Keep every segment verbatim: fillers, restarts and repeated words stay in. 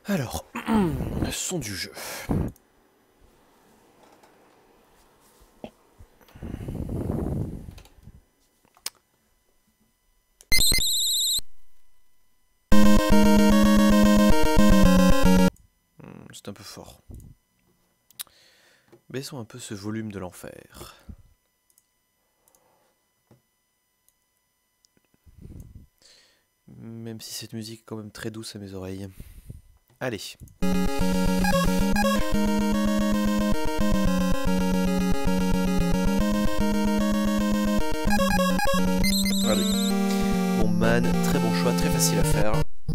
Alors, son du jeu. C'est un peu fort. Baissons un peu ce volume de l'enfer. Même si cette musique est quand même très douce à mes oreilles. Allez. Allez. Bon man, très bon choix, très facile à faire.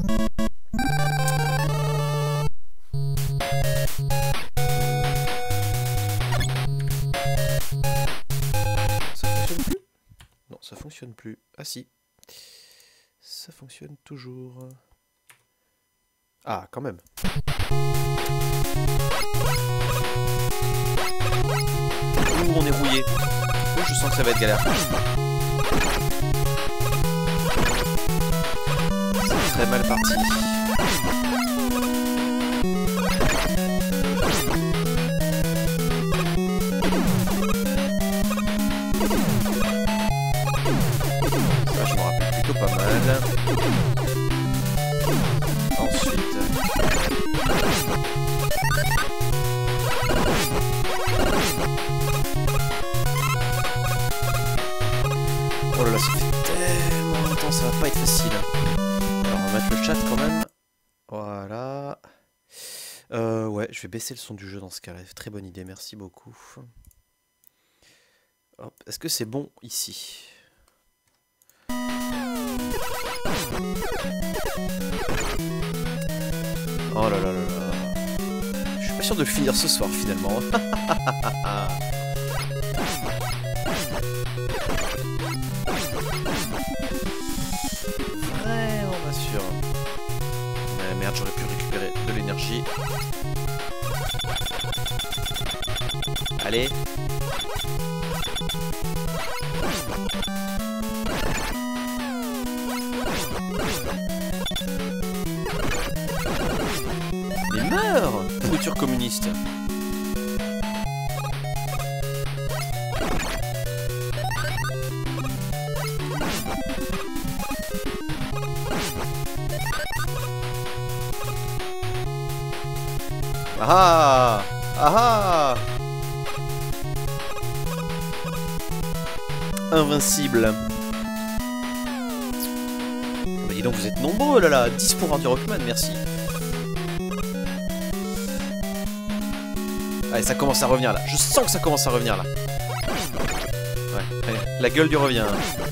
Ça fonctionne plus? Non, ça fonctionne plus. Ah si. Ça fonctionne toujours. Ah, quand même. Ouh, on est rouillé. Oh, je sens que ça va être galère. C'est très mal parti. Ça, je me rappelle plutôt pas mal. Ensuite. Oh là là, ça fait tellement longtemps, ça va pas être facile. Alors on va mettre le chat quand même. Voilà. Euh, ouais, je vais baisser le son du jeu dans ce cas-là. Très bonne idée, merci beaucoup. Hop, est-ce que c'est bon ici? Oh là là là là. Je suis pas sûr de le finir ce soir finalement. Vraiment pas sûr. Mais merde, j'aurais pu récupérer de l'énergie. Allez. Mais meurs, pourriture communiste. Ah ah, invincible. Bah dis donc, vous êtes nombreux là là. dix pour Randy Rockman, merci. Allez, ça commence à revenir là. Je sens que ça commence à revenir là. Ouais, allez, la gueule du revient.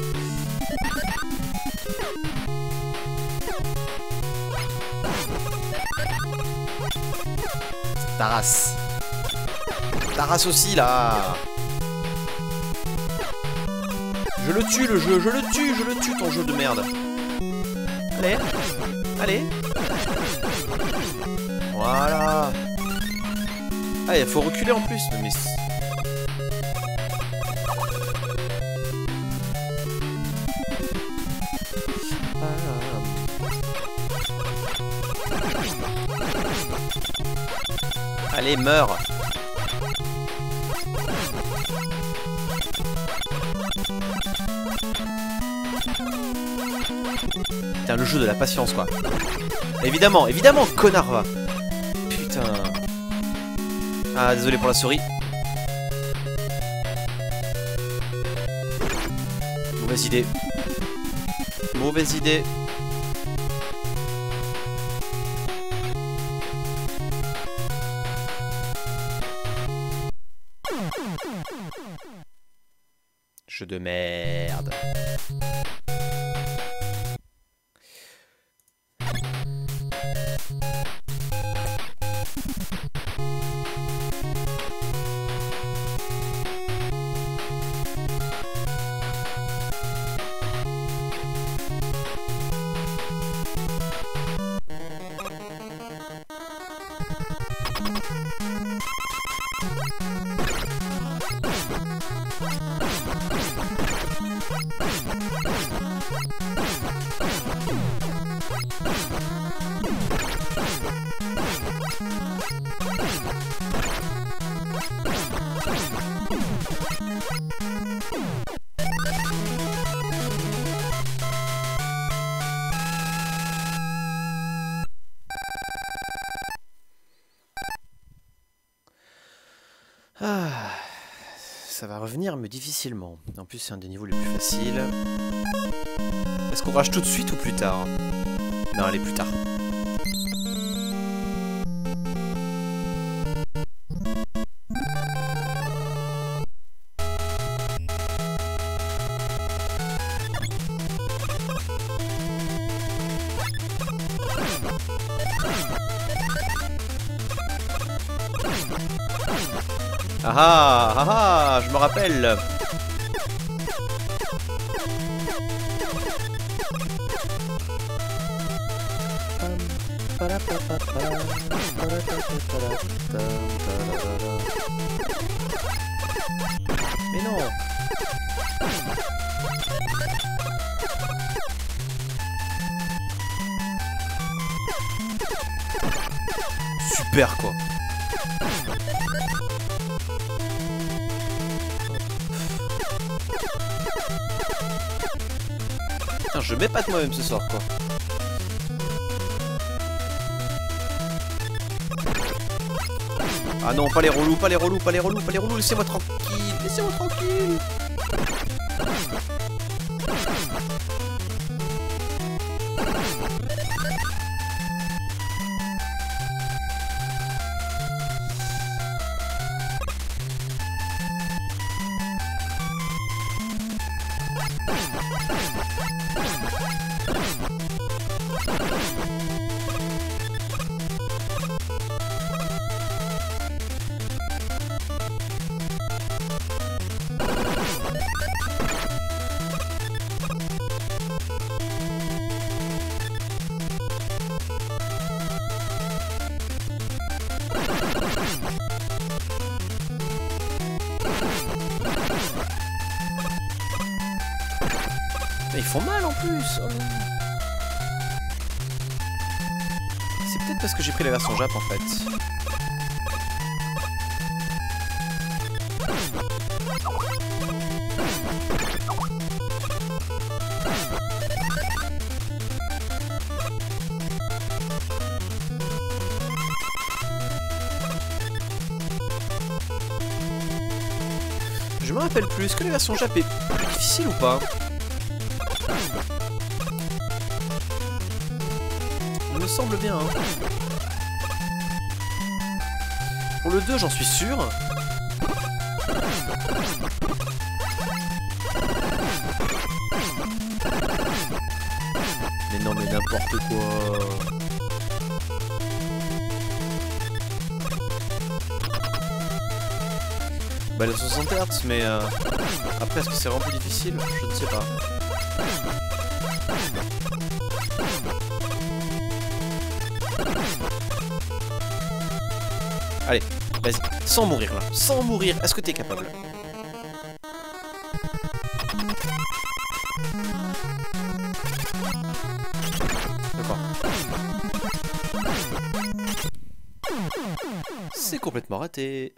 Taras. Taras aussi là. Je le tue le jeu, je le tue, je le tue ton jeu de merde. Allez, allez. Voilà. Ah, il faut reculer en plus, mais... Allez, meurs. Putain, le jeu de la patience, quoi. Évidemment, évidemment, connard, va. Putain. Ah, désolé pour la souris. Mauvaise idée. Mauvaise idée. Jeu de merde. ça va revenir, mais difficilement. En plus, c'est un des niveaux les plus faciles. Est-ce qu'on rage tout de suite ou plus tard? Non, allez, plus tard. Ah ah, ah ah, je me rappelle. Mais non. Super quoi. Putain, je mets pas de moi-même ce soir quoi. Ah non, pas les relous, pas les relous, pas les relous, pas les relous, laissez-moi tranquille, laissez-moi tranquille. Mais ils font mal en plus. Oh. C'est peut-être parce que j'ai pris la version Jap en fait. Je me rappelle plus, est-ce que la version Jap est plus difficile ou pas? Il me semble bien. Hein. Pour le deux, j'en suis sûr. Mais non, mais n'importe quoi. Bah, la soixante hertz, mais euh... après, est-ce que c'est vraiment plus difficile? Je ne sais pas. Allez, vas-y, sans mourir là, sans mourir, est-ce que t'es capable? D'accord. C'est complètement raté.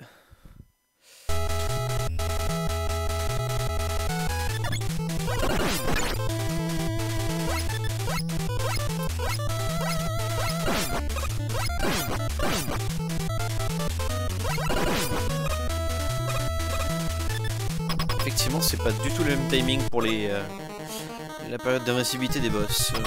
Effectivement, c'est pas du tout le même timing pour les euh, la période d'invincibilité des boss. Euh...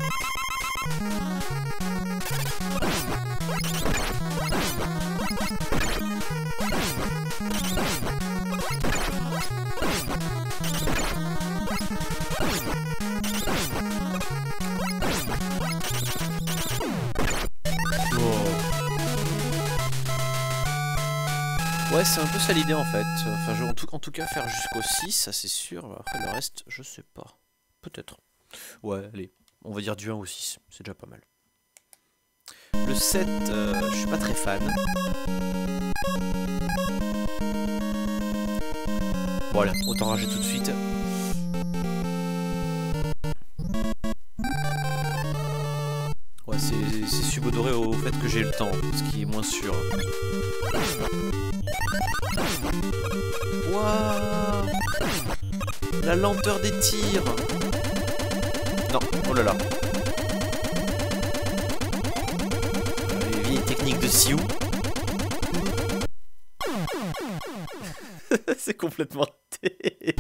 Ouais, c'est un peu ça l'idée en fait. Enfin, je vais en tout, en tout cas faire jusqu'au six, ça c'est sûr. Après le reste, je sais pas. Peut-être. Ouais, allez, on va dire du un au six, c'est déjà pas mal. Le sept, euh, je suis pas très fan. Bon, allez, autant rager tout de suite. Ouais, c'est subodoré au fait que j'ai le temps, ce qui est moins sûr. Waouh, la lenteur des tirs. Non, oh là là. Les vieilles techniques de Sioux. C'est complètement raté.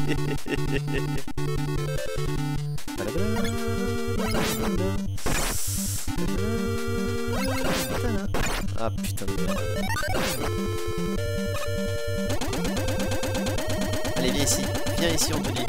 Ah putain de merde. Allez, viens ici. Viens ici, on te dit.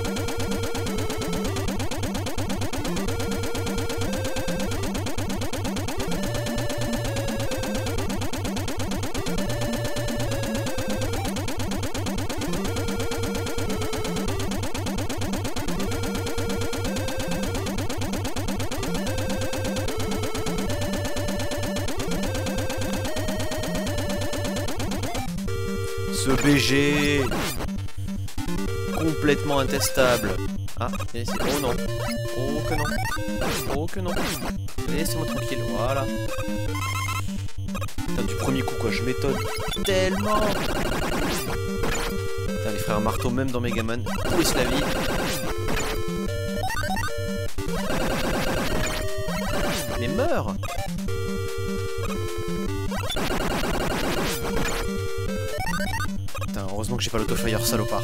Ce B G complètement intestable. Ah, ici. Oh non. Oh que non. Oh que non. Laissez-moi tranquille, voilà. Putain, du premier coup quoi, je m'étonne tellement. Putain, les frères marteau même dans Megaman pourrissent la vie. Mais meurs. Putain, heureusement que j'ai pas l'autofire, salopard.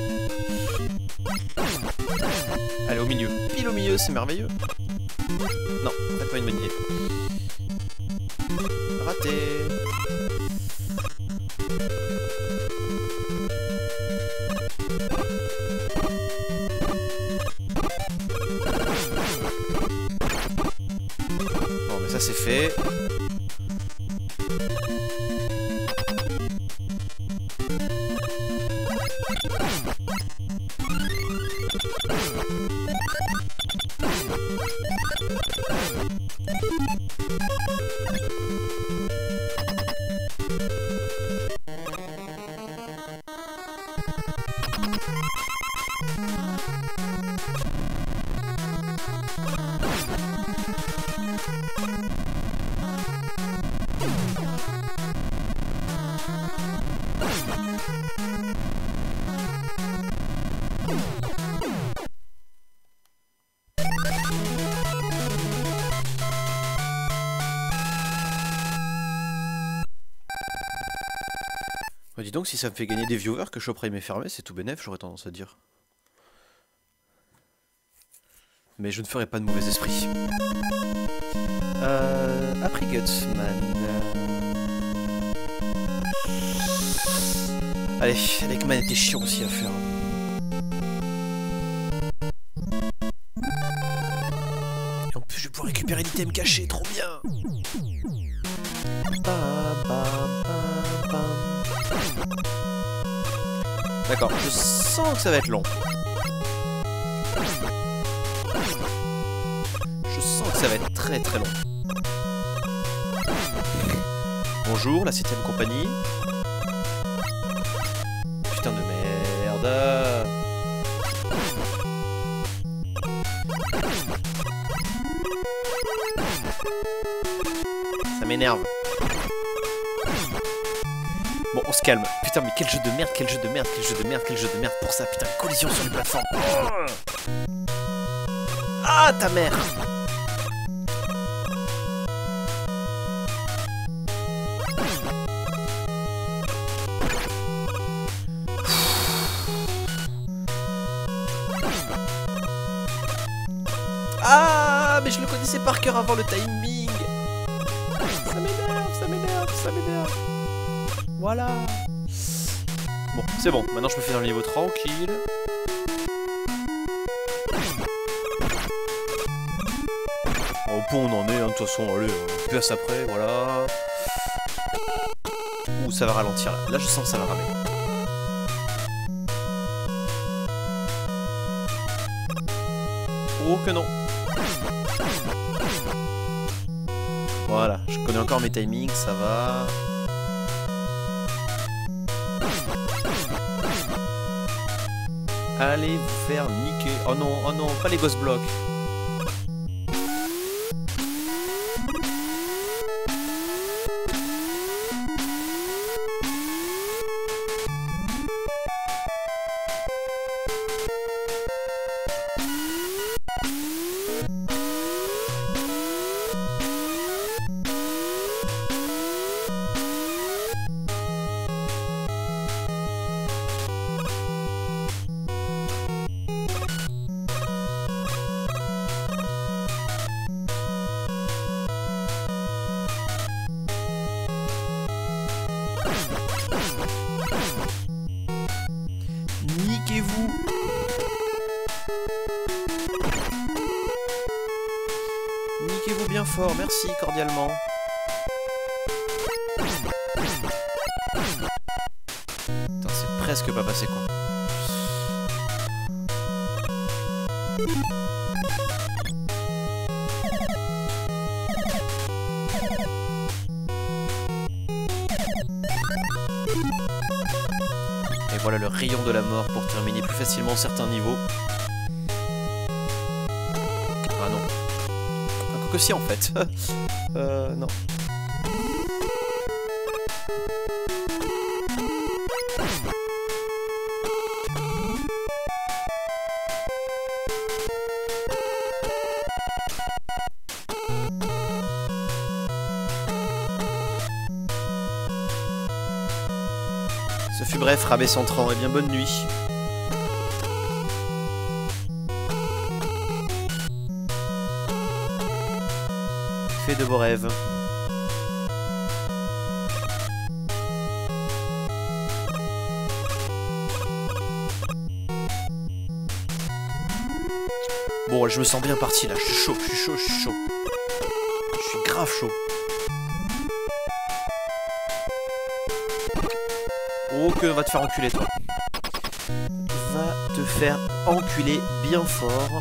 Allez, au milieu. Pile au milieu, c'est merveilleux. Non, en fait, pas une bonne idée. Raté. Bon, mais ça, c'est fait. Bah dis donc, si ça me fait gagner des viewers que Shop Prime est fermé, c'est tout bénef, j'aurais tendance à dire. Mais je ne ferai pas de mauvais esprit. Euh... Après Gutsman... Allez, avec Man était chiant aussi à faire. En plus, je vais pouvoir récupérer l'item caché, trop bien. D'accord, je sens que ça va être long. Je sens que ça va être très très long. Bonjour, la septième compagnie. Putain de merde. Ça m'énerve. Bon, on se calme. Putain, mais quel jeu de merde, quel jeu de merde, quel jeu de merde, quel jeu de merde pour ça. Putain, collision sur les plateformes. Ah, ta mère. Ah, mais je le connaissais par cœur avant le timing. Ça m'énerve, ça m'énerve, ça m'énerve. Voilà. Bon, c'est bon. Maintenant, je peux finir le niveau tranquille. Au point où on en est, hein, de toute façon, allez, on passe après, voilà. Ouh, ça va ralentir là. Là, je sens que ça va ramer. Oh que non. Voilà, je connais encore mes timings, ça va. Allez vous faire niquer. Oh non, oh non, pas les ghost blocks. Niquez-vous. Niquez-vous bien fort, merci cordialement. Putain, c'est presque pas passé quoi. Et voilà le rayon de la mort pour terminer plus facilement certains niveaux. Ah non. Ah, que si en fait. euh, non. Ce fut bref, rabais centrant, et bien bonne nuit. Fais de beaux rêves. Bon, je me sens bien parti là, je suis chaud, je suis chaud, je suis chaud. Je suis grave chaud. Oh, que va te faire enculer toi. Va te faire enculer bien fort.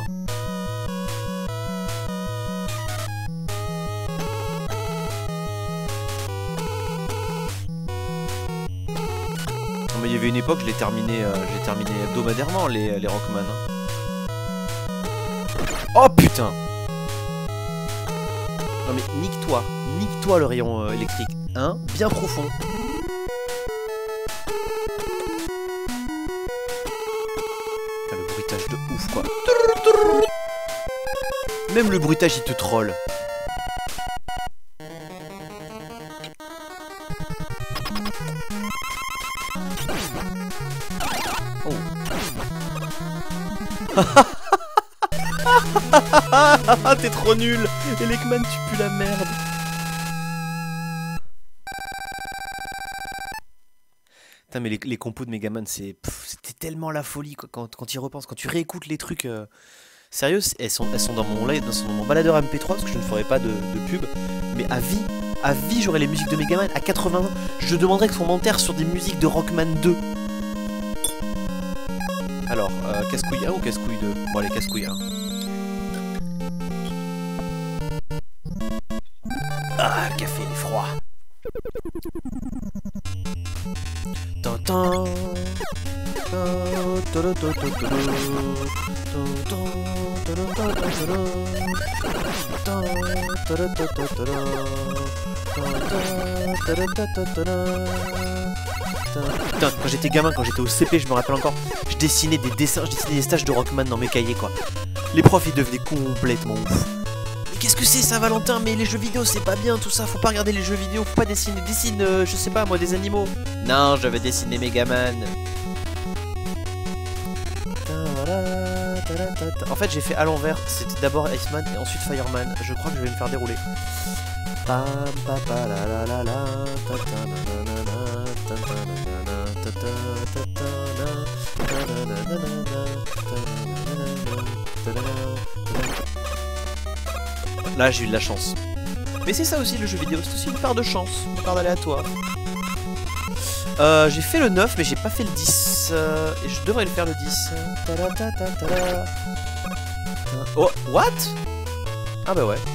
Mais il y avait une époque, je l'ai terminé, euh, j'ai terminé hebdomadairement les, les Rockman. Hein. Oh putain! Non mais nique-toi, nique-toi le rayon euh, électrique, hein, bien profond. Putain, le bruitage de ouf quoi. Même le bruitage il te troll. Oh. T'es trop nul. Elekman, tu pues la merde. Putain mais les, les compos de Megaman c'est... C'était tellement la folie quoi, quand, quand tu y repenses, quand tu réécoutes les trucs... Euh... Sérieux, elles sont, elles sont dans mon, dans mon baladeur M P trois parce que je ne ferai pas de, de pub. Mais à vie, à vie j'aurai les musiques de Megaman. À quatre-vingts ans, je demanderai qu'on m'enterre sur des musiques de Rockman deux. Alors, euh, casse-couille un ou casse-couille deux? Bon allez, casse-couille un. Ah, le café il est froid. Tintin. Putain, quand j'étais gamin, quand j'étais au C P, je me rappelle encore, je dessinais des dessins, je dessinais des stages de Rockman dans mes cahiers quoi. Les profs ils devenaient complètement ouf. Mais qu'est-ce que c'est Saint-Valentin? Mais les jeux vidéo c'est pas bien tout ça, faut pas regarder les jeux vidéo, faut pas dessiner, dessine, euh, je sais pas moi, des animaux. Non, je vais dessiner Megaman. En fait j'ai fait à l'envers, c'était d'abord Iceman et ensuite Fireman, je crois que je vais me faire dérouler. Là j'ai eu de la chance. Mais c'est ça aussi le jeu vidéo, c'est aussi une part de chance, une part d'aléatoire. Euh, j'ai fait le neuf mais j'ai pas fait le dix. Euh, et je devrais le faire le dix. Oh, what? Ah bah ouais.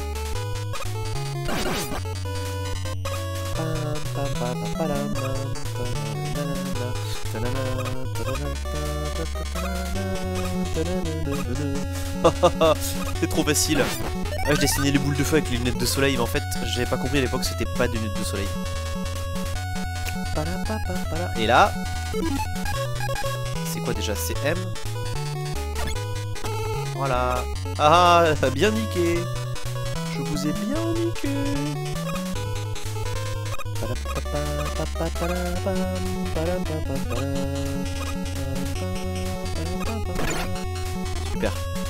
C'est trop facile. Ouais, je dessinais les boules de feu avec les lunettes de soleil, mais en fait, j'avais pas compris à l'époque que c'était pas des lunettes de soleil. Et là, c'est quoi déjà? C'est M. Voilà. Ah, bien niqué. Je vous ai bien niqué. Super.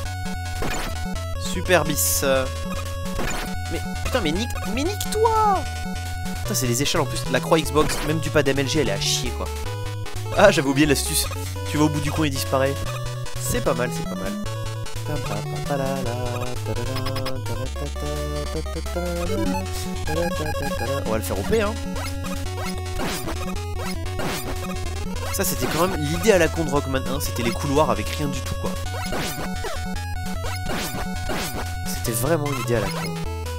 Super bis. Mais putain, mais nique, mais nique-toi. Putain, c'est les échelles en plus. La croix Xbox, même du pad M L G, elle est à chier quoi. Ah, j'avais oublié l'astuce. Tu vas au bout du coin et disparaît. C'est pas mal, c'est pas mal. On va le faire au P, hein. Ça, c'était quand même l'idée à la con de Rockman un, c'était les couloirs avec rien du tout, quoi. C'était vraiment une idée à la con.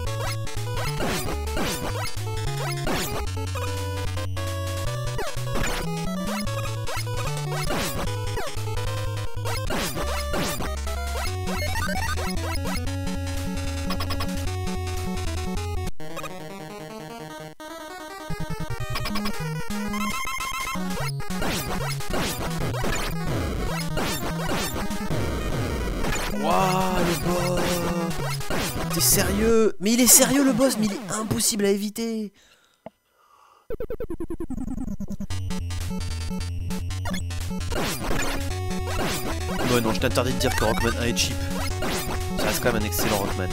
Waouh, le boss! T'es sérieux? Mais il est sérieux le boss, mais il est impossible à éviter! Ouais, non, je t'interdis de dire que Rockman un est cheap. Ça reste quand même un excellent Rockman.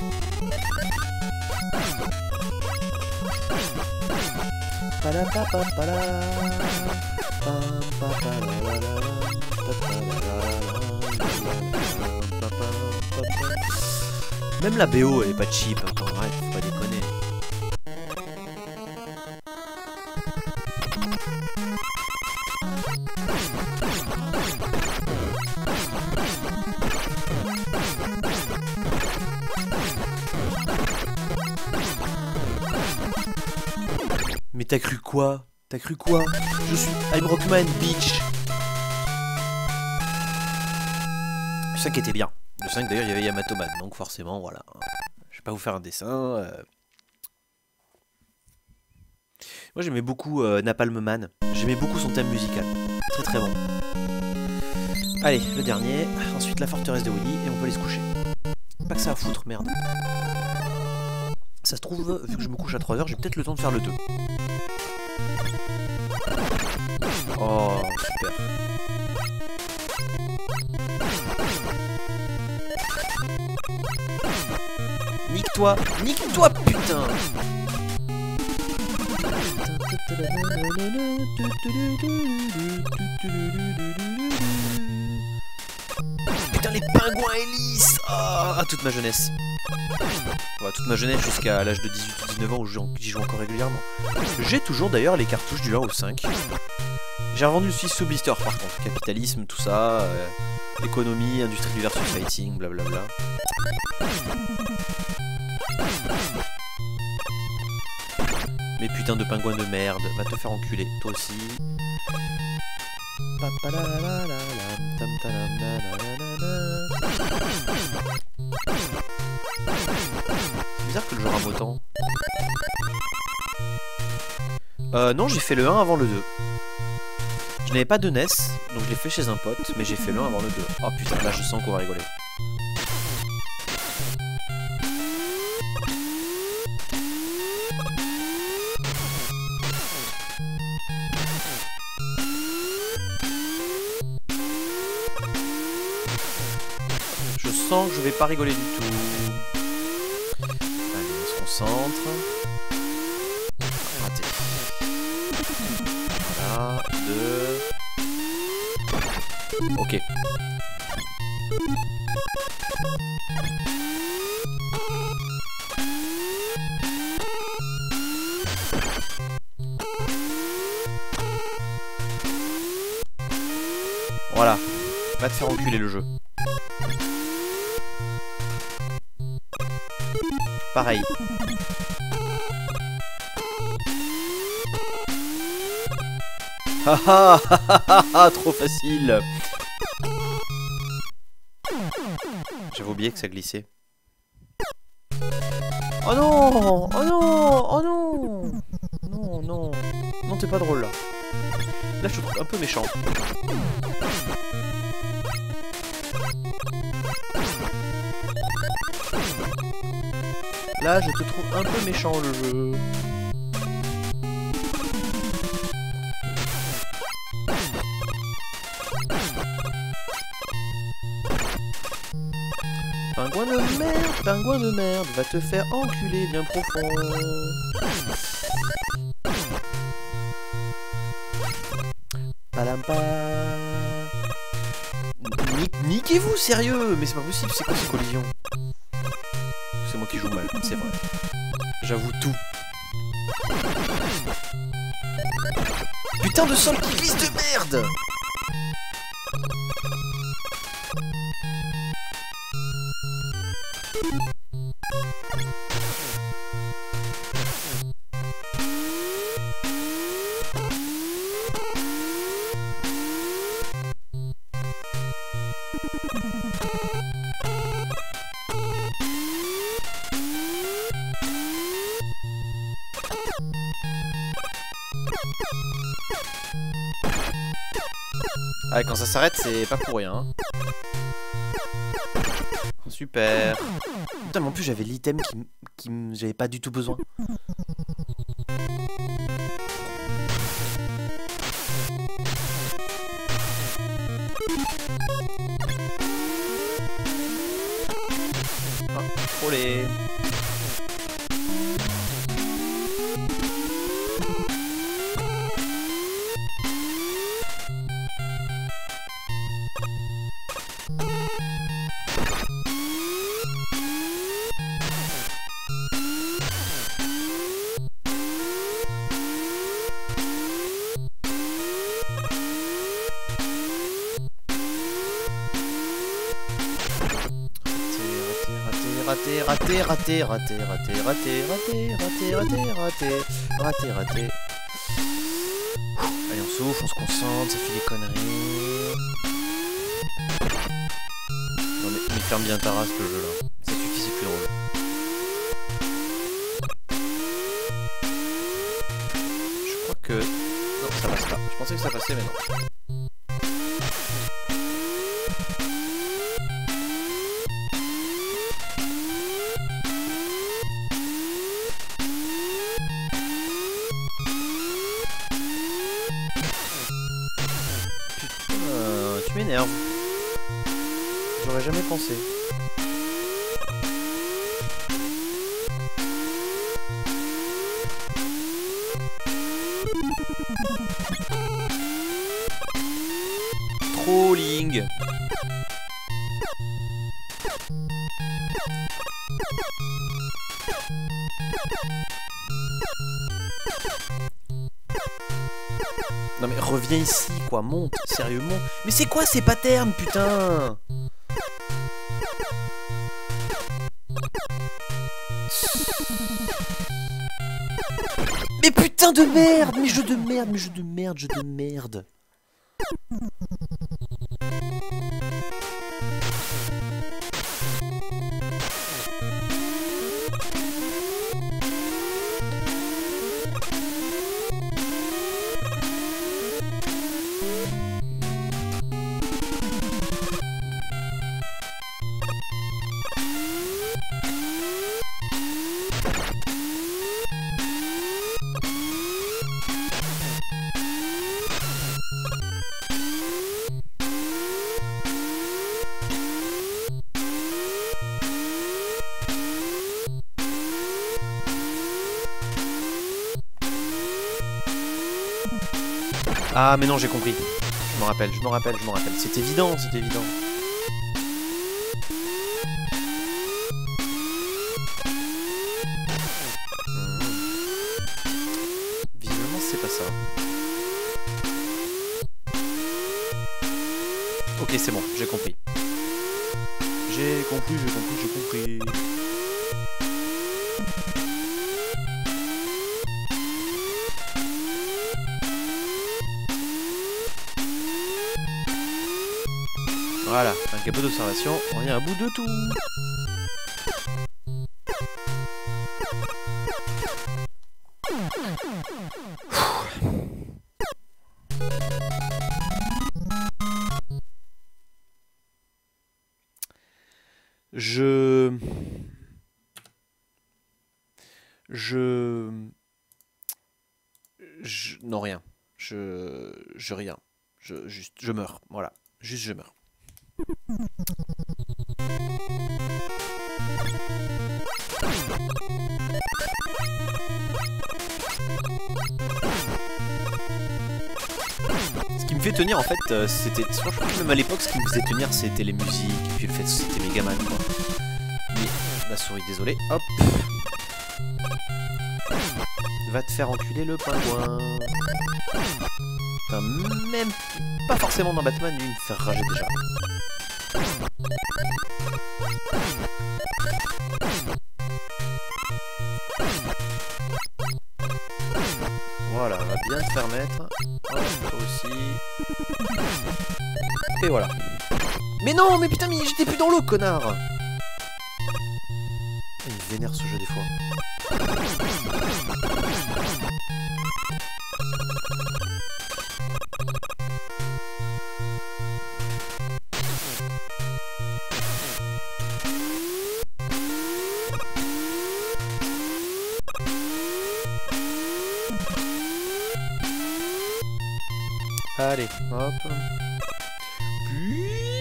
Même la B O elle est pas cheap, attends, arrête, faut pas déconner. Mais t'as cru quoi? T'as cru quoi? Je suis I'm Rockman, bitch. Le cinq était bien. Le cinq d'ailleurs il y avait Yamato Man, donc forcément voilà. Je vais pas vous faire un dessin. Euh... Moi j'aimais beaucoup euh, Napalm Man. J'aimais beaucoup son thème musical. Très très bon. Allez, le dernier. Ensuite la forteresse de Willy et on peut aller se coucher. Pas que ça à foutre, merde. Ça se trouve, vu que je me couche à trois heures, j'ai peut-être le temps de faire le deux. Oh, super. Nique-toi, nique-toi, putain. Putain, les pingouins hélices. Ah, toute ma jeunesse. Ouais, toute ma jeunesse jusqu'à l'âge de dix-huit ou dix-neuf ans où j'y joue encore régulièrement. J'ai toujours d'ailleurs les cartouches du un au cinq. J'ai revendu le six sous blister par contre. Capitalisme, tout ça, euh, économie, industrie du versus fighting, blablabla. Mais putain de pingouin de merde, va te faire enculer, toi aussi. C'est bizarre que le jeu rame autant. Euh, non, j'ai fait le un avant le deux. Je n'avais pas de N E S, donc je l'ai fait chez un pote, mais j'ai fait le un avant le deux. Oh putain, là je sens qu'on va rigoler. Je sens que je vais pas rigoler du tout. Allez, on se concentre. Raté. Voilà, deux. Ok. Voilà. Va te faire enculer le jeu. Pareil. Haha, haha, trop facile. J'avais oublié que ça glissait. Oh non, oh non, oh non. Non, non. Non, t'es pas drôle là. Là, je te trouve un peu méchant. Là, je te trouve un peu méchant le jeu. Pingouin de merde, pingouin de merde, va te faire enculer bien profond. Palampa. Niquez-vous, sérieux. Mais c'est pas possible, c'est quoi ces collisions? C'est moi qui joue mal, c'est vrai. J'avoue tout. Putain de sol qui glisse de merde. Ah, quand ça s'arrête, c'est pas pour rien. Hein. Super. Putain, mais en plus, j'avais l'item qui, qui j'avais pas du tout besoin. Ah, olé. Raté, raté, raté, raté, raté, raté, raté, raté, raté, raté, raté, raté. Allez, on souffle, on se concentre, ça fait des conneries. Non mais, mais ferme bien ta race le jeu là. Ça suffit, c'est plus drôle. Je crois que... Non, ça passe pas. Je pensais que ça passait, mais non. M'énerve. J'aurais jamais pensé. Trolling. Non mais reviens ici quoi, monte, sérieux monte. Mais c'est quoi ces patterns putain? Mais putain de merde, mais jeu de merde, mais jeu de merde, jeu de merde. Ah mais non j'ai compris. Je me rappelle, je me rappelle, je me rappelle. C'est évident, c'est évident. Mmh. Visiblement c'est pas ça. Ok c'est bon, j'ai compris. J'ai compris, j'ai compris, j'ai compris. Voilà, un capot d'observation, on vient à bout de tout. Je... Je... Je... Non, rien. Je... Je rien. Je... Juste... Je meurs. Voilà. Juste je meurs. Ce qui me fait tenir en fait, euh, c'était. Je crois que même à l'époque, ce qui me faisait tenir, c'était les musiques, et puis le fait que c'était Megaman quoi. Mais la souris, désolé. Hop. Va te faire enculer le pingouin. Putain, même pas forcément dans Batman, lui, il me fait rager déjà. Voilà, va bien te faire mettre. Hop, toi aussi. Et voilà. Mais non, mais putain, mais j'étais plus dans l'eau, connard. Il me vénère ce jeu des fois. Allez, hop. Puis...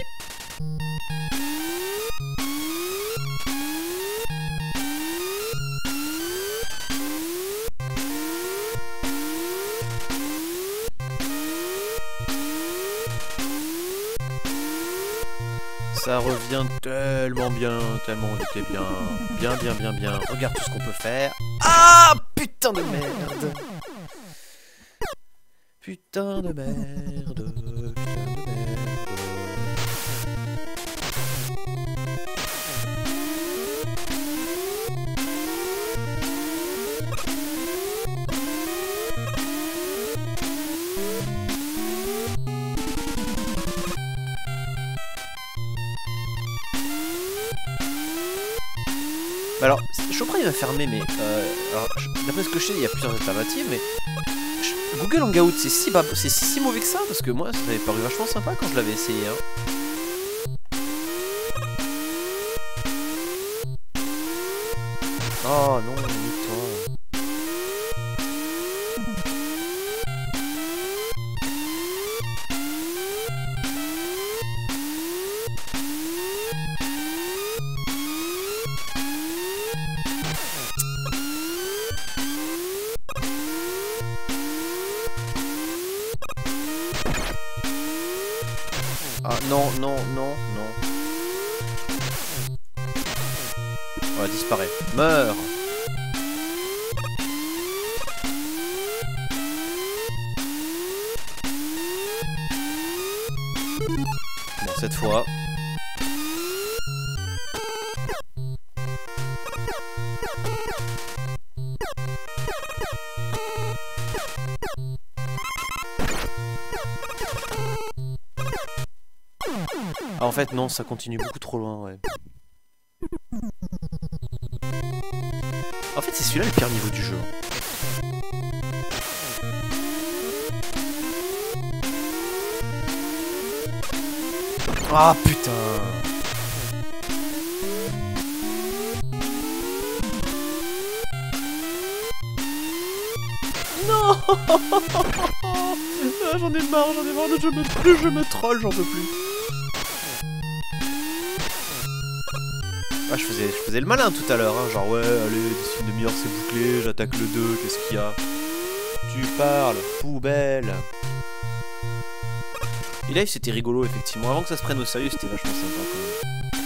Ça revient tellement bien, tellement vite et bien. Bien, bien, bien, bien. Regarde tout ce qu'on peut faire. Ah, putain de merde. Putain de merde, putain de merde. Alors, Chopra il va fermer, mais euh, d'après ce que je sais, il y a plusieurs alternatives, mais Google Hangout, c'est si, si, si mauvais que ça, parce que moi, ça m'avait paru vachement sympa quand je l'avais essayé. Hein. Oh non, nique-toi. Ah non, non, non, non. Voilà, disparaît. Meurs. Bon, cette fois... Ah, en fait, non, ça continue beaucoup trop loin, ouais. En fait, c'est celui-là le pire niveau du jeu. Ah, putain. Non. Ah, j'en ai marre, j'en ai marre, le jeu me, le jeu me troll, j'en peux plus. Ah, je faisais, je faisais le malin tout à l'heure, hein, genre ouais, allez, d'ici une demi-heure c'est bouclé, j'attaque le deux, qu'est-ce qu'il y a? Tu parles, poubelle. Et live c'était rigolo effectivement, avant que ça se prenne au sérieux c'était vachement sympa quand même.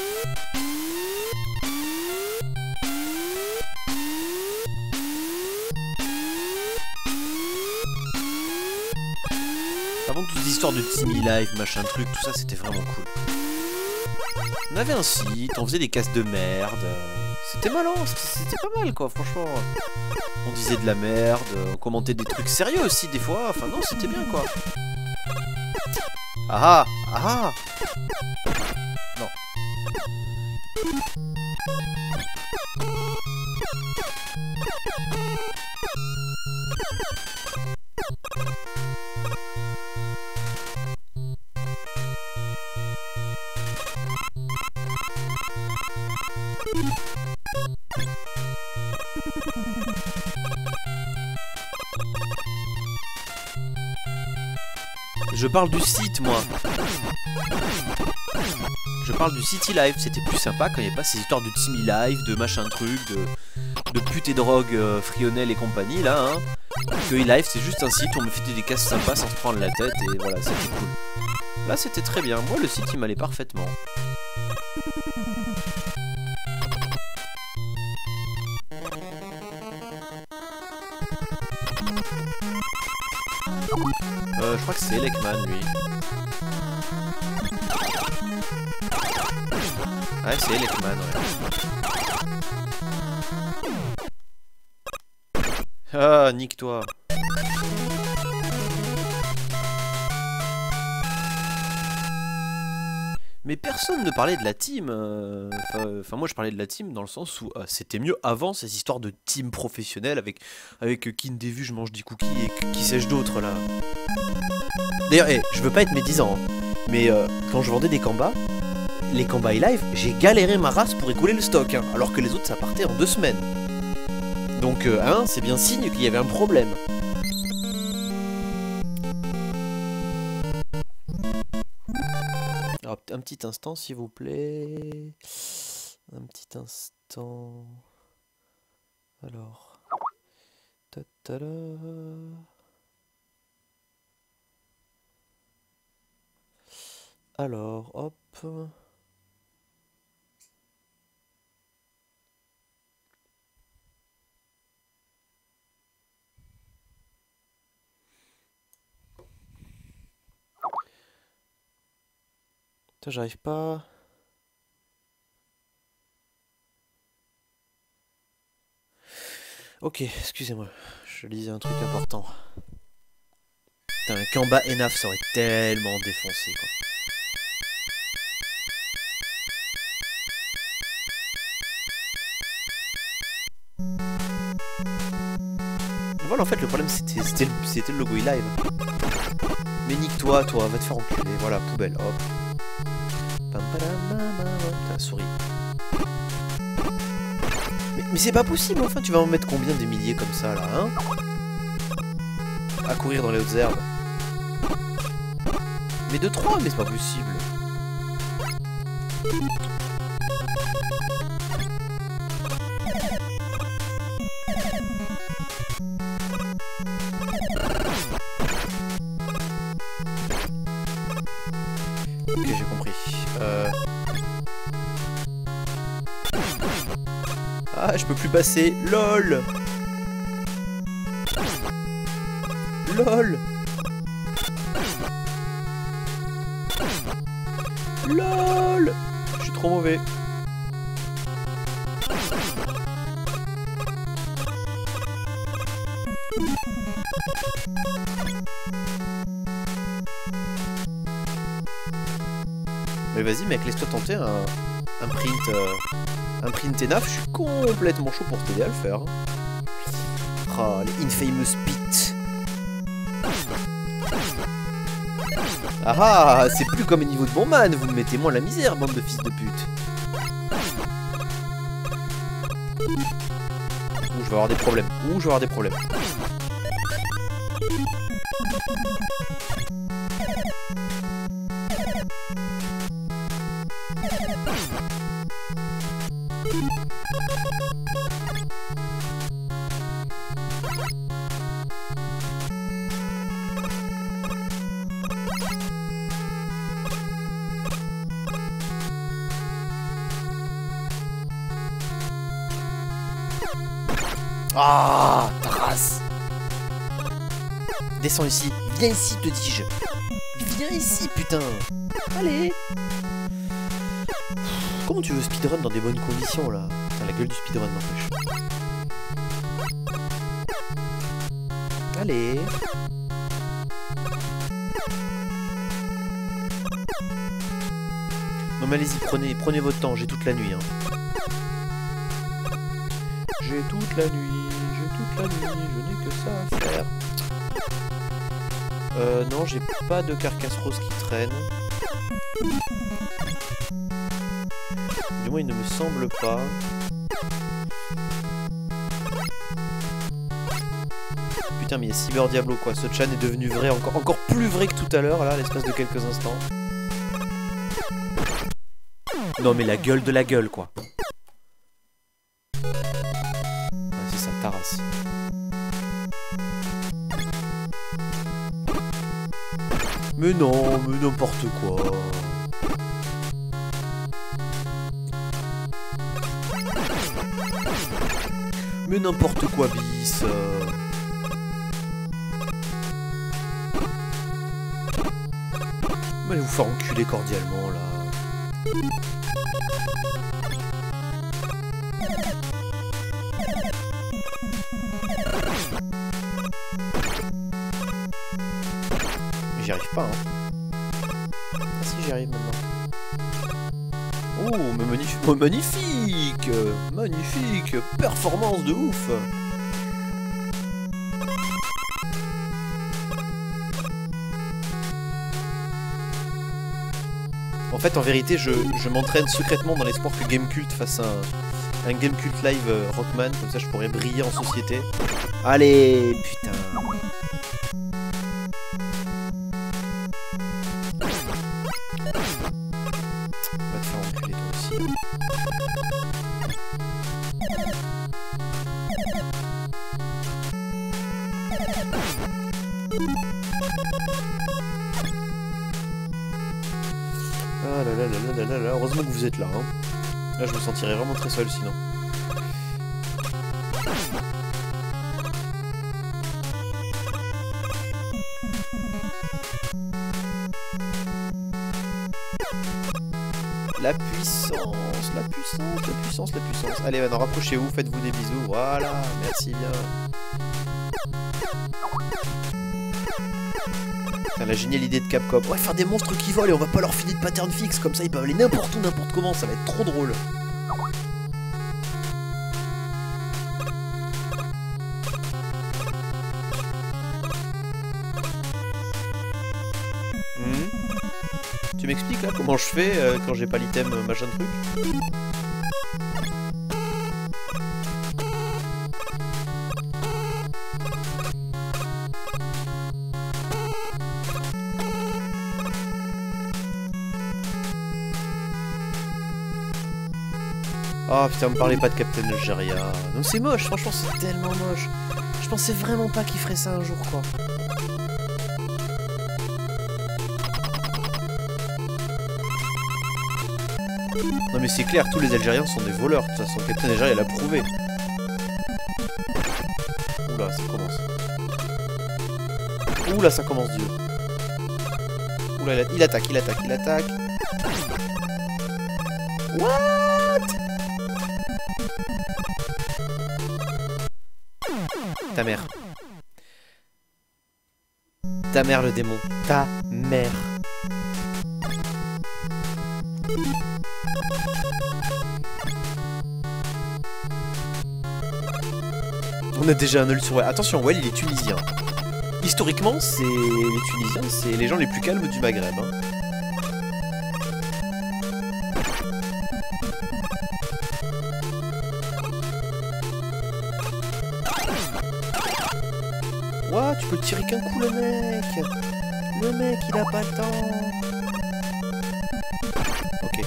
Avant toutes les histoires de Timmy Live, machin truc, tout ça c'était vraiment cool. On avait un site, on faisait des casses de merde, c'était malin, c'était pas mal quoi, franchement. On disait de la merde, on commentait des trucs sérieux aussi des fois, enfin non, c'était bien quoi. Ah ah ah. Non. Je parle du site, moi. Je parle du City Live. C'était plus sympa quand il n'y avait pas ces histoires de Timmy Live, de machin truc, de, de pute et drogue, euh, Frionel et compagnie, là, hein. Que e-live c'est juste un site où on me fait des dédicaces sympas sans se prendre la tête et voilà, c'était cool. Là c'était très bien, moi le site il m'allait parfaitement. Euh, je crois que c'est Elekman lui. Ouais, c'est Elekman, ouais. Ah, nique-toi. Mais personne ne parlait de la team. euh, Enfin, moi je parlais de la team dans le sens où euh, c'était mieux avant ces histoires de team professionnelle avec avec euh, qui ne dévu je mange des cookies et qui sais-je d'autres là. D'ailleurs, hey, je veux pas être médisant, hein, mais euh, quand je vendais des Kambas, les Kambas e-live, j'ai galéré ma race pour écouler le stock, hein, alors que les autres ça partait en deux semaines. Donc, euh, hein, c'est bien signe qu'il y avait un problème. Alors, un petit instant, s'il vous plaît. Un petit instant. Alors. Ta-ta-da. Alors, hop. Putain, j'arrive pas. Ok, excusez-moi. Je lisais un truc important. Putain, un Kamba Enaf, ça aurait tellement défoncé, quoi. Voilà, en fait, le problème, c'était le, le logo e-live. Mais nique-toi, toi, va te faire enculer. Voilà, poubelle, hop. Putain, souris. Mais, mais c'est pas possible, enfin, tu vas en mettre combien de milliers comme ça, là, hein? À courir dans les hautes herbes. Mais de trois, mais c'est pas possible. Ok, j'ai compris. Euh... Ah, je peux plus passer. LOL. LOL. LOL. Je suis trop mauvais. Mais vas-y mec, laisse-toi tenter un, un print euh, un print Enaf, je suis complètement chaud pour t'aider à le faire. Ah, les infamous pits. Ah ah, c'est plus comme au niveau de Bonman, vous me mettez moins la misère, bande de fils de pute. Ouh, je vais avoir des problèmes. Ouh, je vais avoir des problèmes. Ah, ta race. Descends ici. Viens ici, te dis-je. Viens ici, putain. Allez. Comment tu veux speedrun dans des bonnes conditions, là? Putain, la gueule du speedrun, n'empêche. Allez. Non mais allez-y, prenez, prenez votre temps, j'ai toute la nuit. Hein. J'ai toute la nuit, j'ai toute la nuit, je n'ai que ça à faire. Euh, non, j'ai pas de carcasse rose qui traîne. Du moins, il ne me semble pas. Putain, mais il y a Cyber Diablo, quoi. Ce chan est devenu vrai, encore, encore plus vrai que tout à l'heure, là, à l'espace de quelques instants. Non, mais la gueule de la gueule, quoi. Ah, c'est ça, ta race. Mais non, mais n'importe quoi. Mais n'importe quoi, bis. Allez vous faire enculer cordialement, là. J'y arrive pas, hein. Ah si, j'y arrive maintenant. Oh, mais magnifique, oh, magnifique, magnifique, performance de ouf. En fait, en vérité, je, je m'entraîne secrètement dans l'espoir que Gamecult fasse un, un Gamecult Live euh, Rockman, comme ça je pourrais briller en société. Allez, putain. On va te faire enculer toi aussi. Ah là là là là là là, heureusement que vous êtes là, hein. Là je me sentirais vraiment très seul sinon. La puissance, la puissance, la puissance, la puissance. Allez maintenant rapprochez-vous, faites-vous des bisous, voilà, merci bien. La géniale idée de Capcom. Ouais, faire des monstres qui volent et on va pas leur filer de pattern fixe, comme ça ils peuvent aller n'importe où, n'importe comment, ça va être trop drôle. Mmh. Tu m'expliques là comment je fais euh, quand j'ai pas l'item euh, machin truc? Oh putain, me parlez pas de Captain Algeria. Non, c'est moche, franchement, c'est tellement moche. Je pensais vraiment pas qu'il ferait ça un jour, quoi. Non mais c'est clair, tous les Algériens sont des voleurs. De toute façon, Captain Algeria l'a prouvé. Oula, ça commence. Oula, ça commence dur. Oula, il, il attaque, il attaque, il attaque. What? Ta mère. Ta mère le démon. Ta mère. On a déjà un œil sur Well. Attention, Well il est tunisien. Historiquement, c'est les Tunisiens, c'est les gens les plus calmes du Maghreb. Hein. Ouah, tu peux le tirer qu'un coup le mec. Le mec, il a pas le temps. Ok.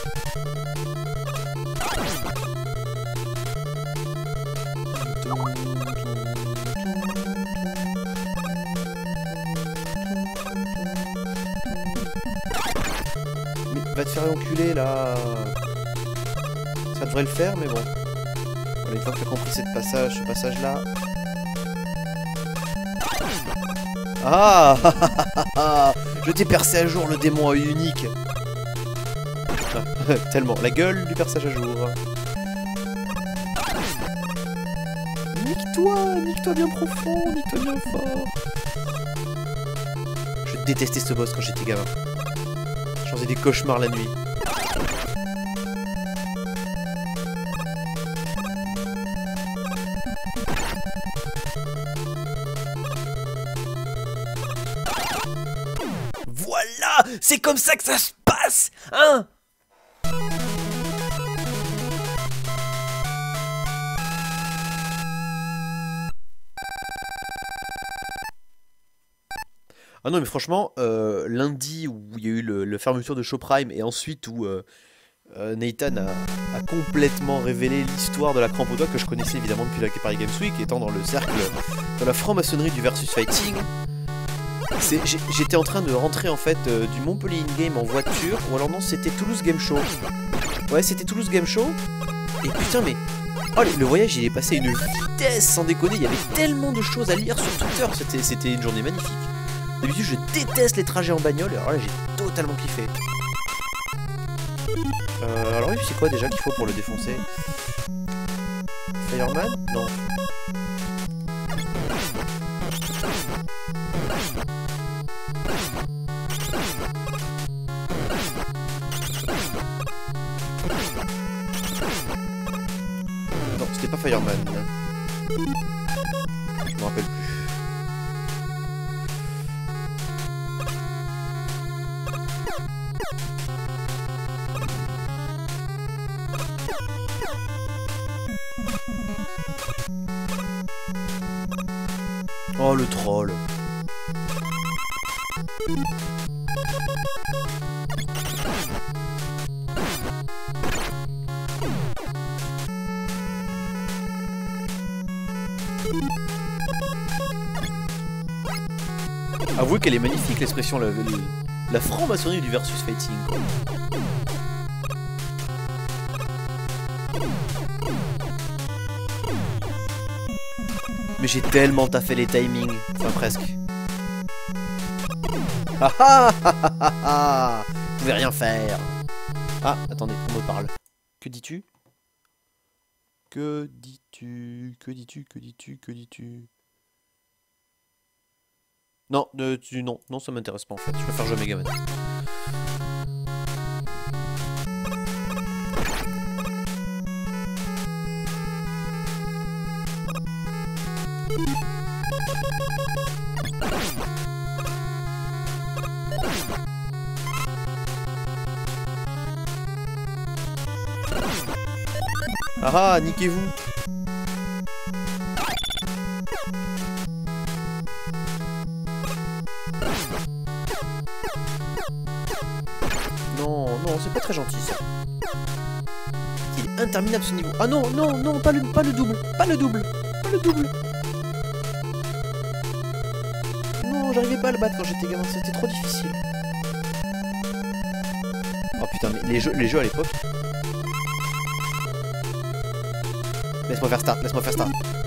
Mais va te faire enculer là. Ça devrait le faire, mais bon. Une fois que t'as compris cette passage, ce passage là. Ah, je t'ai percé à jour le démon à œil unique. Ah, tellement. La gueule du perçage à jour. Nique-toi, nique-toi bien profond, nique-toi bien fort. Je détestais ce boss quand j'étais gamin. J'en faisais des cauchemars la nuit. Voilà, c'est comme ça que ça se passe, hein? Ah non mais franchement, euh, lundi où il y a eu le, le fermeture de Show Prime et ensuite où euh, euh, Nathan a, a complètement révélé l'histoire de la crampe au doigt que je connaissais évidemment depuis la Paris Games Week, étant dans le cercle, dans la franc-maçonnerie du versus fighting. J'étais en train de rentrer en fait euh, du Montpellier In-Game en voiture, ou alors non, c'était Toulouse Game Show. Ouais, c'était Toulouse Game Show. Et putain, mais oh, le voyage il est passé à une vitesse sans déconner. Il y avait tellement de choses à lire sur Twitter. C'était une journée magnifique. D'habitude, je déteste les trajets en bagnole. Alors là, j'ai totalement kiffé. Euh, alors oui, c'est quoi déjà qu'il faut pour le défoncer? Fireman? Non. Non, c'était pas Fireman. Je me rappelle plus. Oh le troll. Avouez qu'elle est magnifique l'expression, la, la, la franc-maçonnerie du versus fighting. Quoi. Mais j'ai tellement taffé les timings, enfin presque. Ah ah ah ah ah. Vous pouvez rien faire. Ah, attendez, on me parle. Que dis-tu? Que dis-tu? Que dis-tu? Que dis-tu? Que dis-tu? Non, euh, tu, non, non, ça m'intéresse pas en fait. Je préfère jouer à Megaman. Ah ah, niquez-vous. Non, non, c'est pas très gentil ça. Il est interminable ce niveau. Ah non, non, non, pas le, pas le double, pas le double, pas le double. Non, j'arrivais pas à le battre quand j'étais gamin, c'était trop difficile. Oh putain, mais les jeux, les jeux à l'époque. Laisse-moi faire start, laisse-moi faire start.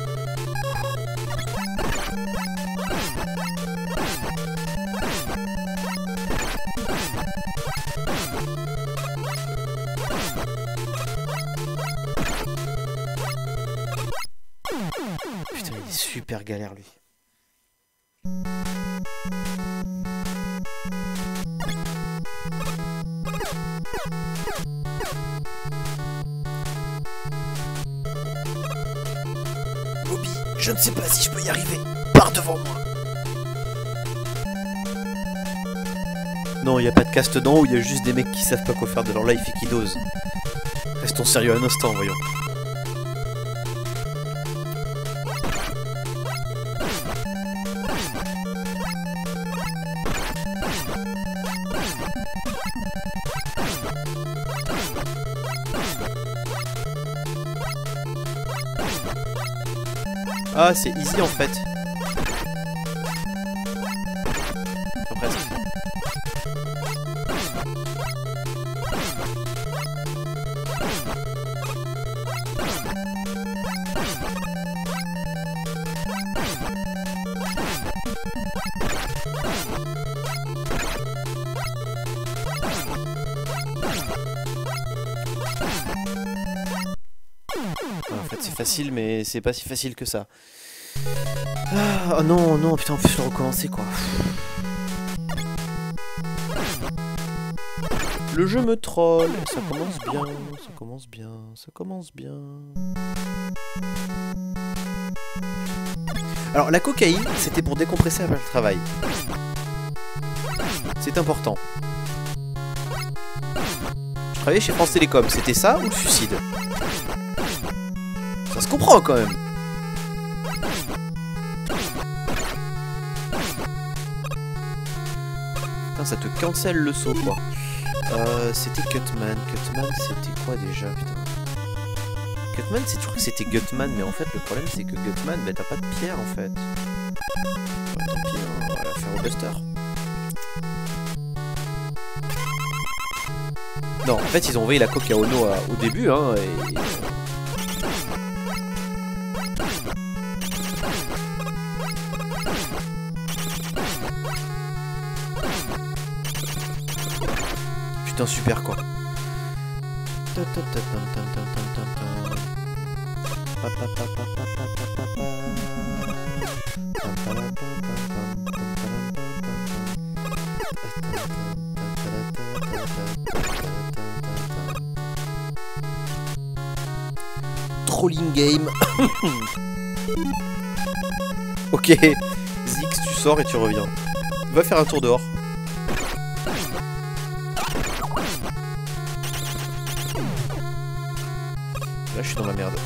Putain, il est super galère lui. Bobby, je ne sais pas si je peux y arriver. Pars devant moi. Non, il n'y a pas de casse-dents où il y a juste des mecs qui savent pas quoi faire de leur life et qui dosent. Restons sérieux un instant, voyons. Ah, c'est easy en fait. Enfin, presque. En fait, c'est facile, mais c'est pas si facile que ça. Ah, oh non, non, putain, en plus, je vais recommencer, quoi. Le jeu me troll. Ça commence bien, ça commence bien, ça commence bien. Alors, la cocaïne, c'était pour décompresser après le travail. C'est important. Je travaillais chez France Télécom, c'était ça ou le suicide? Ça se comprend quand même. Putain, ça te cancelle le saut quoi. Euh, c'était Cutman. Cutman, c'était quoi déjà, putain? Gutman, c'est toujours que c'était Gutman, mais en fait le problème c'est que Gutman, bah t'as pas de pierre en fait. Ouais, tant pis, hein, on va la faire au Buster. Non, en fait ils ont envoyé la coque à Ono à, au début, hein, et... Putain, super quoi. Trolling game. Ok, Zix, tu sors et tu reviens. Va faire un tour dehors. Là, je suis dans la merde.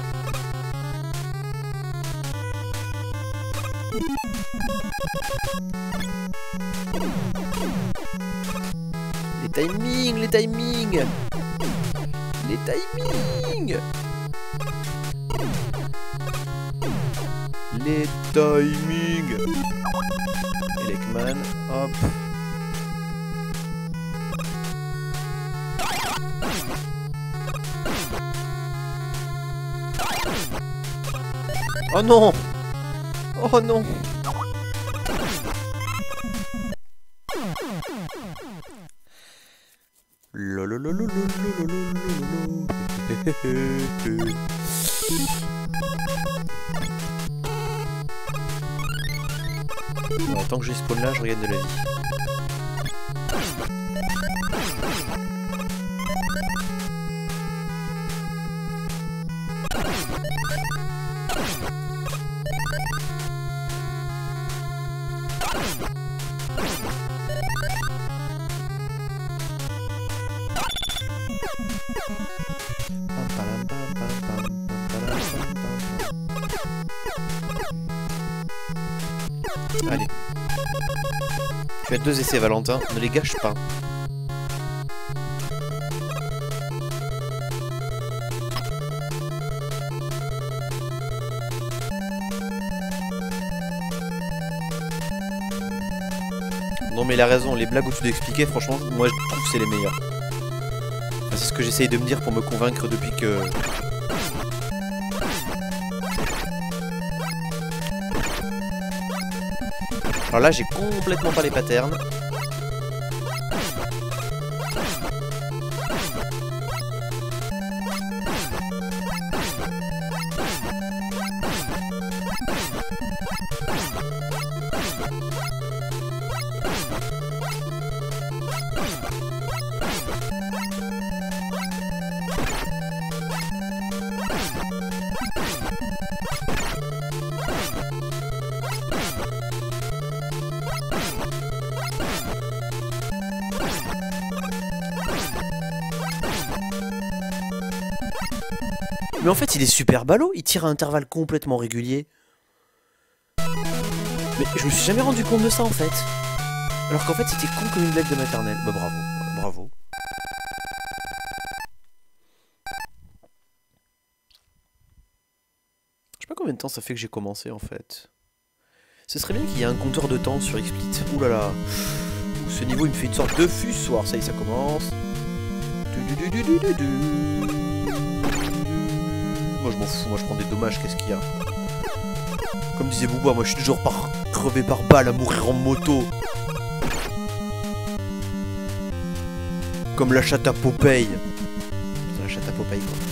Les timings, les timings, les timings, les timings. Elekman, hop. Oh non! Oh non! Bon, tant que j'ai spawn là, je regagne de la vie. Allez. Tu as deux essais, Valentin. Ne les gâche pas. Non mais il a raison, les blagues où tu dois expliquer, franchement, moi je trouve que c'est les meilleures. Enfin, c'est ce que j'essaye de me dire pour me convaincre depuis que... Alors là, j'ai complètement pas les patterns. Mais en fait, il est super ballot, il tire à intervalles complètement réguliers. Mais je me suis jamais rendu compte de ça en fait. Alors qu'en fait, c'était con comme une blague de maternelle. Bah bravo, voilà, bravo. Je sais pas combien de temps ça fait que j'ai commencé en fait. Ce serait bien qu'il y ait un compteur de temps sur XSplit. Ouh là là. Ce niveau, il me fait une sorte de fussoir. Ça y est, ça commence. Du, du, du, du, du, du. Moi je m'en fous, moi je prends des dommages, qu'est-ce qu'il y a? Comme disait Bouba, moi je suis toujours par crevé par balle à mourir en moto. Comme la chatte à Popeye. C'est la chatte à Popeye quoi.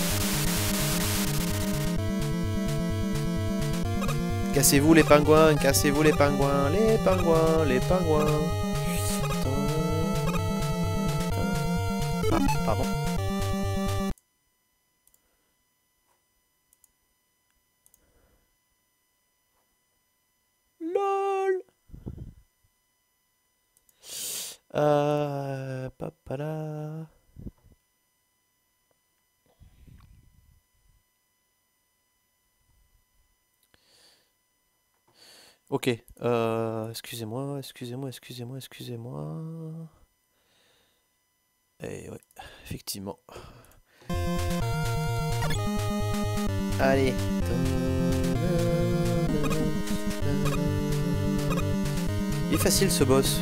Cassez-vous les pingouins, cassez-vous les pingouins, les pingouins, les pingouins. Ah, pardon. Euh... Papala. Ok. Euh... Excusez-moi, excusez-moi, excusez-moi, excusez-moi. Et ouais, effectivement. Allez. Il est facile ce boss.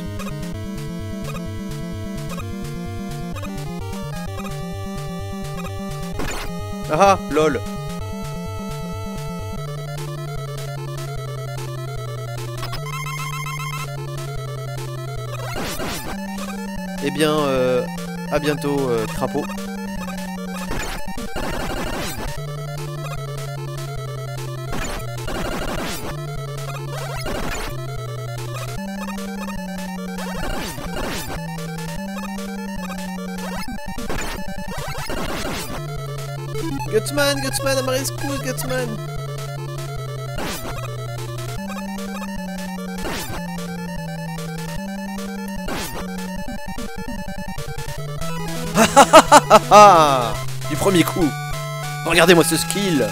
Ah, lol. Eh bien, euh, à bientôt, euh, crapaud. Gutsman, Gutsman, à ma rescousse, Gutsman. Du premier coup. Regardez-moi ce skill.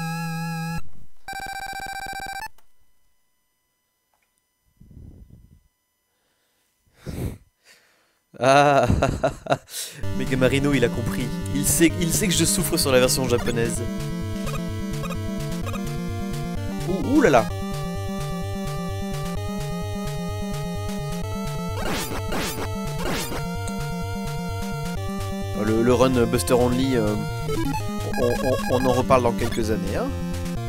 Ah, Mega Marino, il a compris. Il sait, il sait que je souffre sur la version japonaise. Ouh, ouh là là. Le, le run Buster Only, euh, on, on, on en reparle dans quelques années, hein.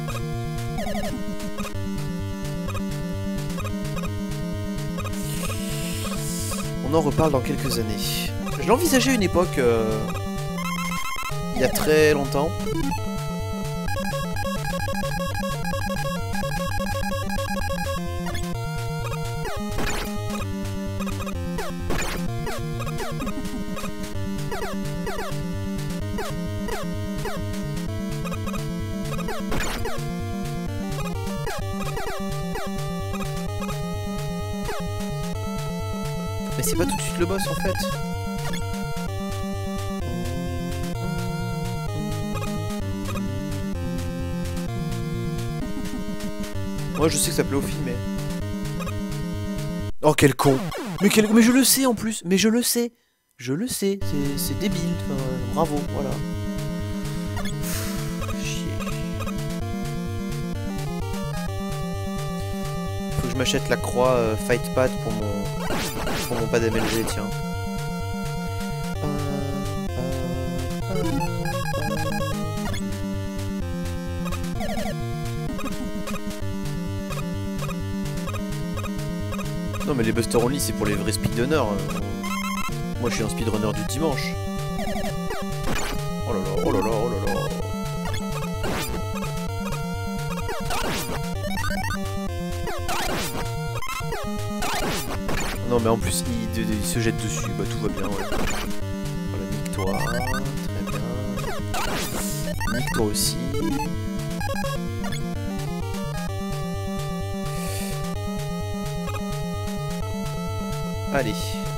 On en reparle dans quelques années. Je l'envisageais à une époque, euh, il y a très longtemps. Mais c'est pas tout de suite le boss en fait. Moi je sais que ça plaît aux filles mais... Oh quel con. Mais, quel... mais je le sais en plus. Mais je le sais. Je le sais. C'est débile. Enfin, bravo, voilà. Faut que je m'achète la croix euh, Fightpad pour mon... pour mon pad M L G, tiens. Non mais les Buster Only c'est pour les vrais speedrunners. Moi je suis un speedrunner du dimanche. Oh là là, oh là là, oh là là. Non mais en plus il, il, il se jette dessus, bah tout va bien, ouais. Voilà, nique-toi, très bien. Nique-toi aussi. Allez.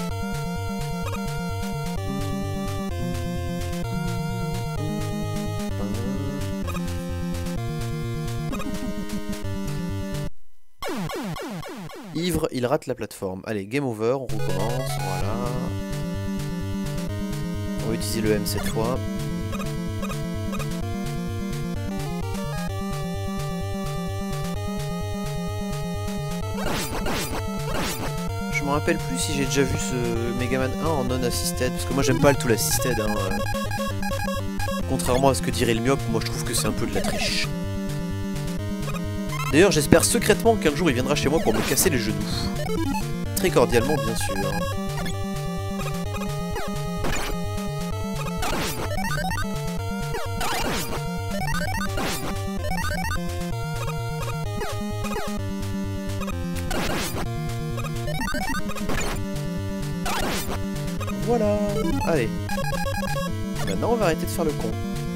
Ivre, il rate la plateforme. Allez, game over, on recommence, voilà. On va utiliser le M cette fois. Je me rappelle plus si j'ai déjà vu ce Megaman un en non-assisted, parce que moi j'aime pas le tout l'assisted. Hein. Contrairement à ce que dirait le myope, moi je trouve que c'est un peu de la triche. D'ailleurs, j'espère secrètement qu'un jour il viendra chez moi pour me casser les genoux. Très cordialement, bien sûr. Voilà. Allez. Maintenant, on va arrêter de faire le con.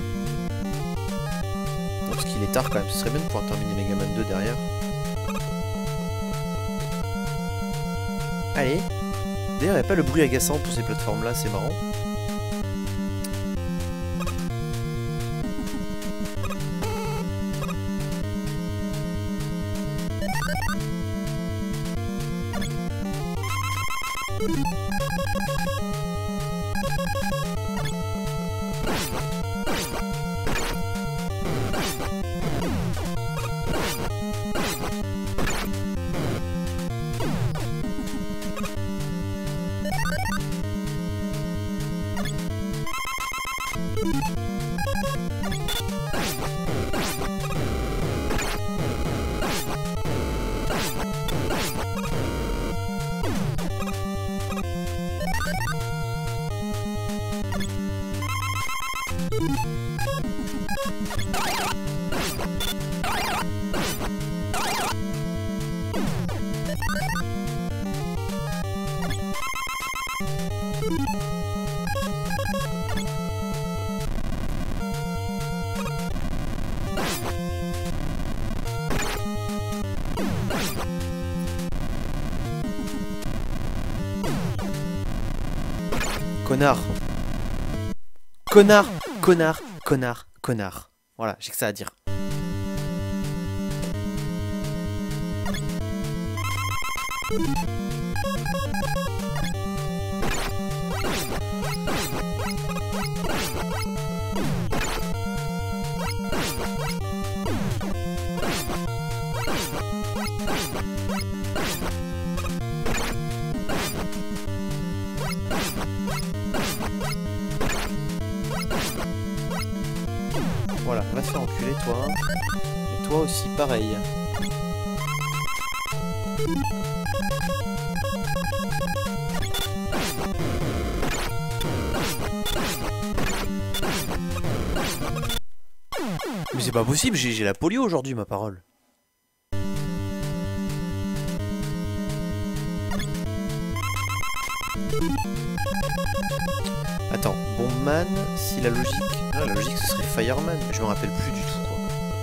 Parce qu'il est tard quand même, ce serait bien de pouvoir terminer Megaman deux derrière. Allez. D'ailleurs, il n'y a pas le bruit agaçant pour ces plateformes là, c'est marrant. Connard. Connard, connard, connard, connard. Voilà, j'ai que ça à dire. Voilà, va te faire enculer toi. Et toi aussi pareil. Mais c'est pas possible, j'ai la polio aujourd'hui, ma parole. Attends, Bombman, si la logique... Ah, la logique ce serait Fireman, mais je me rappelle plus du tout quoi.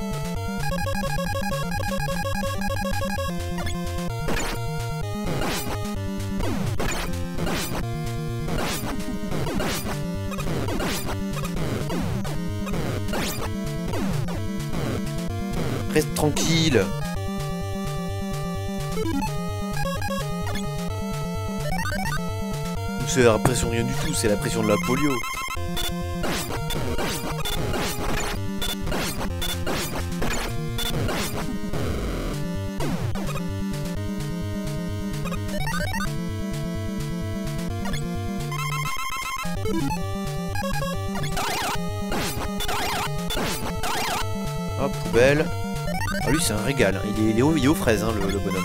Reste tranquille. C'est la pression rien du tout, c'est la pression de la polio. Hop, poubelle. Ah lui c'est un régal, hein. il, est, il, est au, il est aux fraises hein, le, le bonhomme.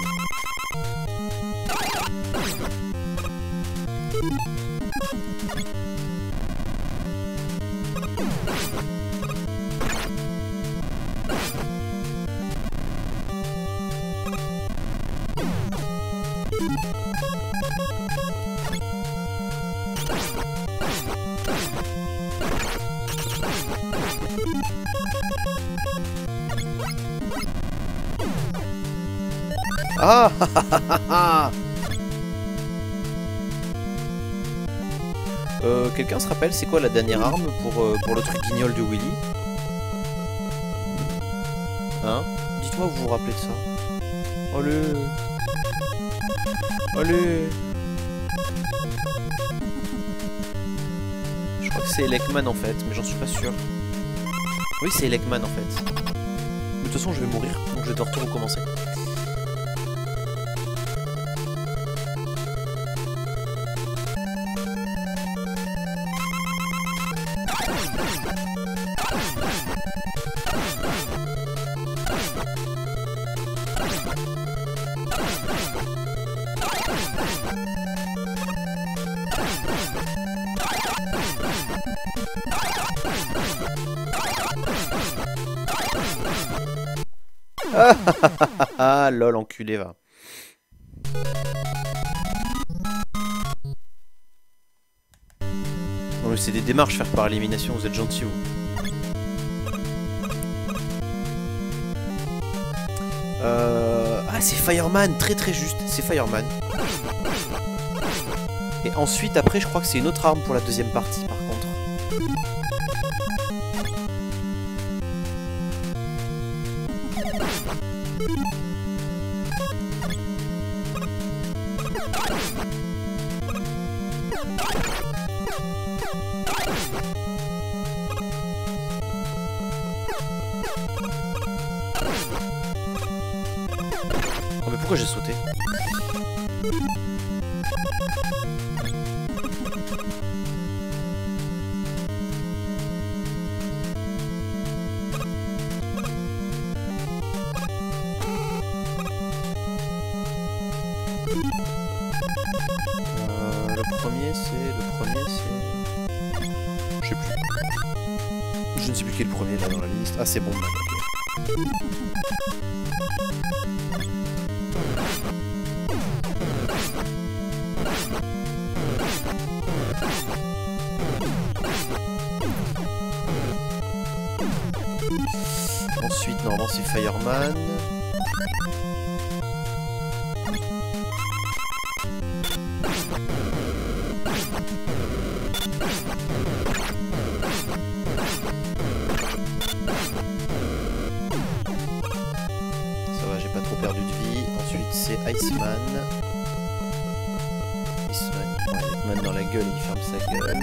Ah euh, quelqu'un se rappelle c'est quoi la dernière arme pour, euh, pour le truc guignol de Willy? Hein? Dites-moi vous vous rappelez de ça. Allez. Allez. Je crois que c'est Elecman en fait, mais j'en suis pas sûr. Oui c'est Elecman en fait. De toute façon je vais mourir, donc je vais devoir tout recommencer. Ah ah lol enculé va. Non mais c'est des démarches faire par élimination, vous êtes gentils vous. Euh... Ah c'est Fireman, très très juste, c'est Fireman. Et ensuite après je crois que c'est une autre arme pour la deuxième partie par contre. Oh mais pourquoi j'ai sauté? c'est le premier, c'est... Je sais plus. Je ne sais plus qui est le premier là dans la liste. Ah, c'est bon, ok. Ensuite, normalement, c'est Fireman. Iceman. Iceman, ouais, Iceman dans la gueule, il ferme sa gueule.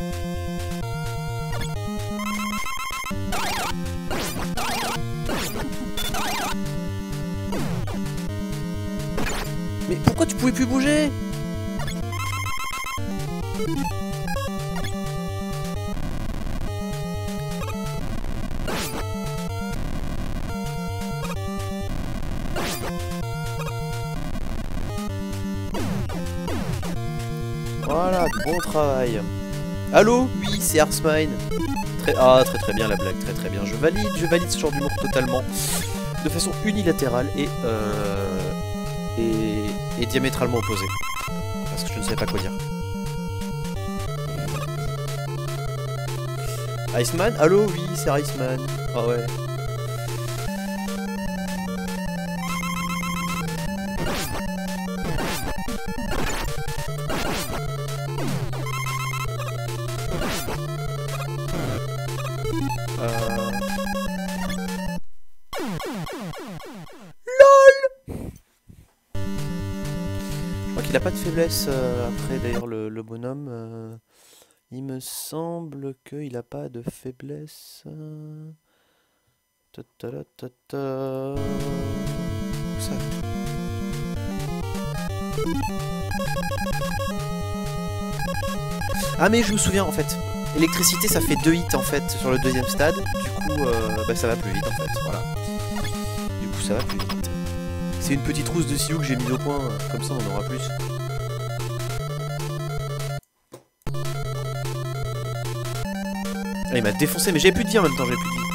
Mais pourquoi tu pouvais plus bouger? Voilà, bon travail. Allô? Oui, c'est Arsmine. Très... Ah, très très bien la blague, très très bien. Je valide, je valide ce genre d'humour totalement. De façon unilatérale et, euh, et... et diamétralement opposée. Parce que je ne savais pas quoi dire. Iceman? Allô? Oui, c'est Iceman. Ah ouais. Il a pas de faiblesse euh, après d'ailleurs le, le bonhomme. Euh, il me semble qu'il a pas de faiblesse. Euh... Ta -ta -ta -ta -ta. Ça. Ah mais je me souviens en fait. Électricité ça fait deux hits en fait sur le deuxième stade. Du coup euh, bah, ça va plus vite en fait. Voilà. Du coup ça va plus vite. C'est une petite trousse de Sioux que j'ai mise au point, comme ça on en aura plus. Ah, il m'a défoncé, mais j'avais plus de vie en même temps, j'avais plus de vie.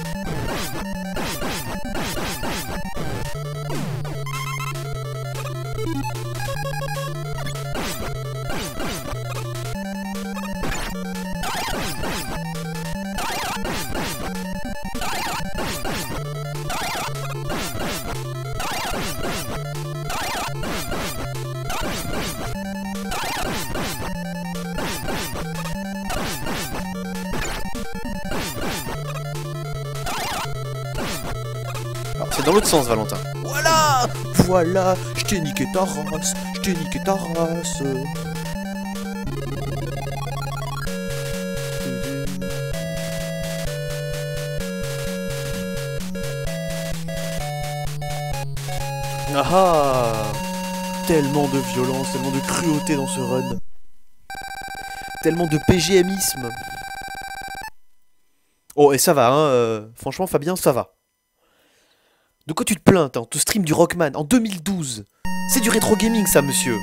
C'est dans l'autre sens, Valentin. Voilà. Voilà. Je t'ai niqué ta race. Je t'ai niqué ta race. Ah ah. Tellement de violence, tellement de cruauté dans ce run. Tellement de P G M isme. Oh, et ça va, hein. Euh, franchement, Fabien, ça va. De quoi tu te plains, hein? Tu stream du Rockman en deux mille douze. C'est du rétro gaming, ça, monsieur.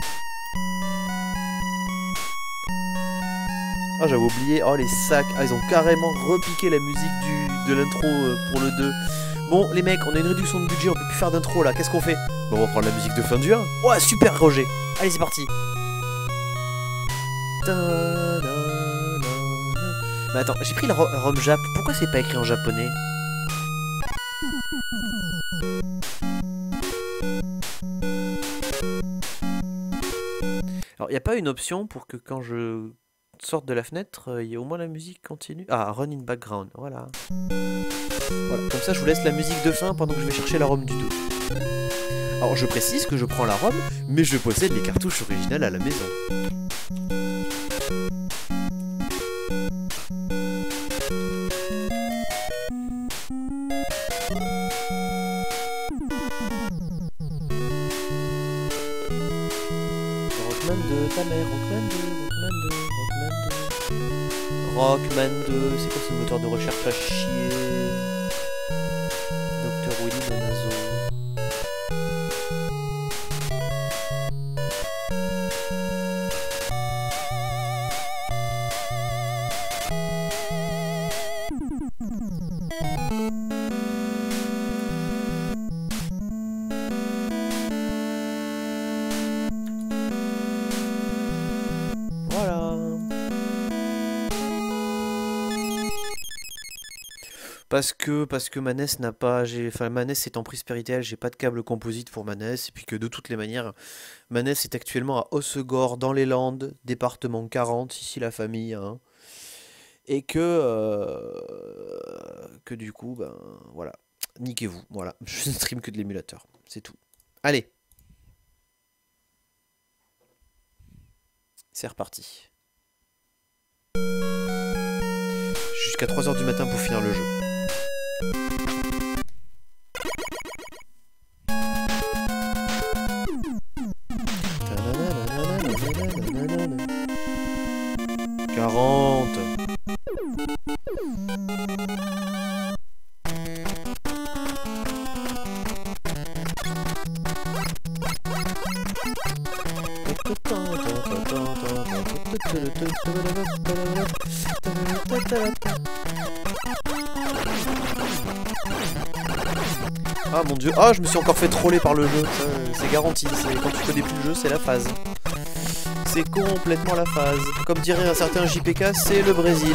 Ah, j'avais oublié. Oh, les sacs. Ah, ils ont carrément repiqué la musique du, de l'intro euh, pour le deux. Bon, les mecs, on a une réduction de budget, on peut plus faire d'intro, là. Qu'est-ce qu'on fait? Bon, on va prendre la musique de fin du un. Ouais, super, Roger. Allez, c'est parti. Mais attends, j'ai pris le ROM Jap. Pourquoi c'est pas écrit en japonais? Alors, il n'y a pas une option pour que quand je sorte de la fenêtre, il y ait au moins la musique continue. Ah, run in background, voilà. Voilà, comme ça je vous laisse la musique de fin pendant que je vais chercher la ROM du deux. Alors, je précise que je prends la ROM, mais je possède les cartouches originales à la maison. Rockman deux, ta mère, Rockman deux, Rockman deux, Rockman deux. Rockman deux, c'est quoi ce moteur de recherche à chier? Docteur Willy Donazo. Parce que, parce que ma N E S n'a pas... j'ai- Enfin, ma N E S est en prise Péritel, j'ai pas de câble composite pour ma N E S. Et puis que de toutes les manières, ma N E S est actuellement à Hossegor, dans les Landes, département quarante, ici la famille. Hein. Et que... euh, que du coup, ben voilà. Niquez-vous, voilà. Je ne stream que de l'émulateur, c'est tout. Allez. C'est reparti. Jusqu'à trois heures du matin pour finir le jeu. quarante. Ah mon dieu, ah je me suis encore fait troller par le jeu, c'est garanti, quand tu connais plus le jeu c'est la phase. C'est complètement la phase. Comme dirait un certain J P K, c'est le Brésil.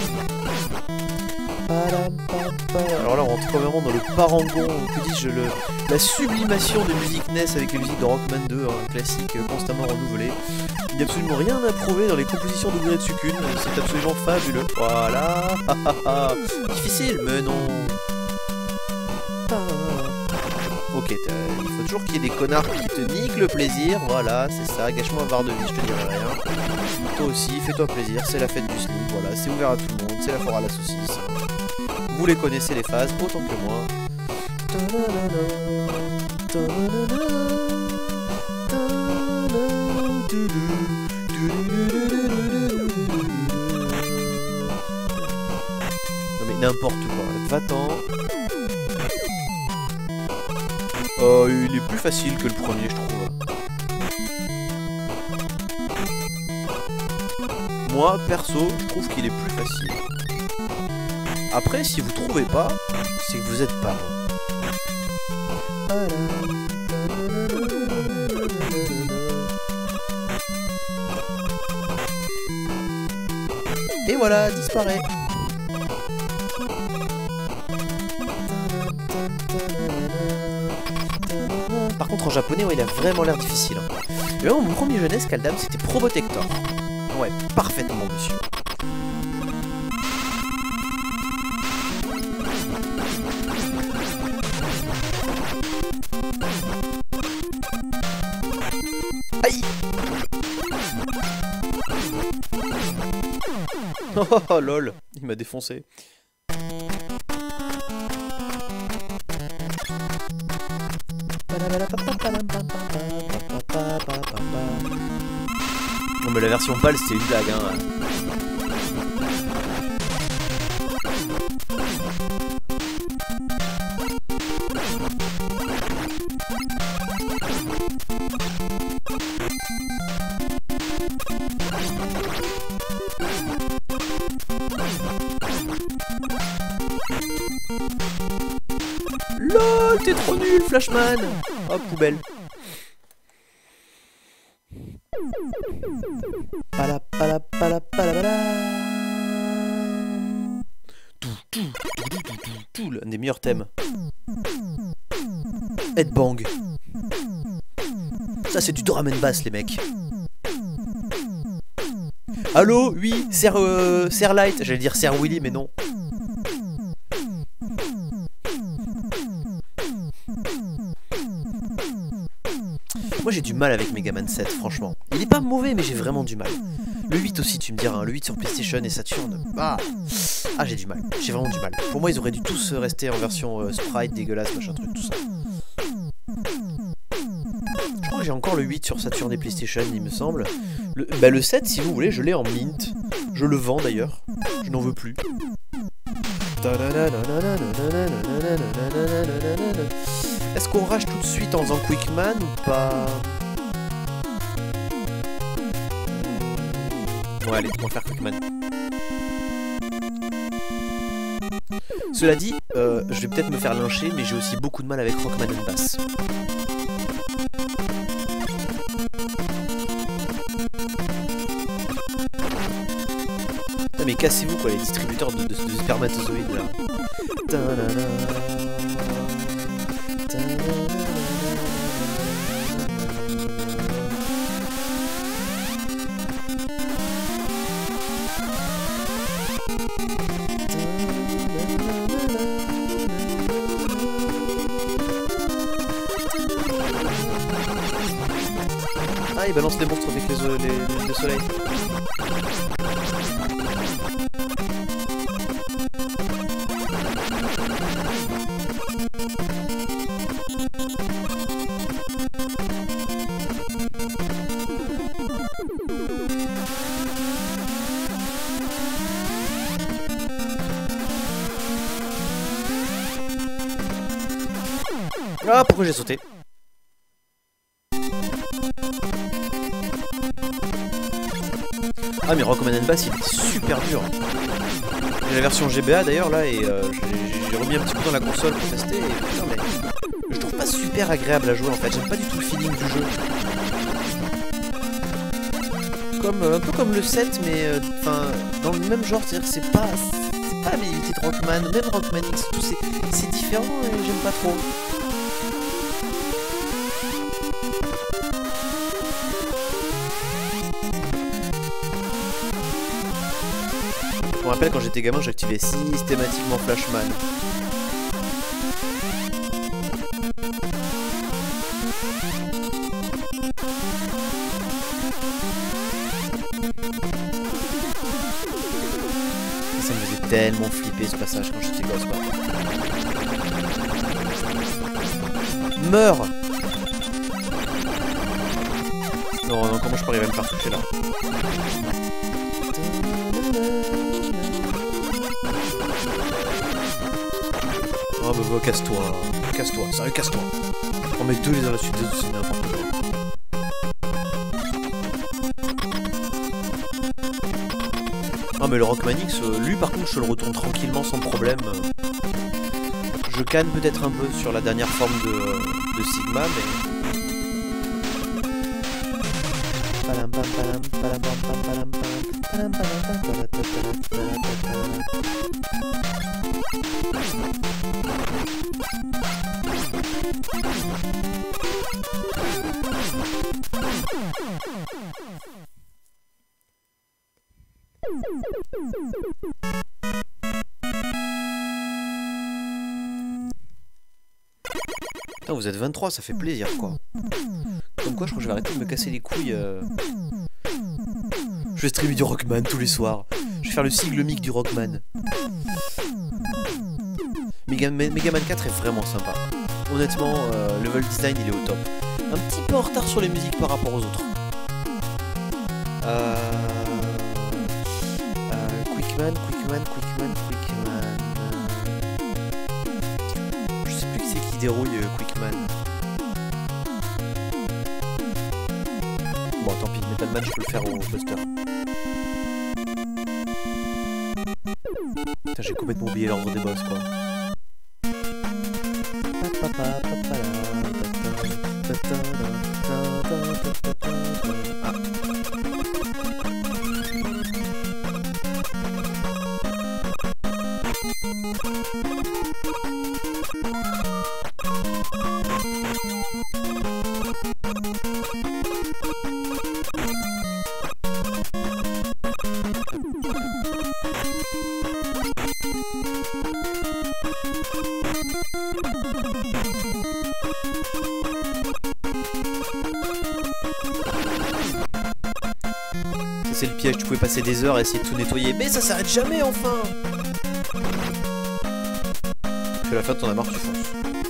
Alors là on rentre vraiment dans le parangon, que dis-je, le, la sublimation de musique N E S avec les musiques de Rockman deux, hein, classique constamment renouvelé. Il n'y a absolument rien à prouver dans les compositions de Guretsukun, c'est absolument fabuleux. Voilà. Difficile, mais non. Ok, il faut toujours qu'il y ait des connards qui te niquent le plaisir, voilà, c'est ça, gâche-moi un bar de vie, je te dirai rien. Toi aussi, fais-toi plaisir, c'est la fête du slip, voilà, c'est ouvert à tout le monde, c'est la foire à la saucisse. Vous les connaissez les phases, autant que moi. Non mais n'importe quoi, va-t'en. Oh, il est plus facile que le premier, je trouve. Moi, perso, je trouve qu'il est plus facile. Après, si vous trouvez pas, c'est que vous êtes pas bon. Et voilà, disparaît. Par contre en japonais, ouais, il a vraiment l'air difficile. Hein. Et vraiment, mon premier jeunesse, Caldam, c'était Probotector. Ouais, parfaitement, monsieur. Aïe. Oh, oh lol, il m'a défoncé. Non mais la version pâle c'était une blague hein. LOL, t'es trop nul, Flashman. Oh, poubelle. Pala, pala, pala, pala, pala. Tout, tout, tout, tout, tout, tout, l'un des meilleurs thèmes. Headbang. Ça, c'est du drum and bass, les mecs. Allô, oui, Sir, euh, Sir Light. J'allais dire Sir Willy, mais non. Moi j'ai du mal avec Megaman sept, franchement. Il est pas mauvais, mais j'ai vraiment du mal. Le huit aussi, tu me diras, hein, le huit sur PlayStation et Saturn. Ah, ah j'ai du mal, j'ai vraiment du mal. Pour moi, ils auraient dû tous rester en version euh, sprite, dégueulasse, machin truc, tout ça. Je crois que j'ai encore le huit sur Saturn et PlayStation, il me semble. Le, bah, le sept, si vous voulez, je l'ai en mint. Je le vends d'ailleurs. Je n'en veux plus. Est-ce qu'on rage tout de suite en faisant Quickman ou pas? Ouais, allez, on va faire Quickman. Cela dit, euh, je vais peut-être me faire lyncher, mais j'ai aussi beaucoup de mal avec Rockman and Bass. Putain, mais cassez-vous quoi, les distributeurs de, de, de spermatozoïdes là. Ah, il balance des monstres avec les, les, les, les soleils. Ah, pourquoi j'ai sauté? Ah, mais Rockman and Bass il est super dur. J'ai la version G B A d'ailleurs là et euh, j'ai remis un petit peu dans la console pour tester et putain, mais je trouve pas super agréable à jouer en fait, j'aime pas du tout le feeling du jeu. Comme, euh, un peu comme le sept mais enfin euh, dans le même genre, c'est-à-dire que c'est pas, c'est pas la médiévité de Rockman, même Rockman X, tout c'est différent et j'aime pas trop. Je me rappelle quand j'étais gamin, j'activais systématiquement Flashman. Ça me faisait tellement flipper ce passage quand j'étais gosse quoi. Meurs! Non, non, comment je peux arriver à me faire toucher là? Oh bah bah casse-toi, casse-toi, sérieux casse-toi. On met deux les uns à la suite des autres, c'est n'importe quoi. Ah mais le Rockman X, lui par contre je le retourne tranquillement sans problème. Je canne peut-être un peu sur la dernière forme de, de Sigma mais... Putain, vous êtes vingt-trois, ça fait plaisir quoi. Comme quoi je crois que je vais arrêter de me casser les couilles. Euh... Je vais streamer du Rockman tous les soirs. Je vais faire le sigle mic du Rockman. Megaman quatre est vraiment sympa. Honnêtement, euh, le level design il est au top. Un petit peu en retard sur les musiques par rapport aux autres. Euh... Euh, Quickman, Quickman, Quickman, Quickman. Je sais plus qui c'est qui dérouille euh, Quickman. Bon, tant pis, Metal Man, je peux le faire au Buster. Putain, j'ai complètement oublié l'ordre des boss, quoi. Ah. C'est le piège, tu pouvais passer des heures à essayer de tout nettoyer, mais ça s'arrête jamais enfin. Puis à la fin t'en as marre, tu fonces.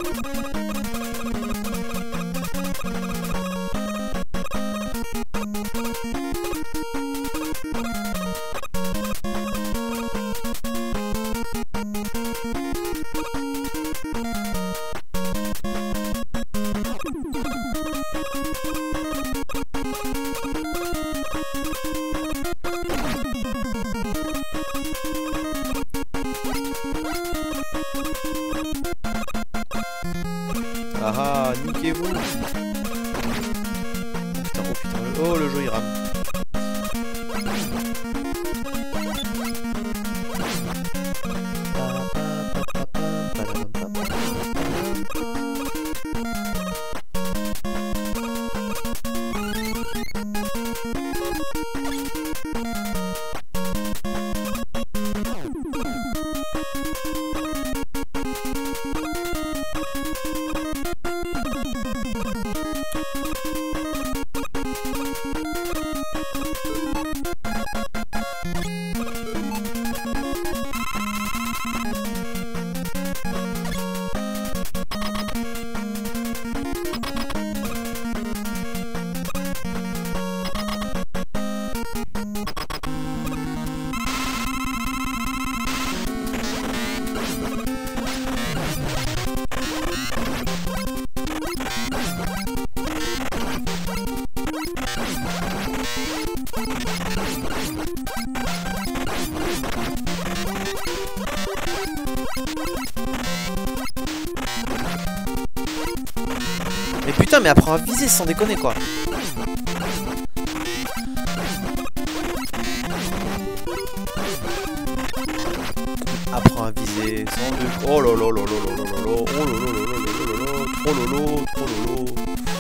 Ah ah, niquez-vous. Putain, oh putain, oh le jeu il rame. Mais putain, mais apprends à viser sans déconner quoi. Apprends à viser sans déconner. Oh lolo lolo lolo lolo. Oh lolo lolo lolo lolo. Trop lolo, trop lolo.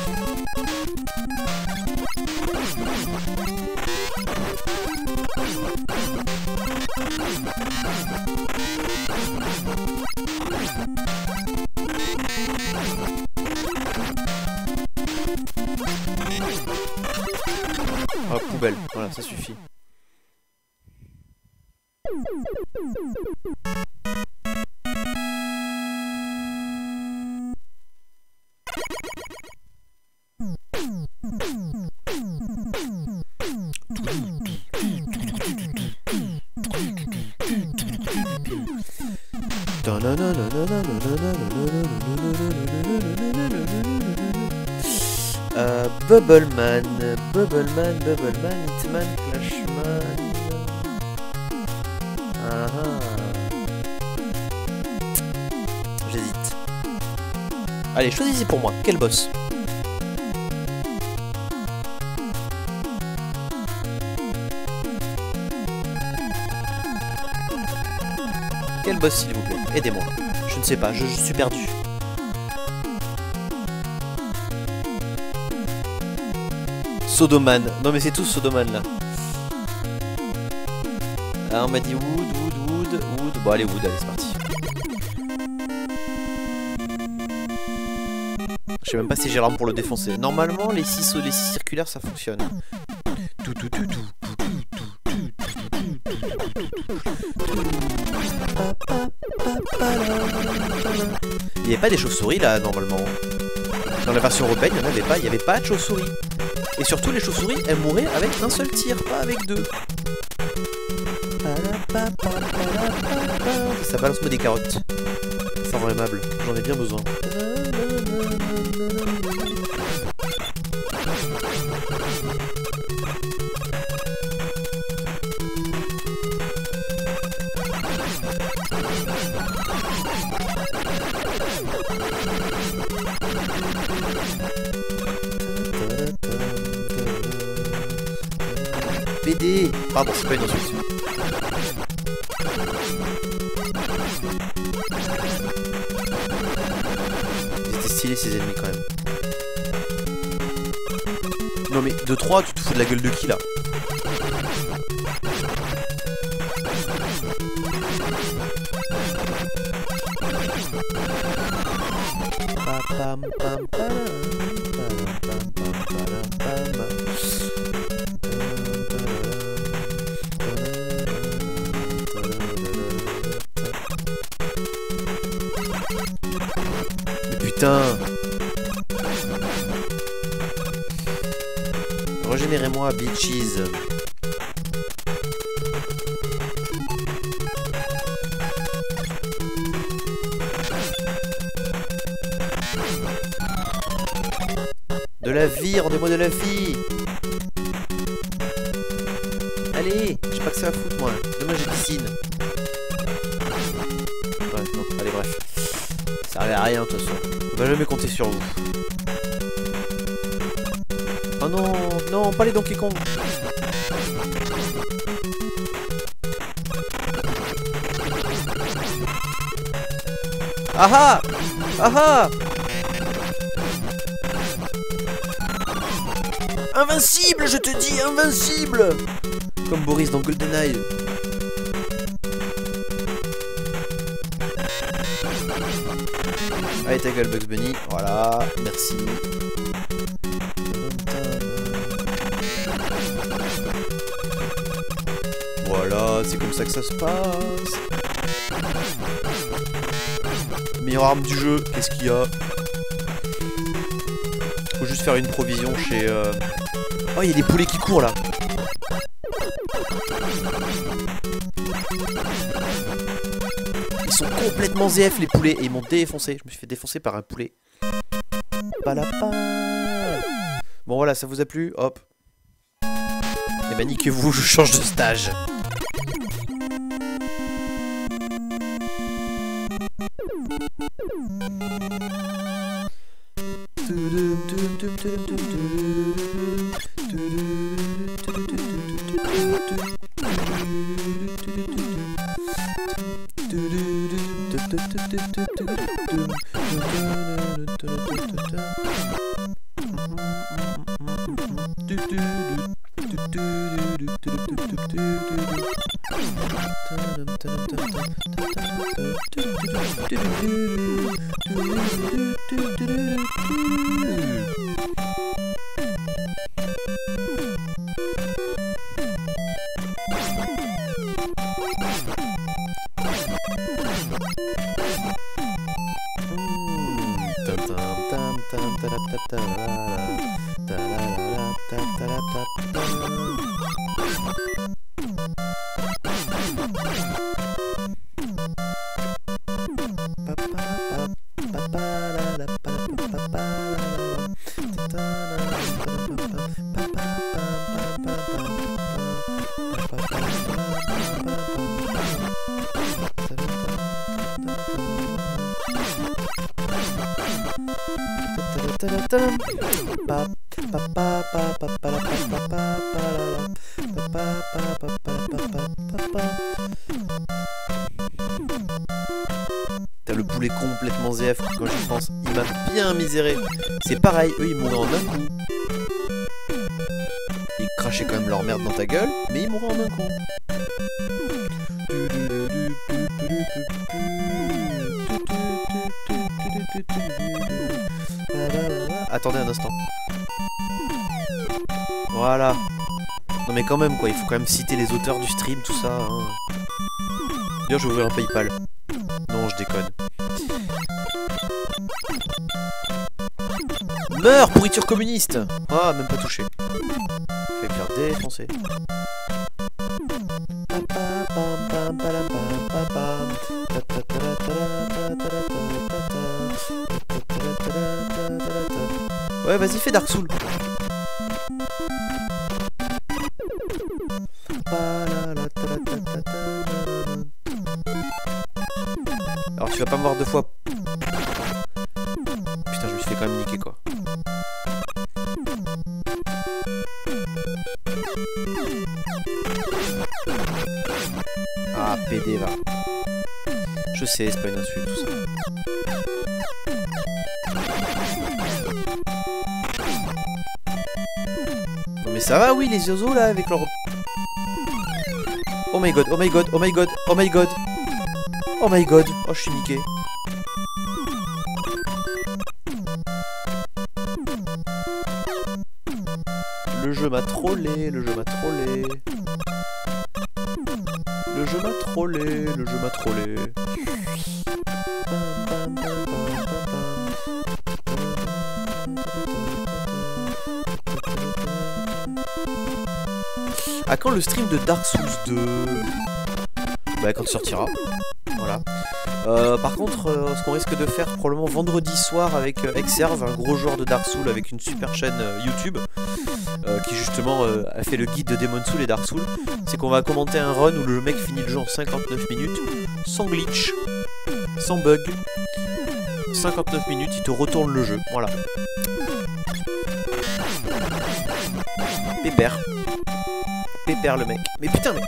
Ah, poubelle, voilà, ça suffit. Euh, Bubbleman, Bubbleman, Bubbleman, Hitman, Flashman. Ah ah. J'hésite. Allez, choisissez pour moi. Quel boss? Quel boss s'il vous plaît? Aidez-moi. Je ne sais pas, je, je suis perdu. Sodoman. Non mais c'est tous Sodoman là. Ah, on m'a dit Wood, Wood, Wood, Wood. Bon allez Wood, allez c'est parti. Je sais même pas si j'ai l'arme pour le défoncer. Normalement les six les six circulaires ça fonctionne. Tout tout tout tout. Il n'y avait pas des chauves-souris là normalement. Dans la version européenne il n'y en avait pas, il n'y avait pas de chauves-souris. Et surtout les chauves-souris elles mouraient avec un seul tir, pas avec deux. Ça balance-moi des carottes. Ça rend aimable, j'en ai bien besoin. B D. Pardon, c'est pas une insulte. Ils étaient stylés ces ennemis quand même. Non mais de trois, tu te fous de la gueule de qui là? Mais putain! Régénérez-moi, bitches! De la vie, rendez-moi de la vie! Allez, j'ai pas que ça à foutre moi. Demain j'ai piscine. Ouais, non, allez bref. Ça servait à rien de toute façon. On va jamais compter sur vous. Oh non, non, pas les Donkey Kong. Ah ah! Ah ah! Invincible, je te dis, invincible! Comme Boris dans GoldenEye. Allez ta gueule Bugs Bunny, voilà, merci. Voilà, c'est comme ça que ça se passe. Meilleure arme du jeu, qu'est-ce qu'il y a? Faut juste faire une provision chez... Euh... Oh, il y a des poulets qui courent là. Ils sont complètement Z F les poulets et ils m'ont défoncé. Je me suis fait défoncer par un poulet. Palapa. Bon voilà, ça vous a plu? Hop. Et bah niquez-vous, je change de stage. T'as le poulet complètement Z F quand j'y pense. Il m'a bien miséré. C'est pareil, eux ils mouraient en un coup. Ils crachaient quand même leur merde dans ta gueule, mais ils mouraient en un coup. Attendez un instant. Voilà. Non mais quand même quoi, il faut quand même citer les auteurs du stream, tout ça. Hein. D'ailleurs je vais ouvrir un PayPal. Non je déconne. Meurs, pourriture communiste. Ah, même pas touché. Fait faire défoncer. Ouais, vas-y, fais Dark Souls. Alors, tu vas pas me voir deux fois. Putain, je me suis fait quand même niquer, quoi. Ah, P D, va. Je sais, c'est pas une insulte, tout ça. Non mais ça va, oui, les oiseaux, là, avec leur... Oh my god, oh my god, oh my god, oh my god. Oh my god, oh, je suis niqué. Le jeu m'a trollé, le jeu m'a trollé. Le jeu m'a trollé, le jeu m'a trollé. À quand le stream de Dark Souls deux? Bah quand il sortira. Voilà. Euh, par contre, euh, ce qu'on risque de faire probablement vendredi soir avec euh, Exerve, un gros joueur de Dark Souls avec une super chaîne euh, YouTube, euh, qui justement euh, a fait le guide de Demon's Souls et Dark Souls, c'est qu'on va commenter un run où le mec finit le jeu en cinquante-neuf minutes, sans glitch, sans bug. cinquante-neuf minutes, il te retourne le jeu. Voilà. Pépère. Pépère le mec. Mais putain, mais...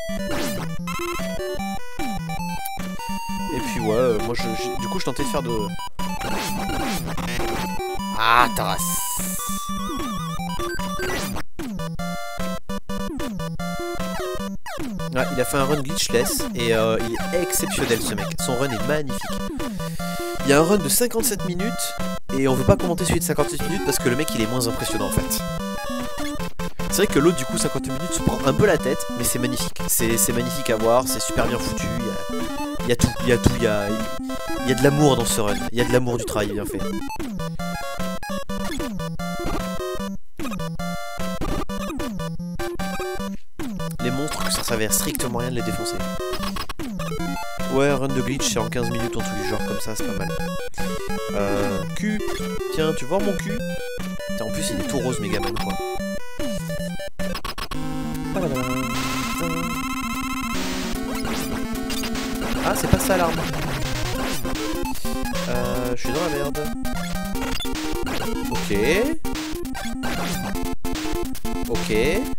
Et puis ouais, euh, moi je, je, du coup je tentais de faire de... Ah, Taras. Ouais, il a fait un run glitchless et euh, il est exceptionnel ce mec. Son run est magnifique. Il y a un run de cinquante-sept minutes et on veut pas commenter celui de cinquante-sept minutes parce que le mec il est moins impressionnant en fait. C'est vrai que l'autre du coup cinquante minutes se prend un peu la tête, mais c'est magnifique. C'est magnifique à voir, c'est super bien foutu. Il y a, il y a tout, il y a tout, il y a, il y a de l'amour dans ce run. Il y a de l'amour du travail bien fait. Les monstres que ça servait strictement rien de les défoncer. Ouais, un run de glitch c'est en quinze minutes en tous les genres comme ça, c'est pas mal. Euh, cul. Tiens, tu vois mon cul? En plus il est tout rose Megaman quoi. Ah, c'est pas ça l'arme. Euh, je suis dans la merde. Ok. Ok.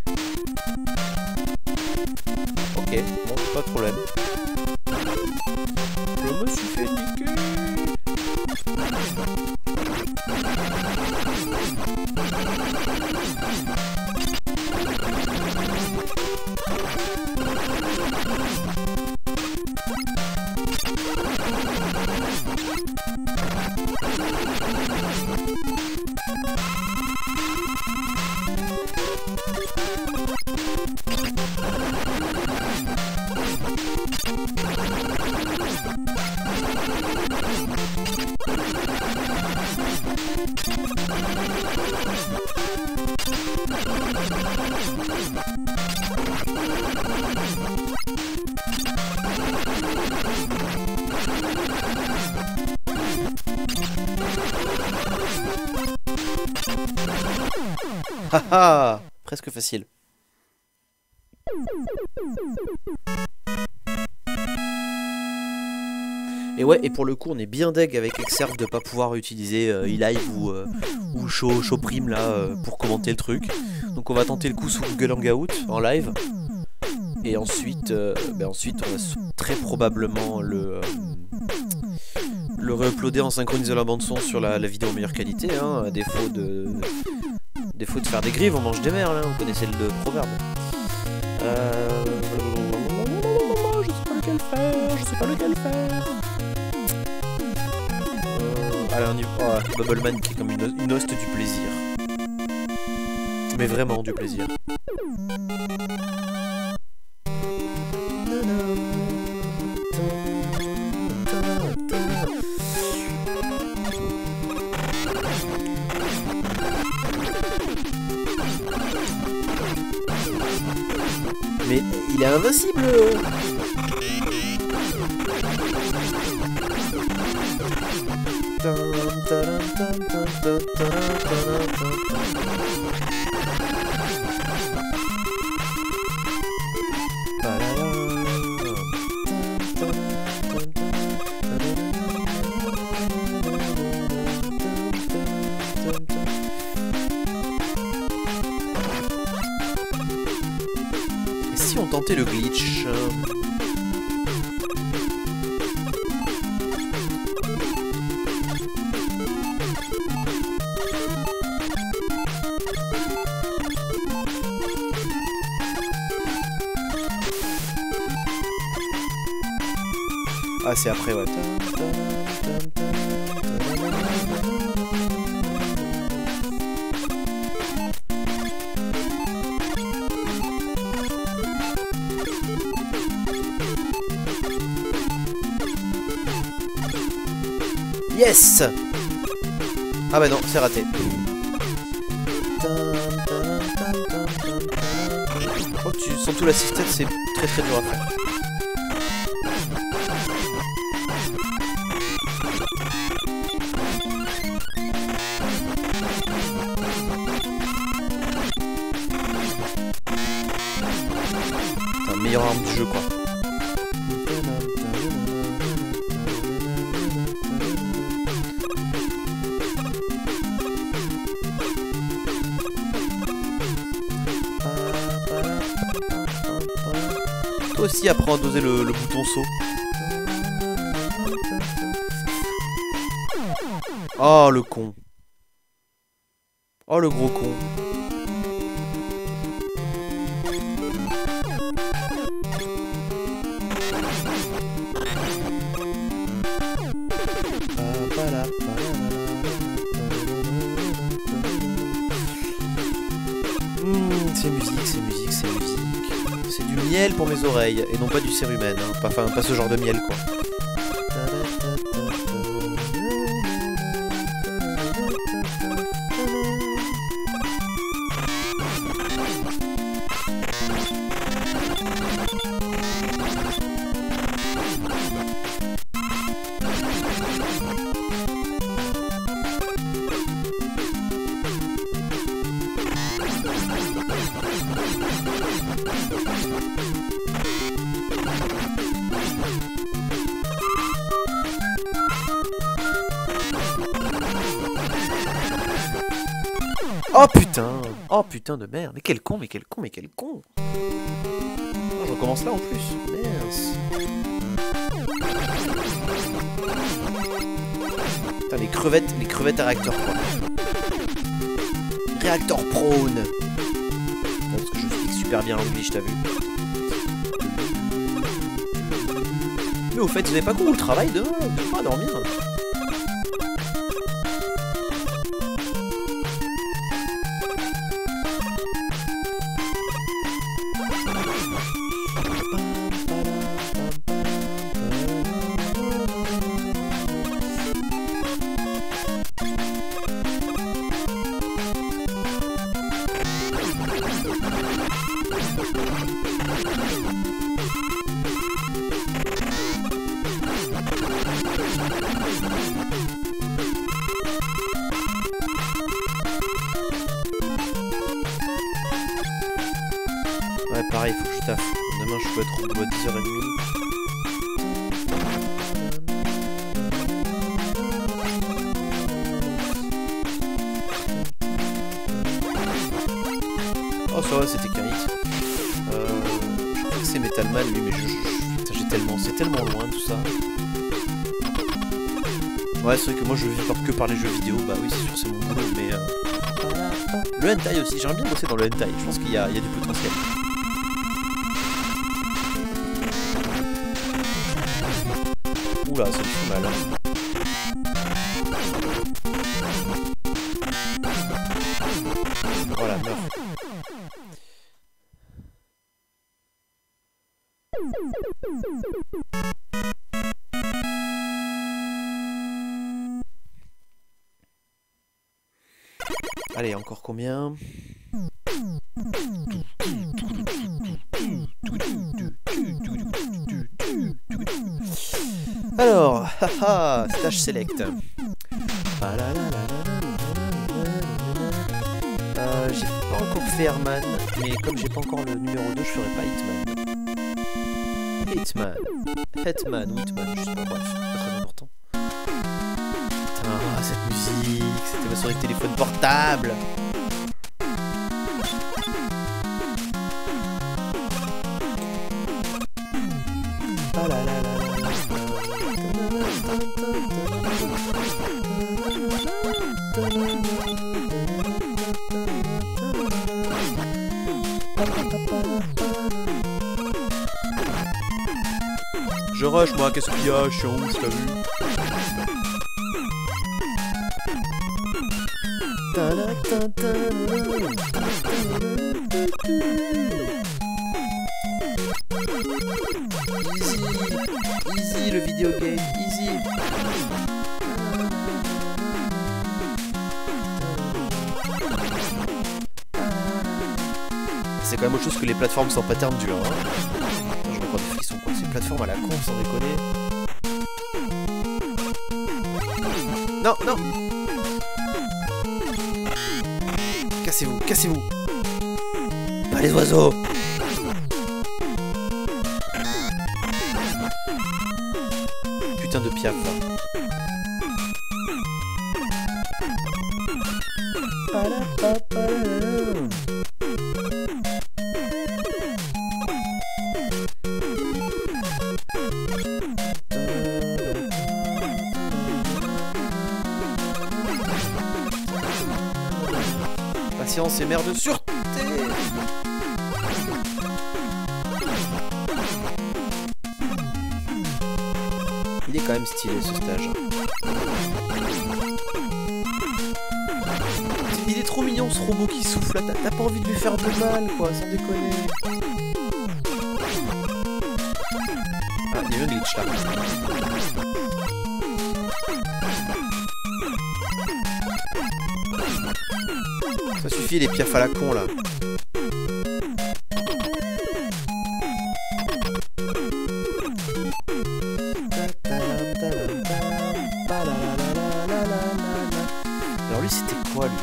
Ok, bon, pas de problème. Je me suis fait niquer. Haha, presque facile. Et ouais, et pour le coup, on est bien deg avec Exerve de pas pouvoir utiliser euh, eLive ou, euh, ou Show, Show Prime là euh, pour commenter le truc. Donc on va tenter le coup sous Google Hangout en live. Et ensuite, euh, ben ensuite on va très probablement le, euh, le re-uploader en synchronisant la bande son sur la, la vidéo en meilleure qualité, hein, à défaut de, défaut de faire des grives, on mange des merles, hein, vous connaissez le proverbe. Euh... Je sais pas lequel faire, je sais pas lequel faire. Euh... Allez, on y va. Oh, Bubbleman qui est comme une, une hoste du plaisir. Mais vraiment du plaisir. Mais il est invincible. Si on tentait le glitch. Ah, c'est après, ouais. Yes! Ah bah non, c'est raté. Oh, tu sens tout l'assisted, c'est très très dur à faire. C'est la meilleure arme du jeu, quoi. Toi aussi apprends à doser le, le bouton saut. Oh le con. Oh le gros con. Mmh, c'est musique, c'est musique, c'est musique. C'est du miel pour mes oreilles et non pas du cérumen, hein. Enfin pas ce genre de miel quoi. Oh putain. Oh putain de merde. Mais quel con, mais quel con, mais quel con. Oh, je recommence là en plus. Mince. Putain, les crevettes, les crevettes à réacteur quoi. Réacteur prone. Bon, parce que je fixe super bien l'anglais, je t'ai vu. Mais au fait, vous n'avez pas couru le travail demain, de quoi dormir. Ouais, pareil, faut que je taffe. Demain, je peux être au bout à dix heures trente. Oh, ça va, c'était Karit. Euh, je crois que c'est Metalman, lui, mais je... je j'ai tellement... c'est tellement loin, tout ça. Ouais, c'est vrai que moi, je vis par... que par les jeux vidéo. Bah oui, c'est sûr, c'est mon boulot, mais... Euh... Le hentai aussi, j'aimerais bien bosser dans le hentai. Je pense qu'il y, y a du potentiel. Oula, ça me fait mal. Voilà, meurs. Allez, encore combien? Alors, haha, stage select. Euh, j'ai pas encore fait Herman, mais comme j'ai pas encore le numéro deux, je ferai pas Hitman. Hitman. Hitman ou Hitman, je sais pas, bref, pas très important. Ah, cette musique, c'était sur les téléphones portables. Ah là là là. Je rush moi, qu'est-ce qu'il y a? Je suis en ouf, t'as vu? Easy, easy le vidéo game, easy. C'est quand même autre chose que les plateformes sans pattern dur. Hein. Attends, je me prends des frissons quoi, ces plateformes à la con sans déconner. Non, non. Cassez-vous, cassez-vous. Pas les oiseaux. Putain de piaf. Patience et mère de sûreté. Il est quand même stylé ce stage. Il est trop mignon ce robot qui souffle là, t'as pas envie de lui faire de mal quoi, sans déconner. Ah, il y a eu un glitch là. Ça suffit les piafs à la con là. Alors lui c'était quoi lui?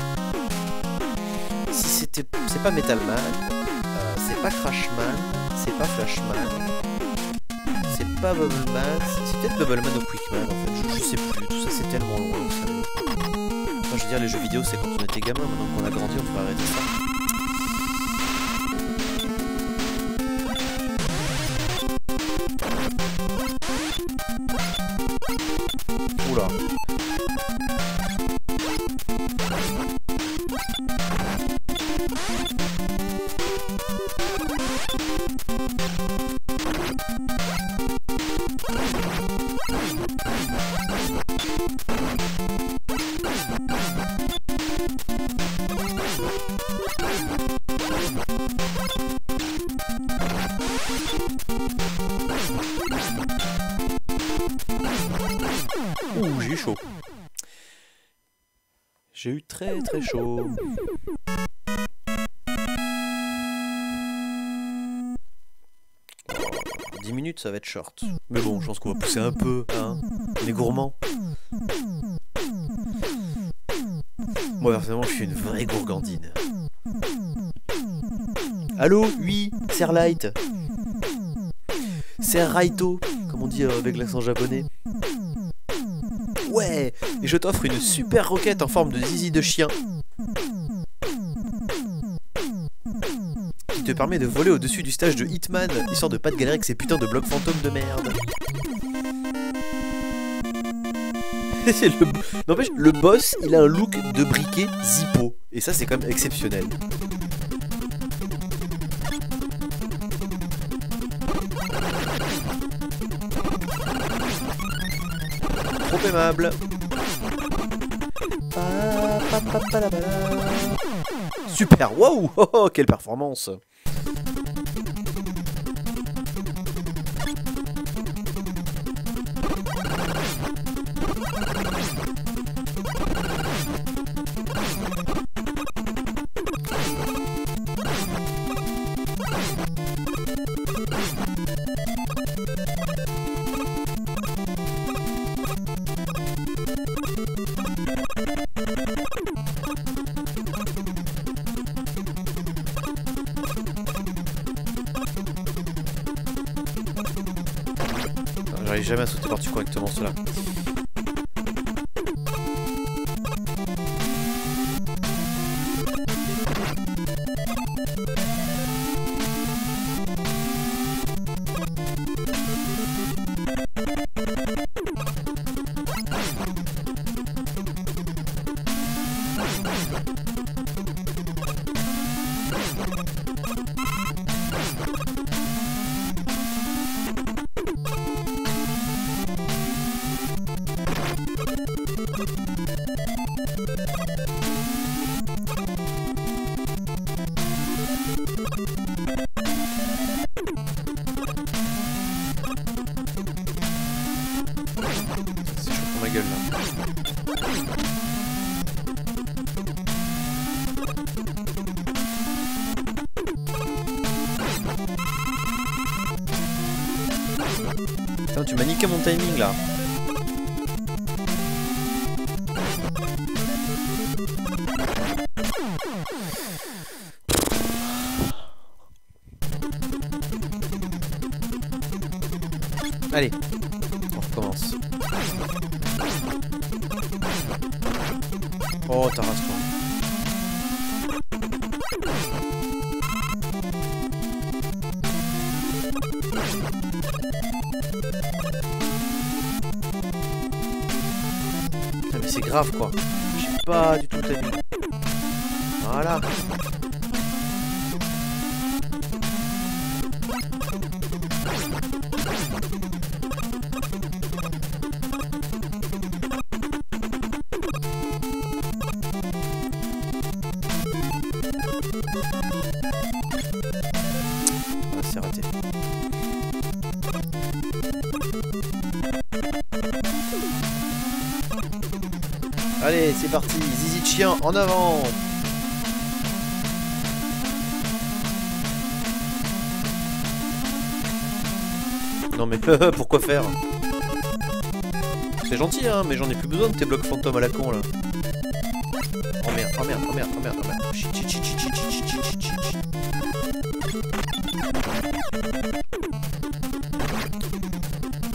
Si c'était... c'est pas Metalman, euh, c'est pas Crashman, c'est pas Flashman, c'est pas Bubbleman, c'est peut-être Bubbleman ou Quickman en fait, je, je sais plus, tout ça c'est tellement loin vous savez. Enfin je veux dire, les jeux vidéo, c'est quand on était gamin. Maintenant qu'on a grandi, on peut arrêter ça. Oula. Ouh, j'ai eu chaud. J'ai eu très très chaud. dix minutes, ça va être short. Mais bon, je pense qu'on va pousser un peu, hein. On est gourmand. Moi, personnellement, je suis une vraie gourgandine. Allô, oui, Sir Light. Sir Raito, comme on dit avec l'accent japonais. Ouais, et je t'offre une super roquette en forme de zizi de chien. Qui te permet de voler au-dessus du stage de Hitman, histoire de pas te galérer avec ces putains de blocs fantômes de merde. C'est le... N'empêche, le boss, il a un look de briquet Zippo. Et ça, c'est quand même exceptionnel. Trop aimable. Super, waouh, oh, oh, quelle performance. J'arrive jamais à sauter par-dessus correctement cela. C'est chaud pour ma gueule là. Putain, tu m'as niqué mon timing là. Allez, on recommence. Oh, t'as raison. Ah, mais c'est grave quoi. J'ai pas du tout timing. Voilà. Ah, c'est raté. Allez, c'est parti. Zizi de chien, en avant. Non mais pourquoi faire? C'est gentil hein, mais j'en ai plus besoin de tes blocs fantômes à la con là. Oh merde, oh merde, oh merde, oh merde, oh merde. Shit, shit, shit, shit, shit, shit, shit, shit, shit.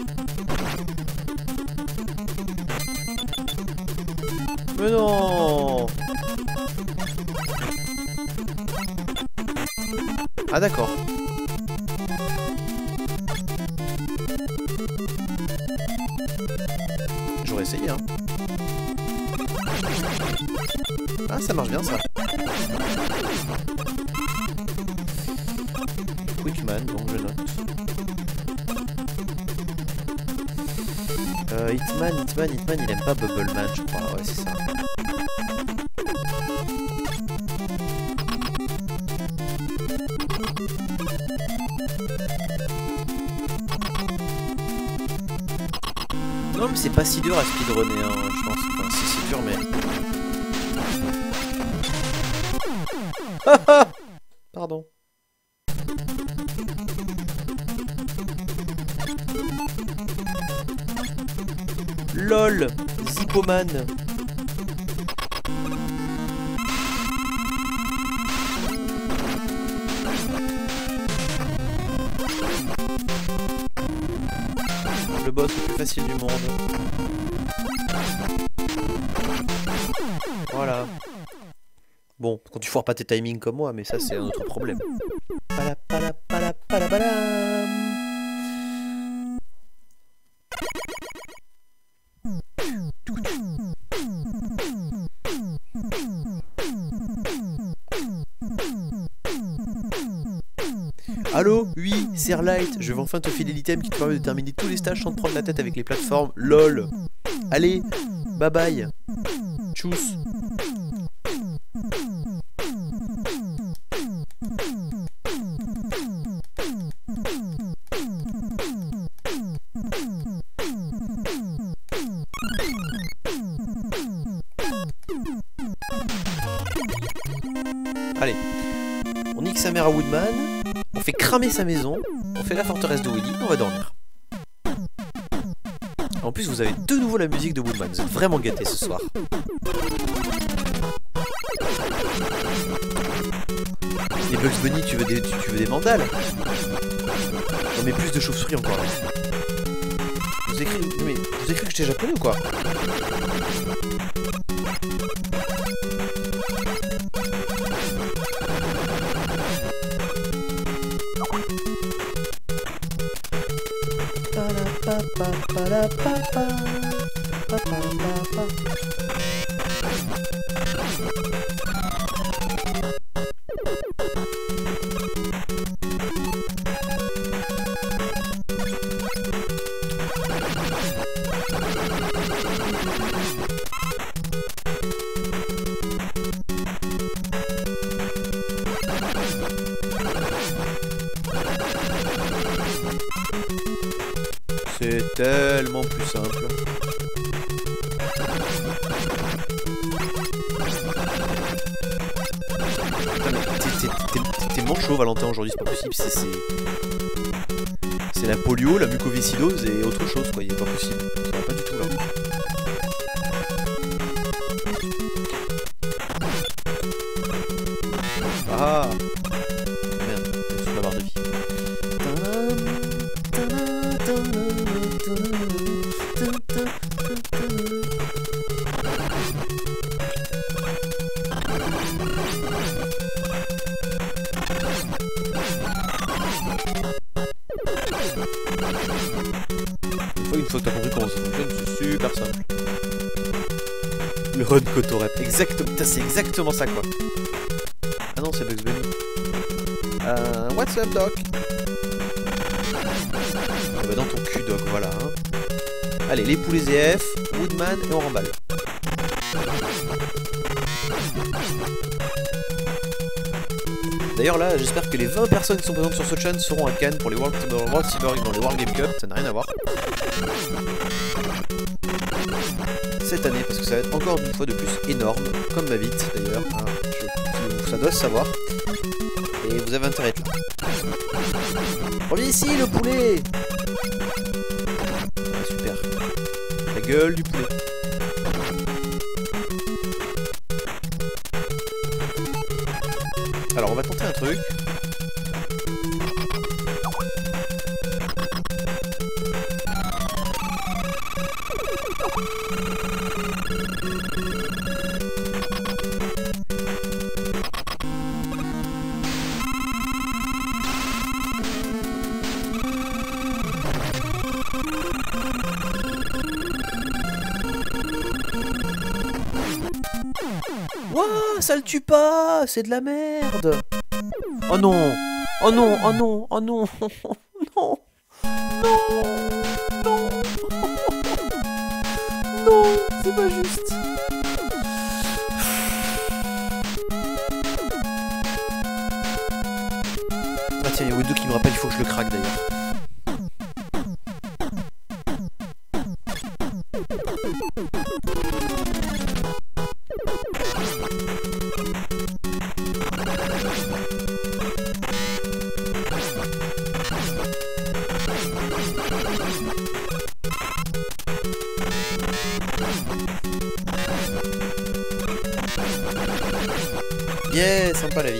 Mais non. Ah d'accord. J'aurais essayé hein. Ah ça marche bien ça. Quickman, donc je note. Euh, Hitman, Hitman, Hitman, il aime pas Bubbleman, je crois. Ouais, c'est ça. Non, mais c'est pas si dur à speedrunner, hein, je pense. Enfin, si c'est dur, mais. Pardon. LOL, Zippoman. Le boss le plus facile du monde. Voilà. Bon, quand tu foires pas tes timings comme moi, mais ça c'est un autre problème. Pala, pala, pala, pala, pala. Allô? Oui, Serlight, je vais enfin te filer l'item qui te permet de terminer tous les stages sans te prendre la tête avec les plateformes. LOL. Allez, bye bye. Tchuss. Allez, on nique sa mère à Woodman, on fait cramer sa maison, on fait la forteresse de Willy, on va dormir. En plus, vous avez de nouveau la musique de Woodman, vous êtes vraiment gâtés ce soir. Et Bugs Bunny, tu veux des, tu, tu veux des mandales? On met plus de chauves-souris encore là. Vous écrivez, mais vous écrivez que j'étais japonais ou quoi? C'est tellement plus simple. T'es manchot Valentin aujourd'hui, c'est pas possible, c'est... C'est la polio, la mucoviscidose et autre chose quoi, il est pas possible. Ça va pas du tout là. Ah merde, je suis la barre de vie. Une fois que t'as compris comment ça fonctionne, c'est super simple. Le run Kotorep, exactement, c'est exactement ça quoi. Ah non, c'est Bugs Bunny. Euh, what's up, Doc? Ah bah dans ton cul, Doc, voilà. Hein. Allez, les poulets Z F, Woodman et on remballe. D'ailleurs là, j'espère que les vingt personnes qui sont présentes sur ce channel seront à Cannes pour les World Cyber dans les World Game Cup, ça n'a rien à voir. Cette année, parce que ça va être encore une fois de plus énorme, comme ma bite d'ailleurs, hein, je, ça doit se savoir. Et vous avez intérêt à être là. Reviens ici le poulet! Ah, super. La gueule du poulet. Alors on va tenter un truc. Ouah, ça le tue pas. C'est de la merde. Oh non. Oh non, oh non, oh non. Non. Non. Non. Non, c'est pas juste. Ah tiens, il y a Wood deux qui me rappelle, il faut que je le craque d'ailleurs. Yeah, sympa la vie.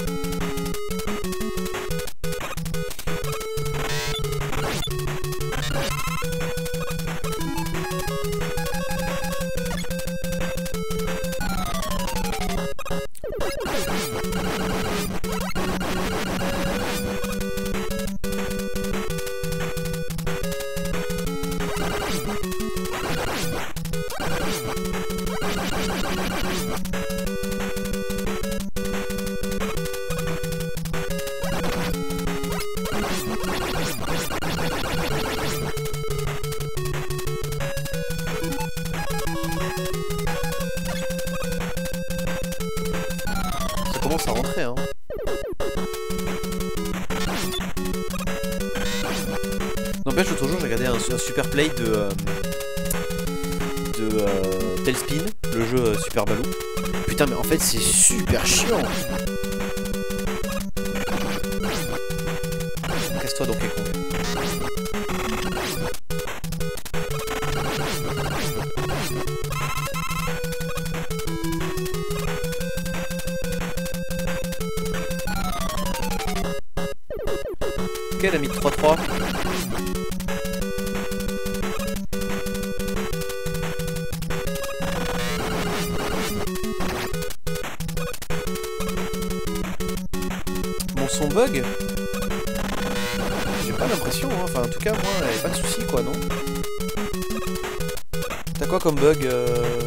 Ça commence à rentrer, hein. N'empêche, l'autre jour, j'ai regardé un, un super play de, euh, de euh, Tailspin, le jeu euh, Super Baloo. Putain, mais en fait, c'est super chiant. Casse-toi, Donkey Kong. Ok, elle a mis trois trois. Mon son bug? J'ai pas l'impression, hein. Enfin, en tout cas, moi, il n'y a pas de soucis, quoi, non? T'as quoi comme bug euh...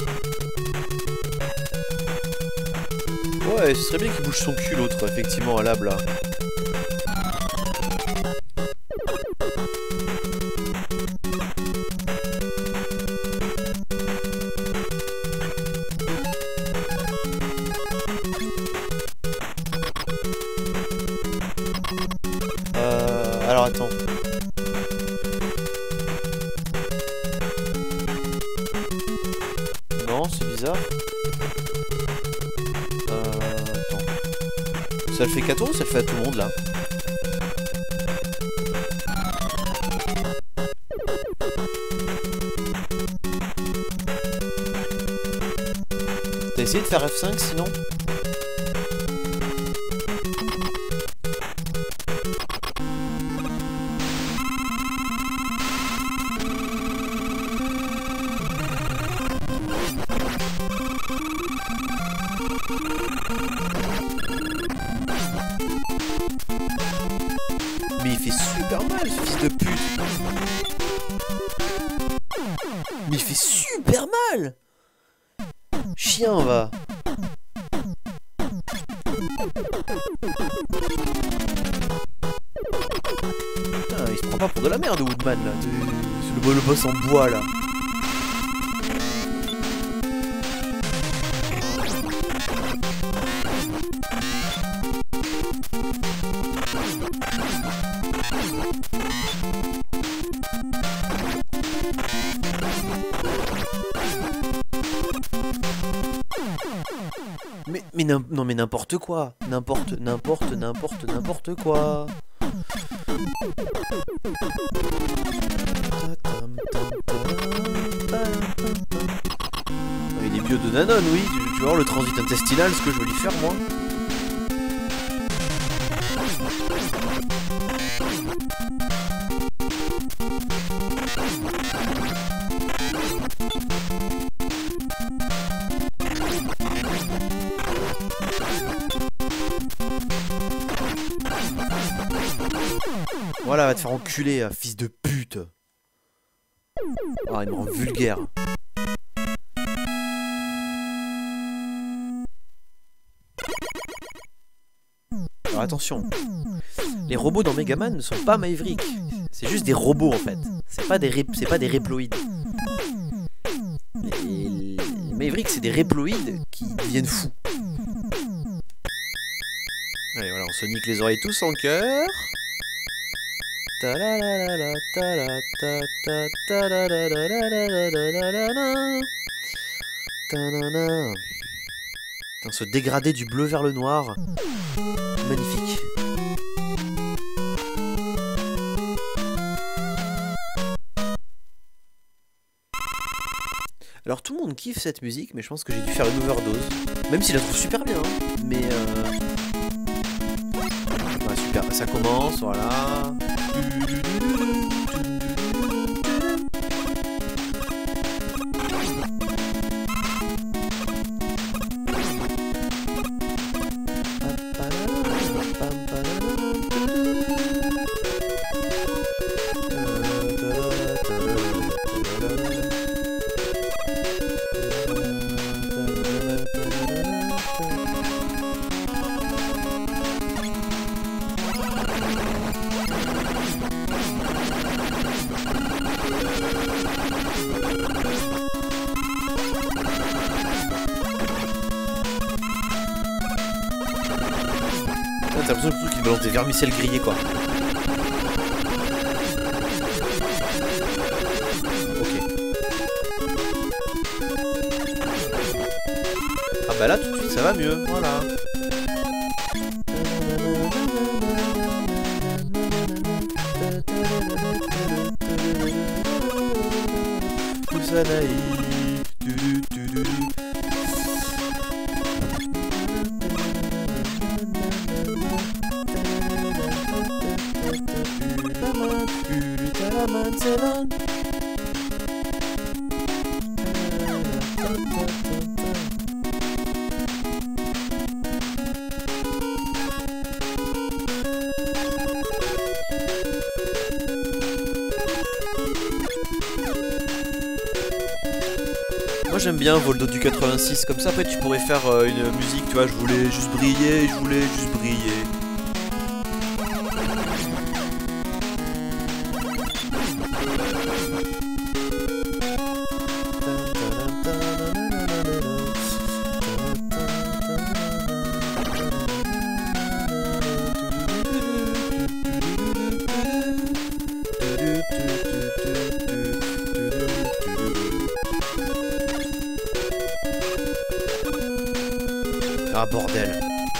Ouais, ce serait bien qu'il bouge son cul, l'autre, effectivement, à l'ab, là. Euh... Alors, attends. Non, c'est bizarre. Euh... Attends. Ça le fait qu'à toi ou ça le fait à tout le monde, là? T'as essayé de faire F cinq sinon? Mais il fait super mal ce fils de pute. Mais il fait super mal. Chien va. Putain, il se prend pas pour de la merde Woodman là. C'est le, le boss en bois là. Mais, mais non mais n'importe quoi. N'importe, n'importe, n'importe, n'importe quoi. Il est bio de Danone, oui. Tu, tu vois le transit intestinal, ce que je veux lui faire moi. Voilà, va te faire enculer, fils de pute. Ah, il me rend vulgaire. attention. Les robots dans Megaman ne sont pas Maverick. C'est juste des robots en fait. C'est pas des ré... c'est pas des réploïdes. Les, les Maverick c'est des réploïdes qui deviennent fous. Allez voilà, on se nique les oreilles tous en cœur. Ta-la-la-la-la, ta-la-ta-ta, ta-la-la-la-la-la-la-la-la-la. Ta-na-na. Putain, ce dégradé du bleu vers le noir. Magnifique. Alors tout le monde kiffe cette musique, mais je pense que j'ai dû faire une overdose. Même si je la trouve super bien, hein. Mais euh... ouais, super, ça commence, voilà. T'as l'impression que le truc il balance des vermicelles grillées quoi. Ok. Ah bah là tout de suite ça va mieux, voilà. Kusanaï. Moi j'aime bien Voldo du quatre-vingt-six, comme ça après tu pourrais faire euh, une musique, tu vois, je voulais juste briller, je voulais juste briller. Ah bordel.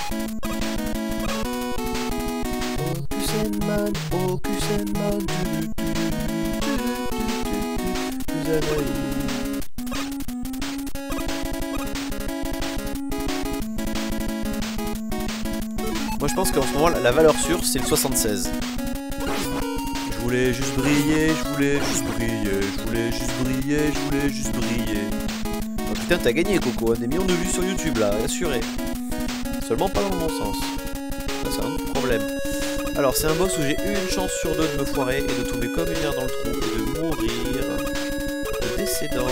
Moi je pense qu'en ce moment la valeur sûre c'est le soixante-seize. Je voulais juste briller, je voulais juste briller, je voulais juste briller, je voulais juste briller. Oh putain t'as gagné Coco, des millions de vues sur YouTube là, assuré. Seulement pas dans le bon sens. Ça c'est un autre problème. Alors c'est un boss où j'ai une chance sur deux de me foirer et de tomber comme une merde dans le trou et de mourir de décédance.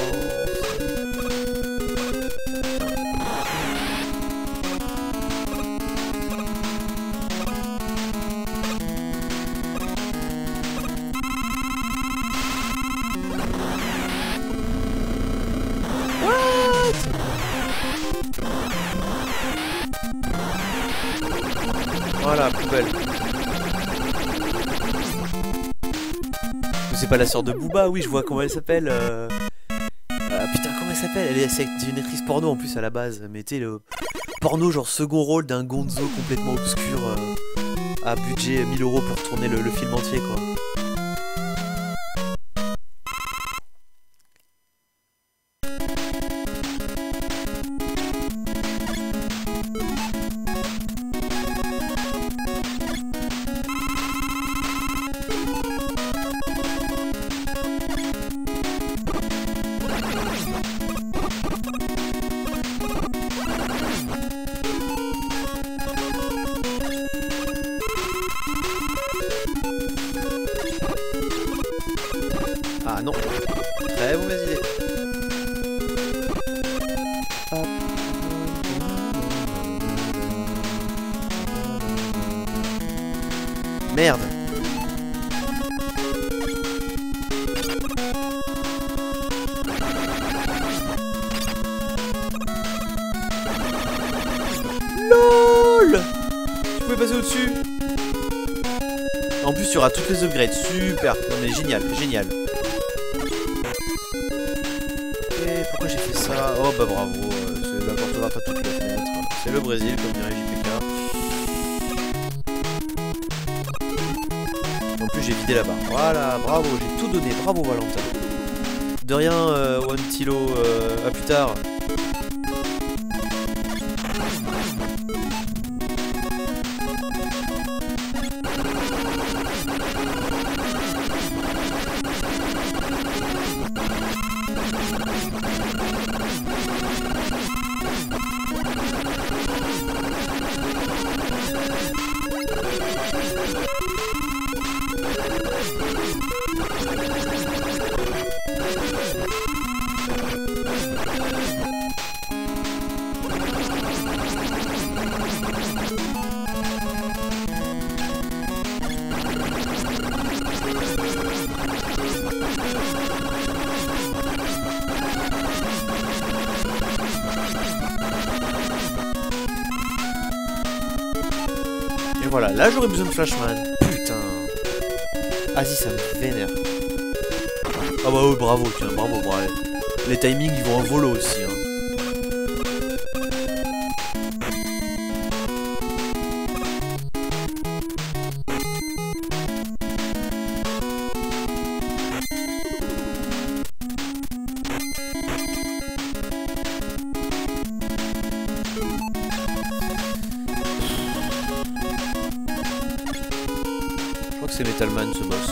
Voilà, poubelle. C'est pas la sœur de Booba, oui, je vois comment elle s'appelle. Euh... Ah, putain, comment elle s'appelle? Elle est, c'est une actrice porno en plus à la base. Mais tu sais, le porno genre second rôle d'un gonzo complètement obscur euh, à budget mille euros pour tourner le, le film entier, quoi. Ah non, très mauvaise idée. Merde. LOL. Tu pouvais passer au-dessus. En plus, il y aura toutes les upgrades. Super. Non mais génial, génial. Ok, pourquoi j'ai fait ça? Oh bah bravo. C'est la porte va pas toutes les fenêtres. C'est le Brésil, comme dirait J P K. En plus, j'ai vidé la barre. Voilà, bravo, j'ai tout donné. Bravo, Valentin. De rien, euh, One Tilo. Euh, à plus tard. Et voilà, là j'aurais besoin de Flashman. Putain. Vas-y, ça me vénère. Ah bah oui, bravo, tiens, bravo, bravo. Les timings, ils vont en volo aussi. Hein. Je crois que c'est Metalman ce boss.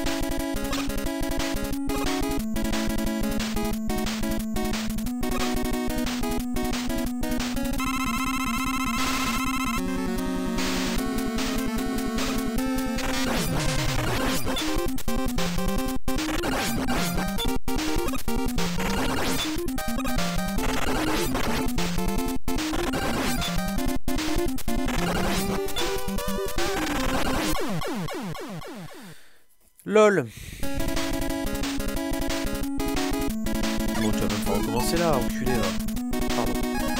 LOL. Bon, tu vas même pas recommencer là, enculé là. Pardon.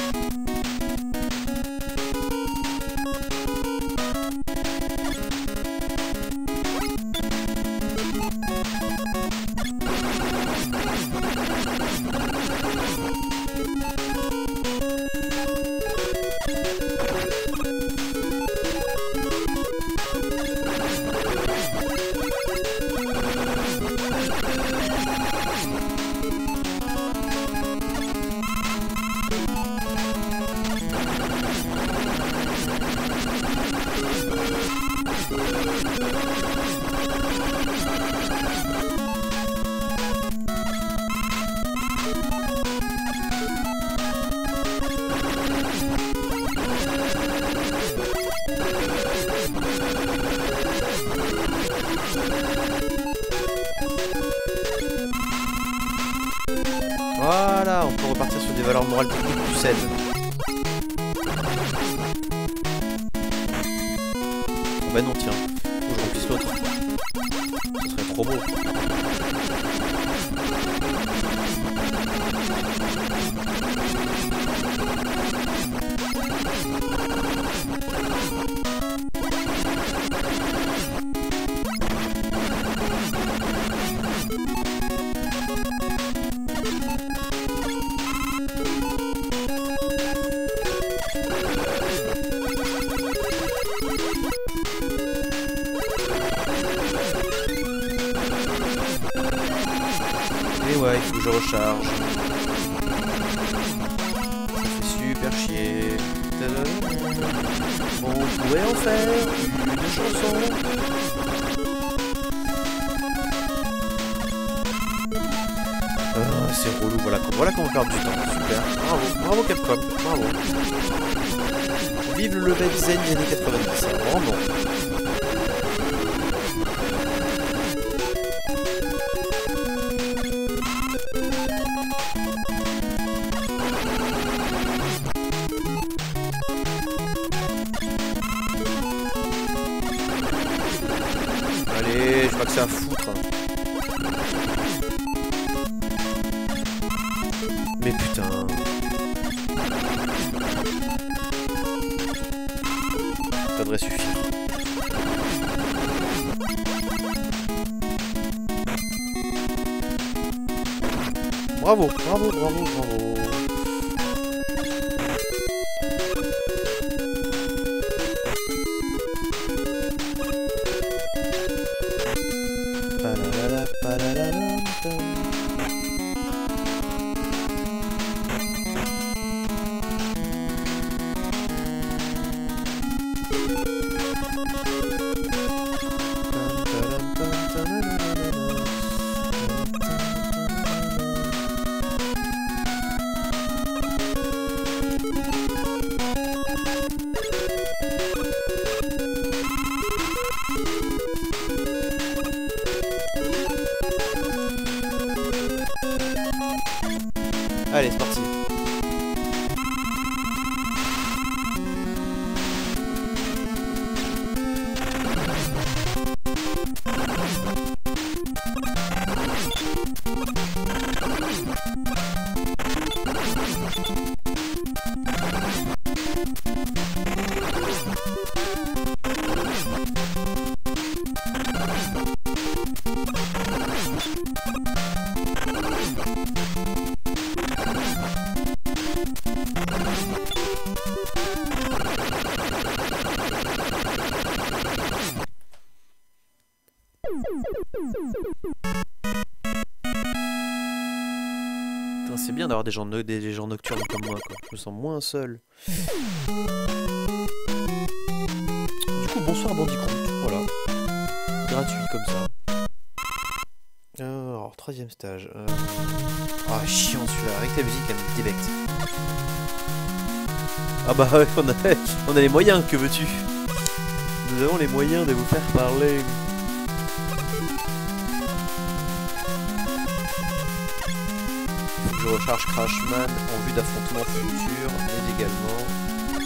Voilà, on peut repartir sur des valeurs morales techniques plus saines. Bah non, tiens, faut que je remplisse l'autre. Ce serait trop beau. Et ouais, il faut que je recharge. Ça fait super chier. On pourrait en faire une chanson. Euh, c'est relou, voilà, voilà comment perd du temps. Super, bravo, bravo Capcom, bravo. Vive le level zen des années quatre-vingt-dix, c'est vraiment bon. Mais putain. Ça devrait suffire. Bravo, bravo, bravo, bravo. Palalala, palalala. Allez, c'est parti. C'est bien d'avoir des gens, no des, des gens nocturnes comme moi, quoi. Je me sens moins seul. Du coup, bonsoir Bandicoot, voilà. Gratuit comme ça. Euh, alors, troisième stage. Euh... Ah, chiant celui-là, avec la musique, elle me débecte. Ah bah ouais, on a, on a les moyens, que veux-tu? Nous avons les moyens de vous faire parler. Je recharge Crashman en vue d'affrontement futur, mais également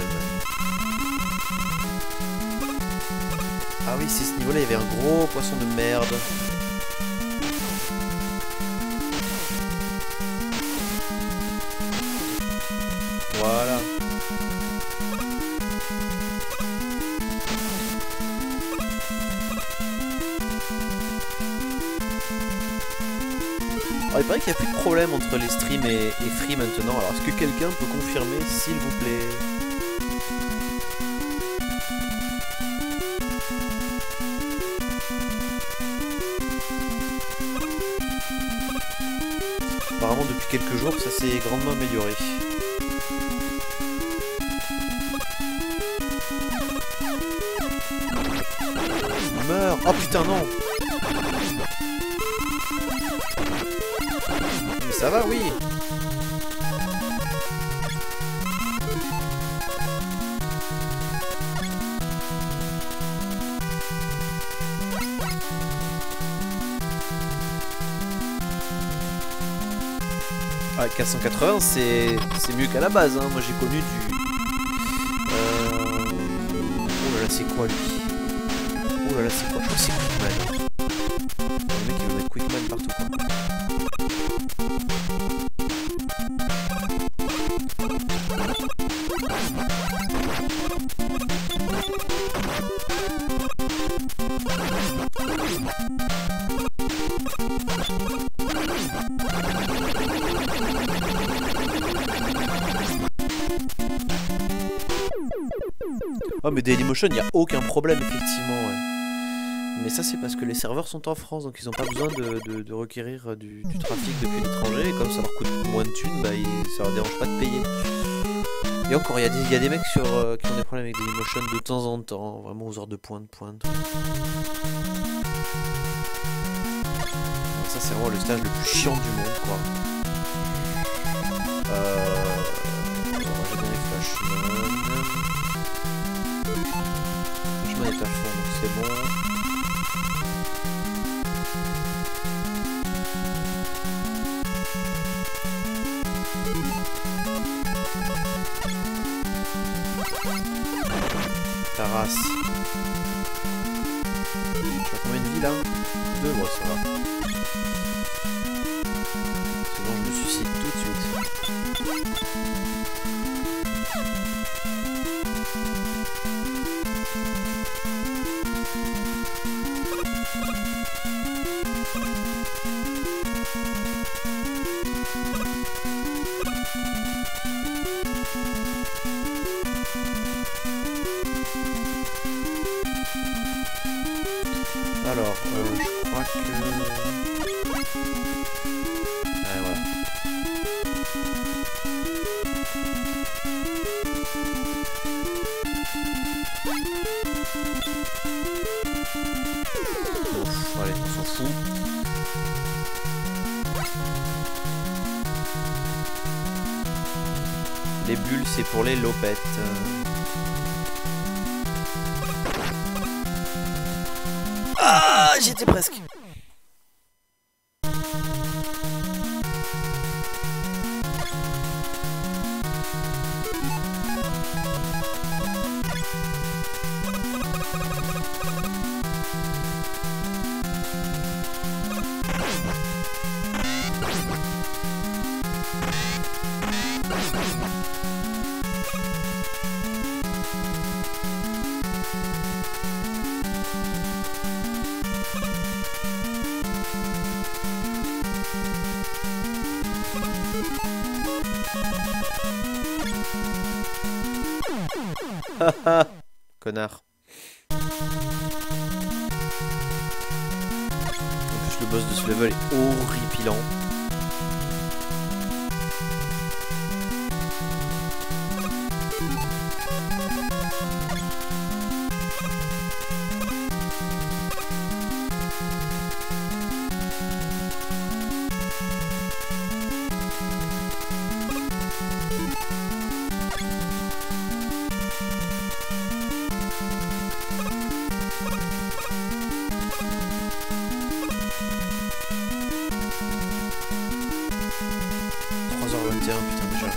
Ah oui, c'est ce niveau-là, il y avait un gros poisson de merde. Voilà. Alors, il paraît qu'il n'y a plus de problème entre les streams et, et free maintenant. Alors est-ce que quelqu'un peut confirmer, s'il vous plaît? Apparemment depuis quelques jours ça s'est grandement amélioré. Meurs! Oh putain non! Mais ça va, oui! Ah, quatre cent quatre-vingts c'est mieux qu'à la base, hein. Moi j'ai connu du... Euh... Oh là là, c'est quoi lui? Oh là là, c'est quoi? Je crois que c'est Quickman. Le mec il veut mettre Quickman partout, quoi. Oh mais Dailymotion, il n'y a aucun problème effectivement, ouais. Mais ça c'est parce que les serveurs sont en France, donc ils n'ont pas besoin de, de, de requérir du, du trafic depuis l'étranger, et comme ça leur coûte moins de thunes, bah ils, ça leur dérange pas de payer. Et encore, il y, y a des mecs sur, euh, qui ont des problèmes avec Dailymotion de temps en temps, vraiment aux heures de pointe, pointe. Donc ça c'est vraiment le stage le plus chiant du monde, quoi. Euh... Alors, j'ai donné Flashman. Flashman est à fond, donc c'est bon. Ta race. Tu as combien de vie là? Deux, moi ça va. C'est bon, je me suicide tout de suite. Alors, euh, je crois que... Ouais, voilà. Ouf, allez, on s'en fout. Les bulles, c'est pour les lopettes. Ah, j'étais presque. Haha, connard. En plus, le boss de ce level est horripilant. trois heures vingt et un, putain, déjà.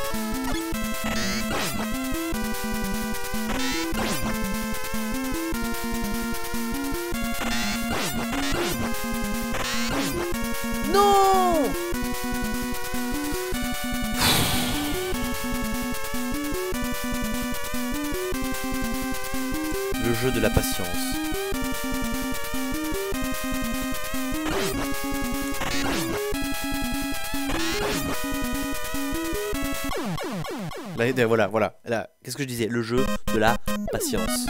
Non! Le jeu de la patience. Là, voilà, voilà. Là, qu'est-ce que je disais? Le jeu de la patience.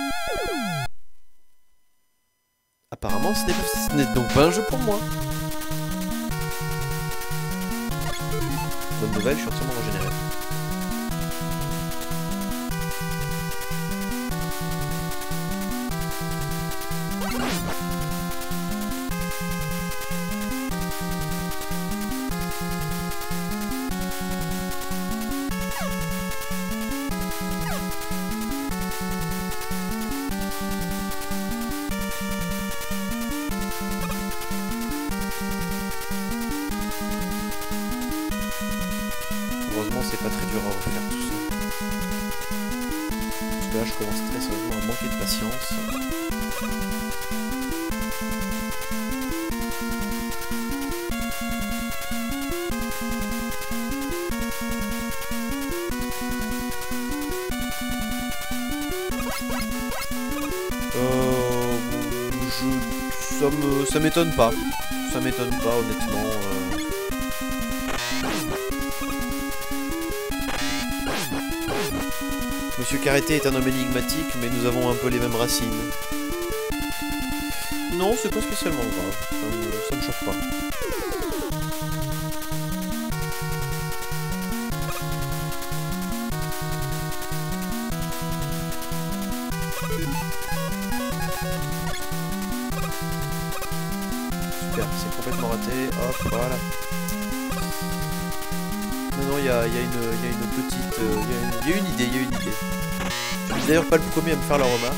Apparemment, ce n'est pas, ce n'est donc pas un jeu pour moi. Bonne nouvelle, je suis entièrement régénéré. Heureusement, c'est pas très dur à refaire tout ça. Parce que là, je commence très sérieusement à manquer de patience. Euh, je, ça me, ça m'étonne pas. Ça m'étonne pas, honnêtement. Euh... Monsieur Carreté est un homme énigmatique, mais nous avons un peu les mêmes racines. Non, c'est pas spécialement grave. Ça ne, ça ne choque pas. Super, c'est complètement raté. Hop, voilà. Non, non, il y a, y, a y a une petite... Il euh, y, y a une idée, il y a une idée. Je suis d'ailleurs pas le premier à me faire la remarque.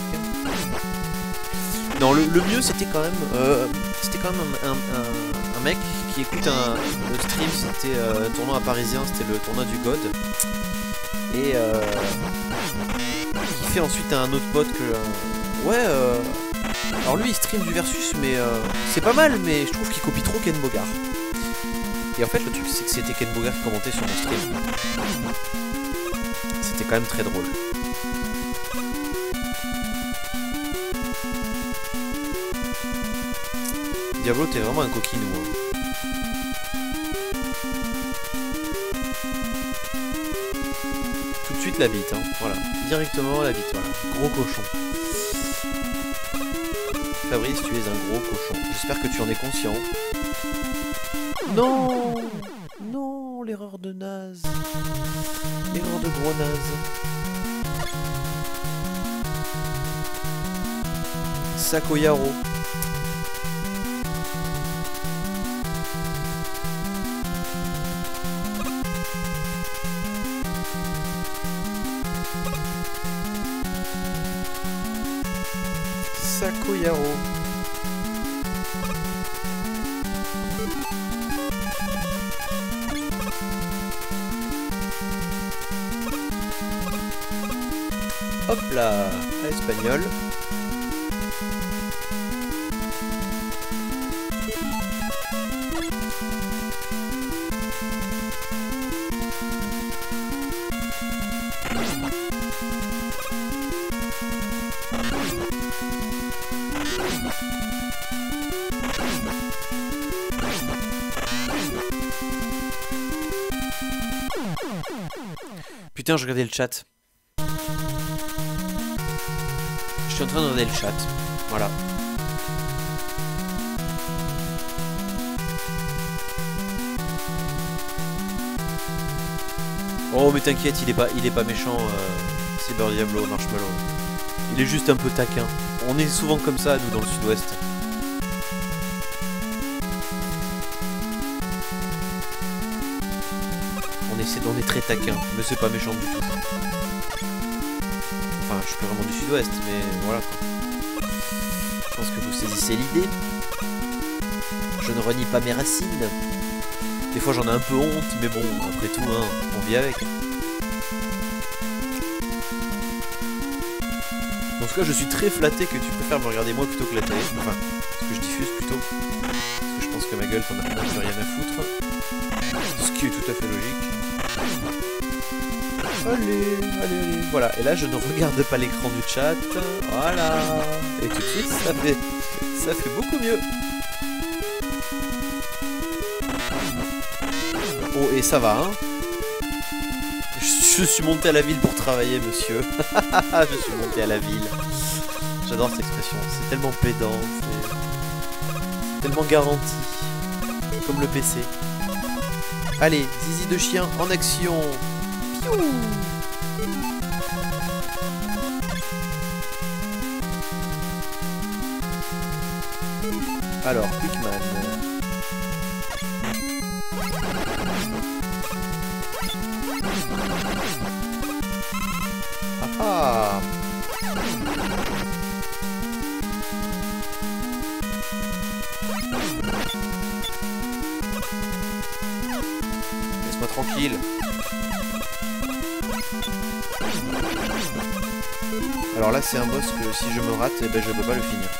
Non, le, le mieux c'était quand même... Euh, c'était quand même un, un, un, un mec qui écoute un, le stream, c'était euh, un tournoi à Parisien, c'était le tournoi du God. Et euh, qui fait ensuite à un autre pote que... Euh, ouais, euh, alors lui il stream du Versus, mais euh, c'est pas mal, mais je trouve qu'il copie trop Ken Bogard. Et en fait le truc c'est que c'était Ken Bogard qui commentait sur mon stream. C'était quand même très drôle. Diablo, t'es vraiment un coquinou. Hein. Tout de suite la bite, hein. Voilà. Directement la bite, voilà. Gros cochon. Fabrice, tu es un gros cochon. J'espère que tu en es conscient. Non! Non, l'erreur de naze. L'erreur de gros naze. Sakoyaro. Sakoyaro. Hop là, à espagnol. Putain, je regardais le chat. Je suis en train de regarder le chat. Voilà. Oh mais t'inquiète, il est pas, il est pas méchant, euh, Cyber Diablo Marshmallow. Il est juste un peu taquin. On est souvent comme ça, nous, dans le sud-ouest. On essaie, on est très taquin, mais c'est pas méchant du tout. Enfin, je suis pas vraiment du sud-ouest, mais voilà quoi. Je pense que vous saisissez l'idée. Je ne renie pas mes racines. Des fois j'en ai un peu honte, mais bon, après tout, hein, on vit avec. En tout cas, je suis très flatté que tu préfères me regarder moi plutôt que la télé. Enfin, ce que je diffuse plutôt. Parce que je pense que ma gueule, t'en as rien à foutre. Ce qui est tout à fait logique. Allez, allez, allez. Voilà, et là je ne regarde pas l'écran du chat. Voilà. Et tout de suite, ça fait, ça fait beaucoup mieux. Oh, et ça va, hein. Je suis monté à la ville pour travailler, monsieur. Je suis monté à la ville. J'adore cette expression. C'est tellement pédant. C'est tellement garanti. Comme le P C. Allez, zizi de chien en action. Piou. Alors, Quickman. Ah. Laisse-moi tranquille. Alors là c'est un boss que si je me rate, eh ben, je peux pas le finir.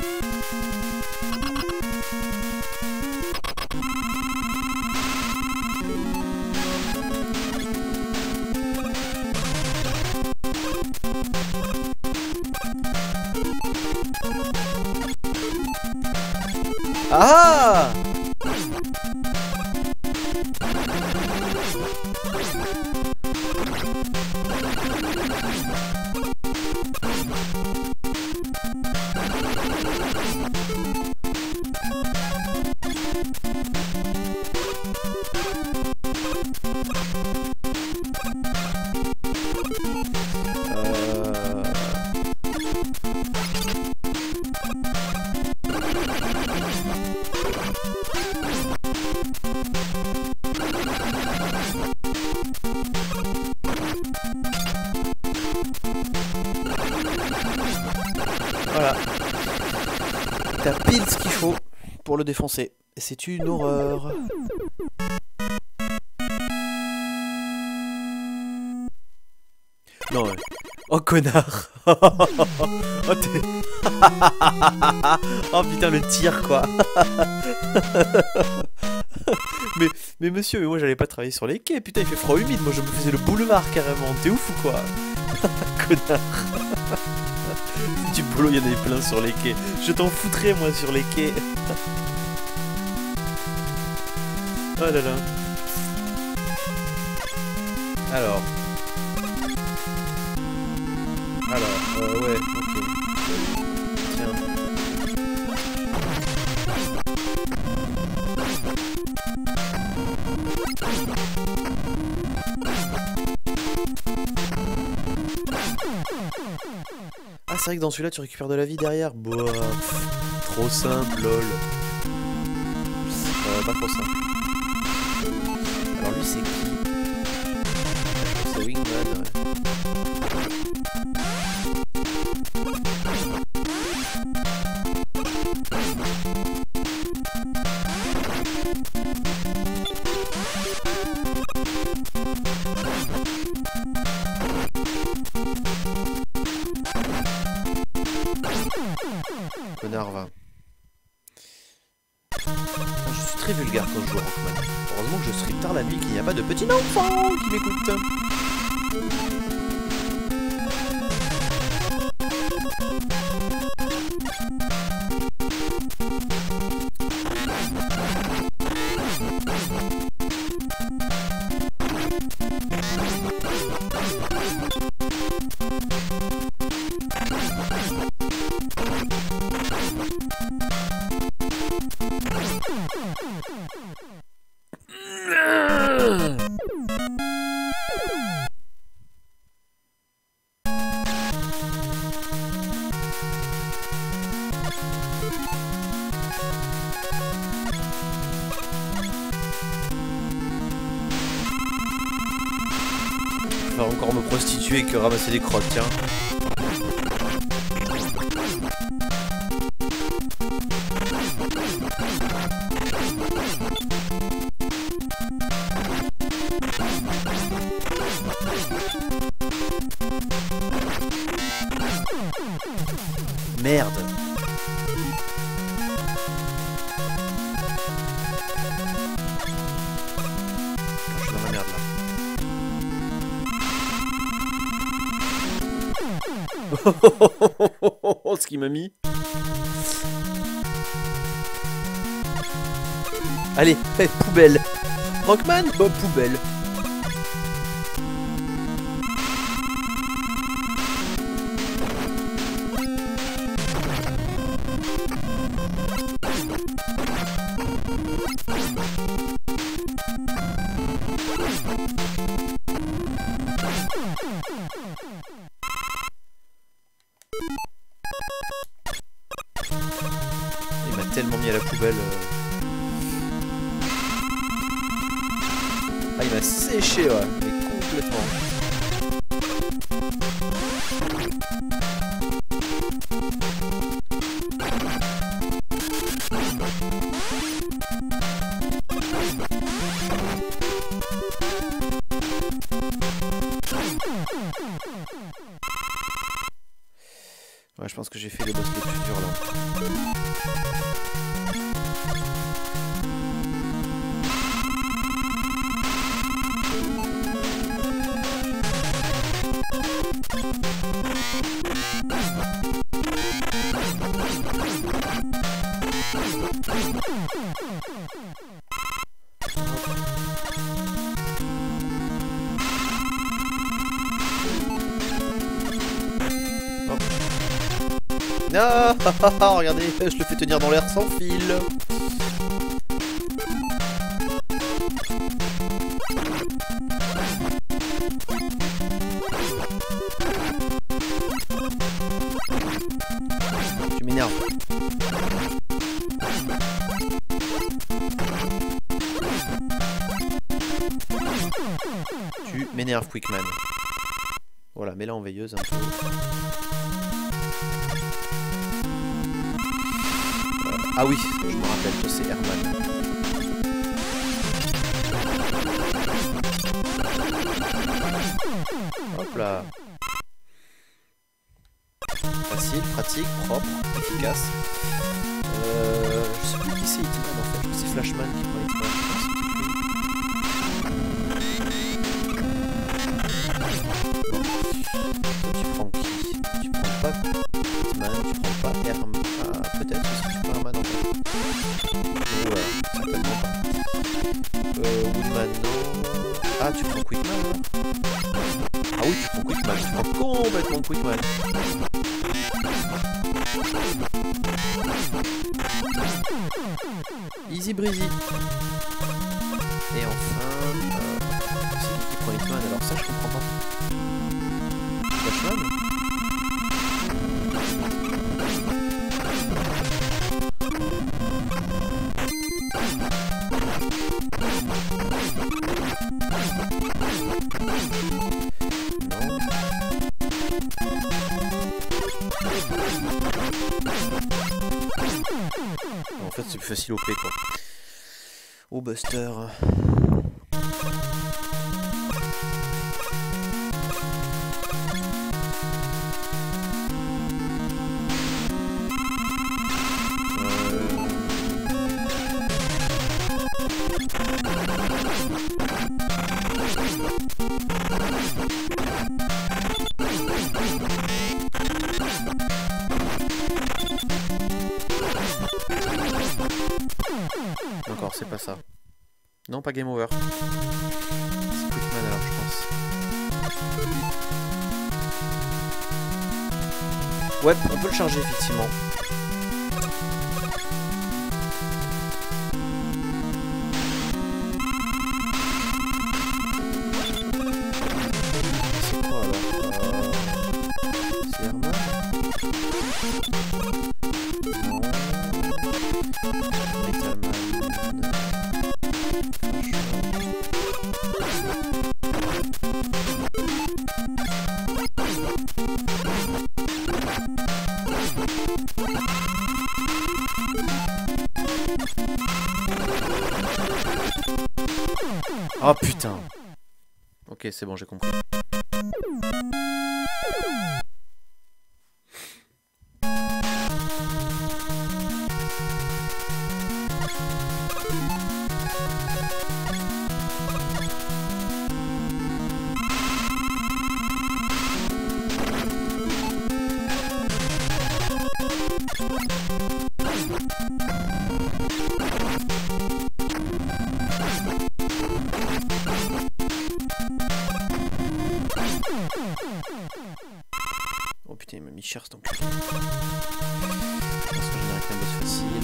Ah! Voilà. T'as pile ce qu'il faut pour le défoncer. Et c'est une horreur. Non, ouais. Oh, connard. Oh, t'es... Oh, putain, le tir, quoi. mais, mais monsieur, mais moi, j'allais pas travailler sur les quais. Putain, il fait froid humide. Moi, je me faisais le boulevard, carrément. T'es ouf ou quoi? Connard. Du polo, il y en avait plein sur les quais. Je t'en foutrais, moi, sur les quais. Oh là là. Alors. Alors, euh, ouais, ok. Tiens. Ah, c'est vrai que dans celui-là, tu récupères de la vie derrière. Boah, pff, trop simple, lol. Euh, pas trop simple. Alors lui, c'est qui? C'est Wingman, ouais. Connard va. Je suis très vulgaire quand je joue à Rockman. Heureusement que je stream tard la nuit, qu'il n'y a pas de petits enfants qui m'écoutent. Je vais encore me prostituer que ramasser des crottes, tiens. Merde. Je suis dans la merde là. Ce qu'il m'a mis. Allez, poubelle. Rockman, oh, poubelle. Il m'a tellement mis à la poubelle. Ah, il m'a séché, ouais, mais complètement. Ouais, je pense que j'ai fait les boss les plus durs là. Ah, ah, ah, regardez, je le fais tenir dans l'air sans fil. Tu m'énerves. Tu m'énerves, Quickman. Voilà, mets-la en veilleuse un peu. Ah oui, je me rappelle que c'est Herman. Hop là. Facile, pratique, propre, efficace. Euh, je sais plus qui c'est Hitman en fait. C'est Flashman qui prend Hitman. Tu prends qui? Tu prends pas Hitman, tu prends pas Herman. Ah, peut-être que tu prends Herman en fait. Oh, ouais, certainement pas. Euh, Woodman, non. Ah, tu prends Quickman là? Ah oui, tu prends Quickman, tu prends complètement Quickman. Easy. Easy breezy. Et enfin, euh, c'est qui qui prend Hitman? Alors ça je comprends pas. Flashman? Non. En fait c'est plus facile au P quoi. Au Buster. Encore, c'est pas ça. Non, pas game over. C'est Quickman alors, je pense. Ouais, on peut le charger effectivement. C'est quoi alors? euh... C'est Herman? Non. Metalman. Oh putain. Ok, c'est bon, j'ai compris. Oh putain, il m'a mis cher cet enculé. Je pense que je n'ai qu'un boss facile.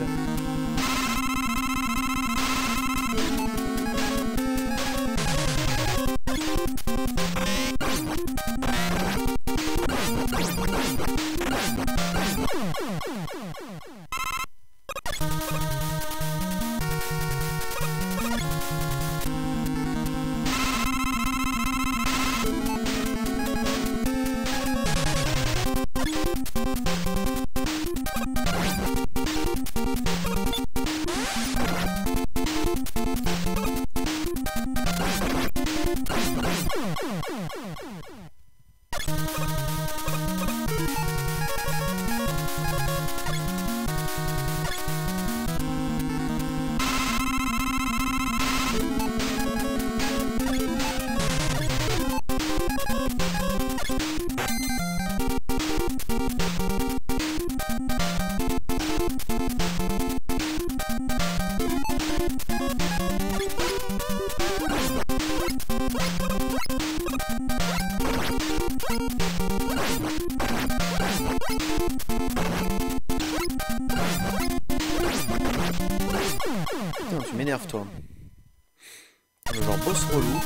Putain, tu m'énerves toi. Le genre boss relou.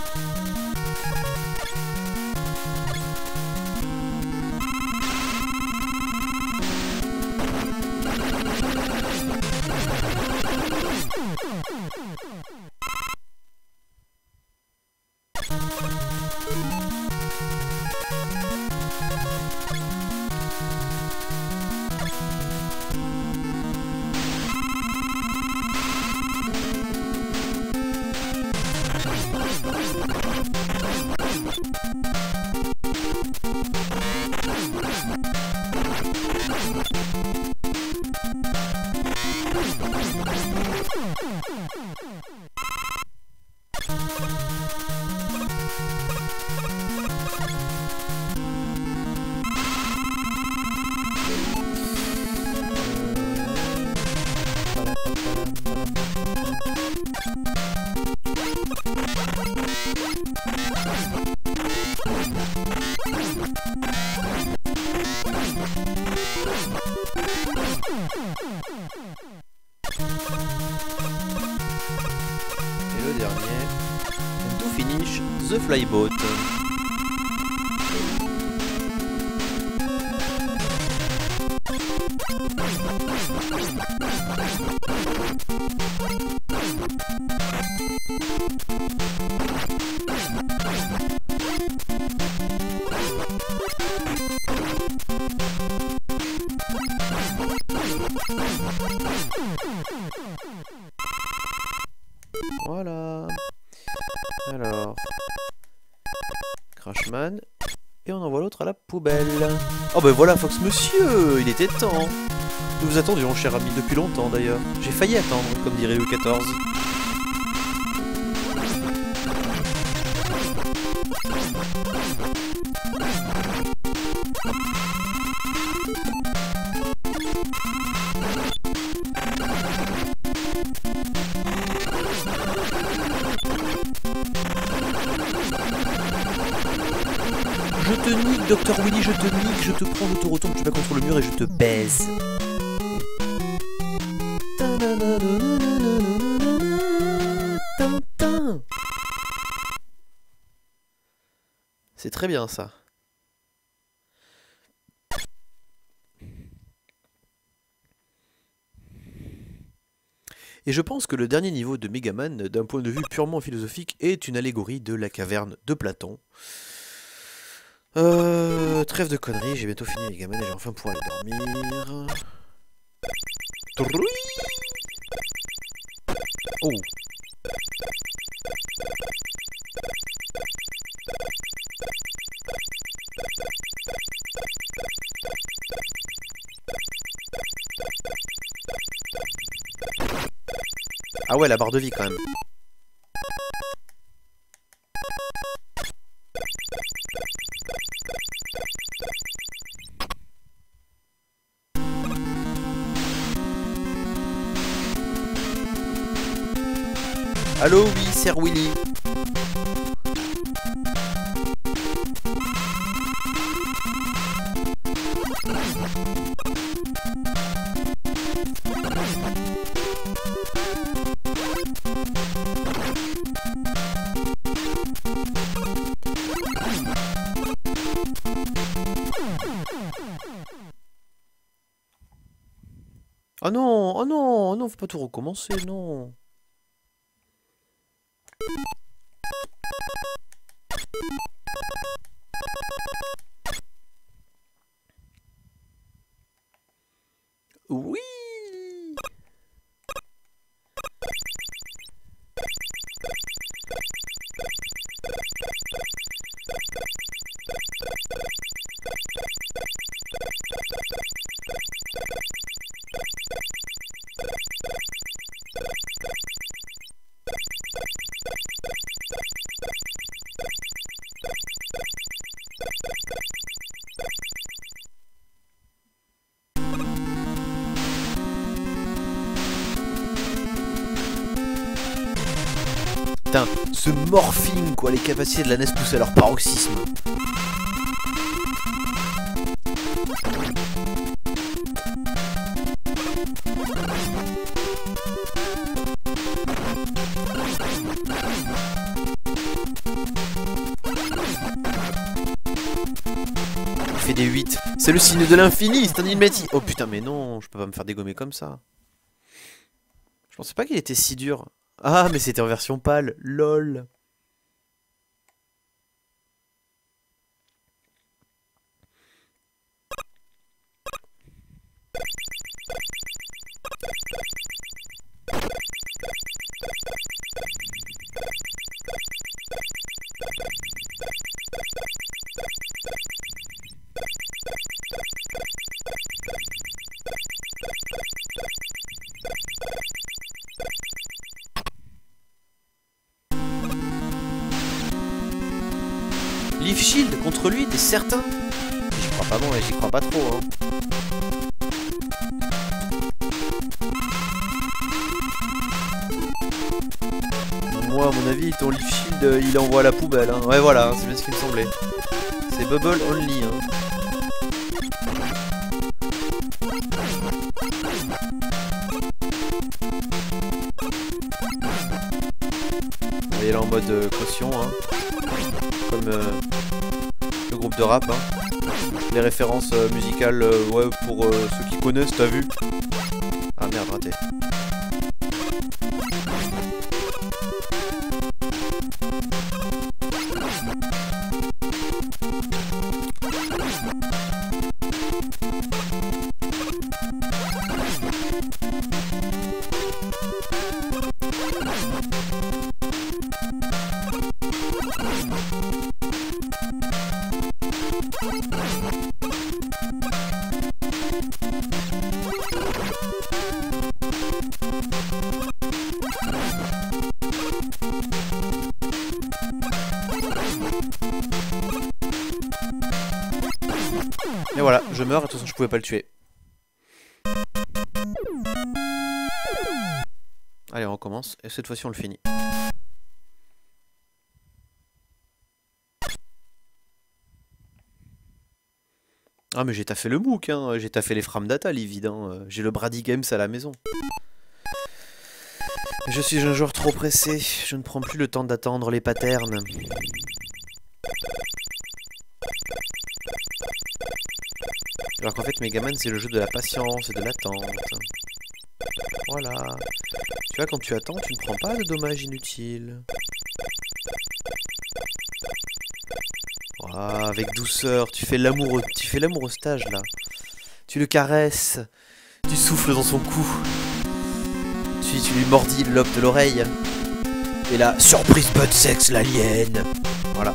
finish the flyboat. Voilà. Alors, Crashman. Et on envoie l'autre à la poubelle. Oh ben voilà, Fox Monsieur, il était temps. Nous vous attendions, cher ami, depuis longtemps d'ailleurs. J'ai failli attendre, comme dirait Louis quatorze. Je te nique, docteur Willy, je te nique, je te prends, je te retourne, tu vas contre le mur et je te baise. C'est très bien ça. Et je pense que le dernier niveau de Megaman, d'un point de vue purement philosophique, est une allégorie de la caverne de Platon. Euh, trêve de conneries, j'ai bientôt fini Megaman et j'ai enfin pouvoir aller dormir. Oh. Ah ouais, la barre de vie quand même. Allô, oui, Sir Willy. Oh non, oh non, oh non, faut pas tout recommencer, non. Oui. Putain, ce morphing quoi, les capacités de la N E S poussent à leur paroxysme. Il fait des huit. C'est le signe de l'infini, c'est un ilmati. Oh putain, mais non, je peux pas me faire dégommer comme ça. Je pensais pas qu'il était si dur. Ah, mais c'était en version pâle, lol. Leaf Shield contre lui, t'es certain? J'y crois pas bon et j'y crois pas trop hein. Moi à mon avis ton Leaf Shield il envoie à la poubelle hein. Ouais voilà, c'est bien ce qu'il me semblait. C'est bubble only hein. est là en mode euh, caution, hein. Comme euh, le groupe de rap, hein. Les références euh, musicales, euh, ouais, pour euh, ceux qui connaissent, t'as vu? Ah merde, raté. Et voilà, je meurs et de toute façon je pouvais pas le tuer. Allez, on recommence et cette fois-ci on le finit. Ah mais j'ai taffé le MOOC, hein. J'ai taffé les frames data, livide, hein. J'ai le Brady Games à la maison. Je suis un joueur trop pressé, je ne prends plus le temps d'attendre les patterns. Alors qu'en fait Megaman c'est le jeu de la patience et de l'attente. Voilà. Tu vois, quand tu attends, tu ne prends pas de dommages inutiles. Voilà, avec douceur, tu fais l'amour au, tu fais l'amour au stage là. Tu le caresses, tu souffles dans son cou. Tu, tu lui mordis le lobe de l'oreille. Et là, surprise butt sex l'alien. Voilà.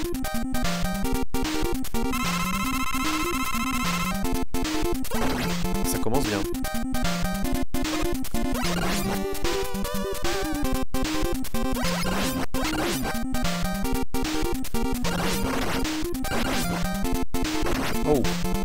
Ça commence bien. Oh.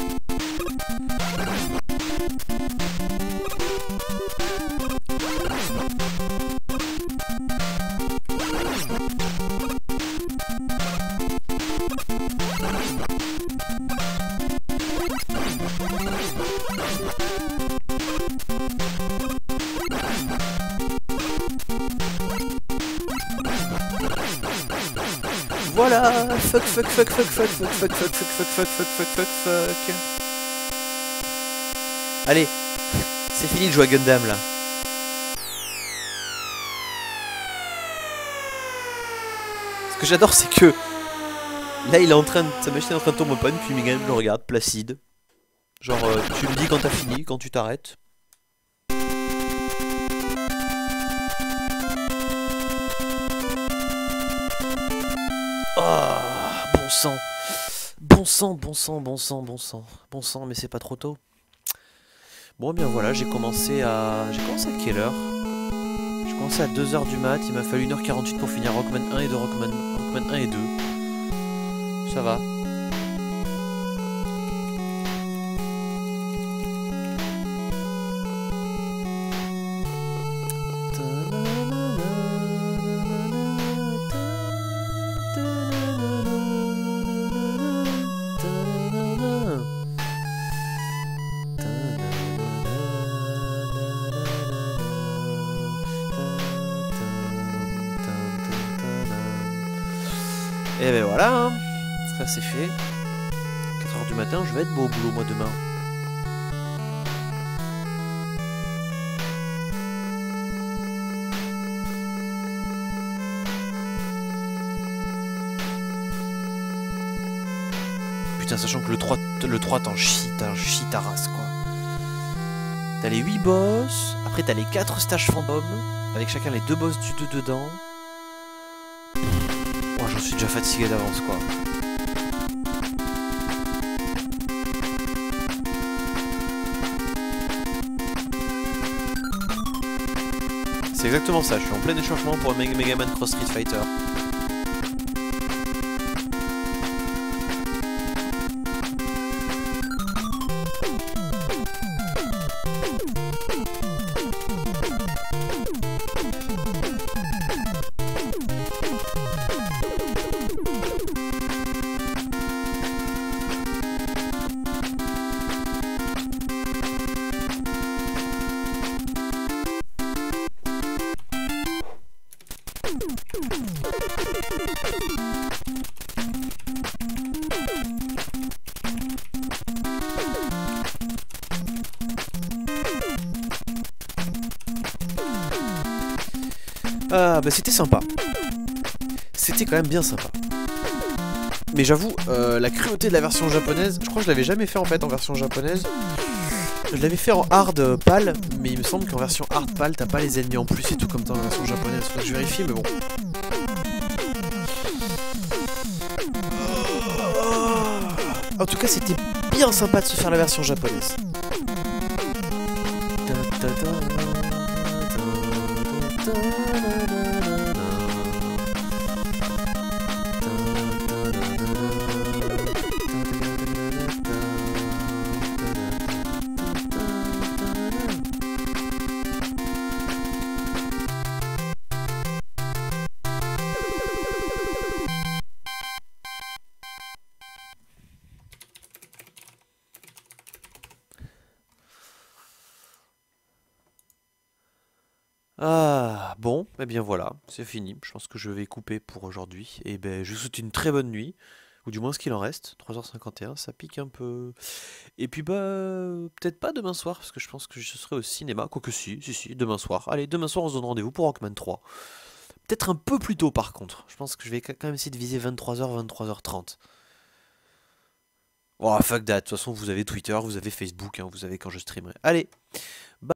Voilà, fuck, fuck, fuck, fuck, fuck, fuck, fuck, fuck, fuck, fuck, fuck, fuck, fuck, fuck, fuck. Allez, c'est fini de jouer à Gundam là. Ce que j'adore, c'est que là, il est en train de, sa machine est en train de tomber en panne, puis Megaman le regarde placide. Genre, euh, tu me dis quand t'as fini, quand tu t'arrêtes. Oh, bon sang. Bon sang, bon sang, bon sang, bon sang. Bon sang, mais c'est pas trop tôt. Bon, eh bien voilà, j'ai commencé à... J'ai commencé à quelle heure? J'ai commencé à deux heures du mat, il m'a fallu une heure quarante-huit pour finir Rockman un et deux, Rockman, Rockman un et deux. Ça va. Et ben voilà, hein. Ça c'est fait. quatre heures du matin, je vais être beau au boulot moi demain. Putain, sachant que le trois, le trois t'en chie, t'en chie ta race quoi. T'as les huit boss, après t'as les quatre stages fantômes, avec chacun les deux boss du deux dedans. Moi j'en suis déjà fatigué d'avance quoi. C'est exactement ça, je suis en plein échauffement pour Megaman Cross Street Fighter. Ah, bah c'était sympa. C'était quand même bien sympa. Mais j'avoue, euh, la cruauté de la version japonaise, je crois que je l'avais jamais fait en fait en version japonaise. Je l'avais fait en hard euh, pal, mais il me semble qu'en version hard pal, t'as pas les ennemis en plus et tout comme dans la version japonaise. Faudrait que je vérifie, mais bon. En tout cas, c'était bien sympa de se faire la version japonaise. Ah, bon, eh bien voilà, c'est fini. Je pense que je vais couper pour aujourd'hui. Et ben, je vous souhaite une très bonne nuit. Ou du moins ce qu'il en reste. trois heures cinquante et un, ça pique un peu. Et puis bah, peut-être pas demain soir, parce que je pense que je serai au cinéma. Quoique si, si, si, demain soir. Allez, demain soir on se donne rendez-vous pour Rockman trois. Peut-être un peu plus tôt par contre. Je pense que je vais quand même essayer de viser vingt-trois heures, vingt-trois heures trente. Oh, fuck that. De toute façon, vous avez Twitter, vous avez Facebook, hein, vous savez quand je streamerai. Allez, bye.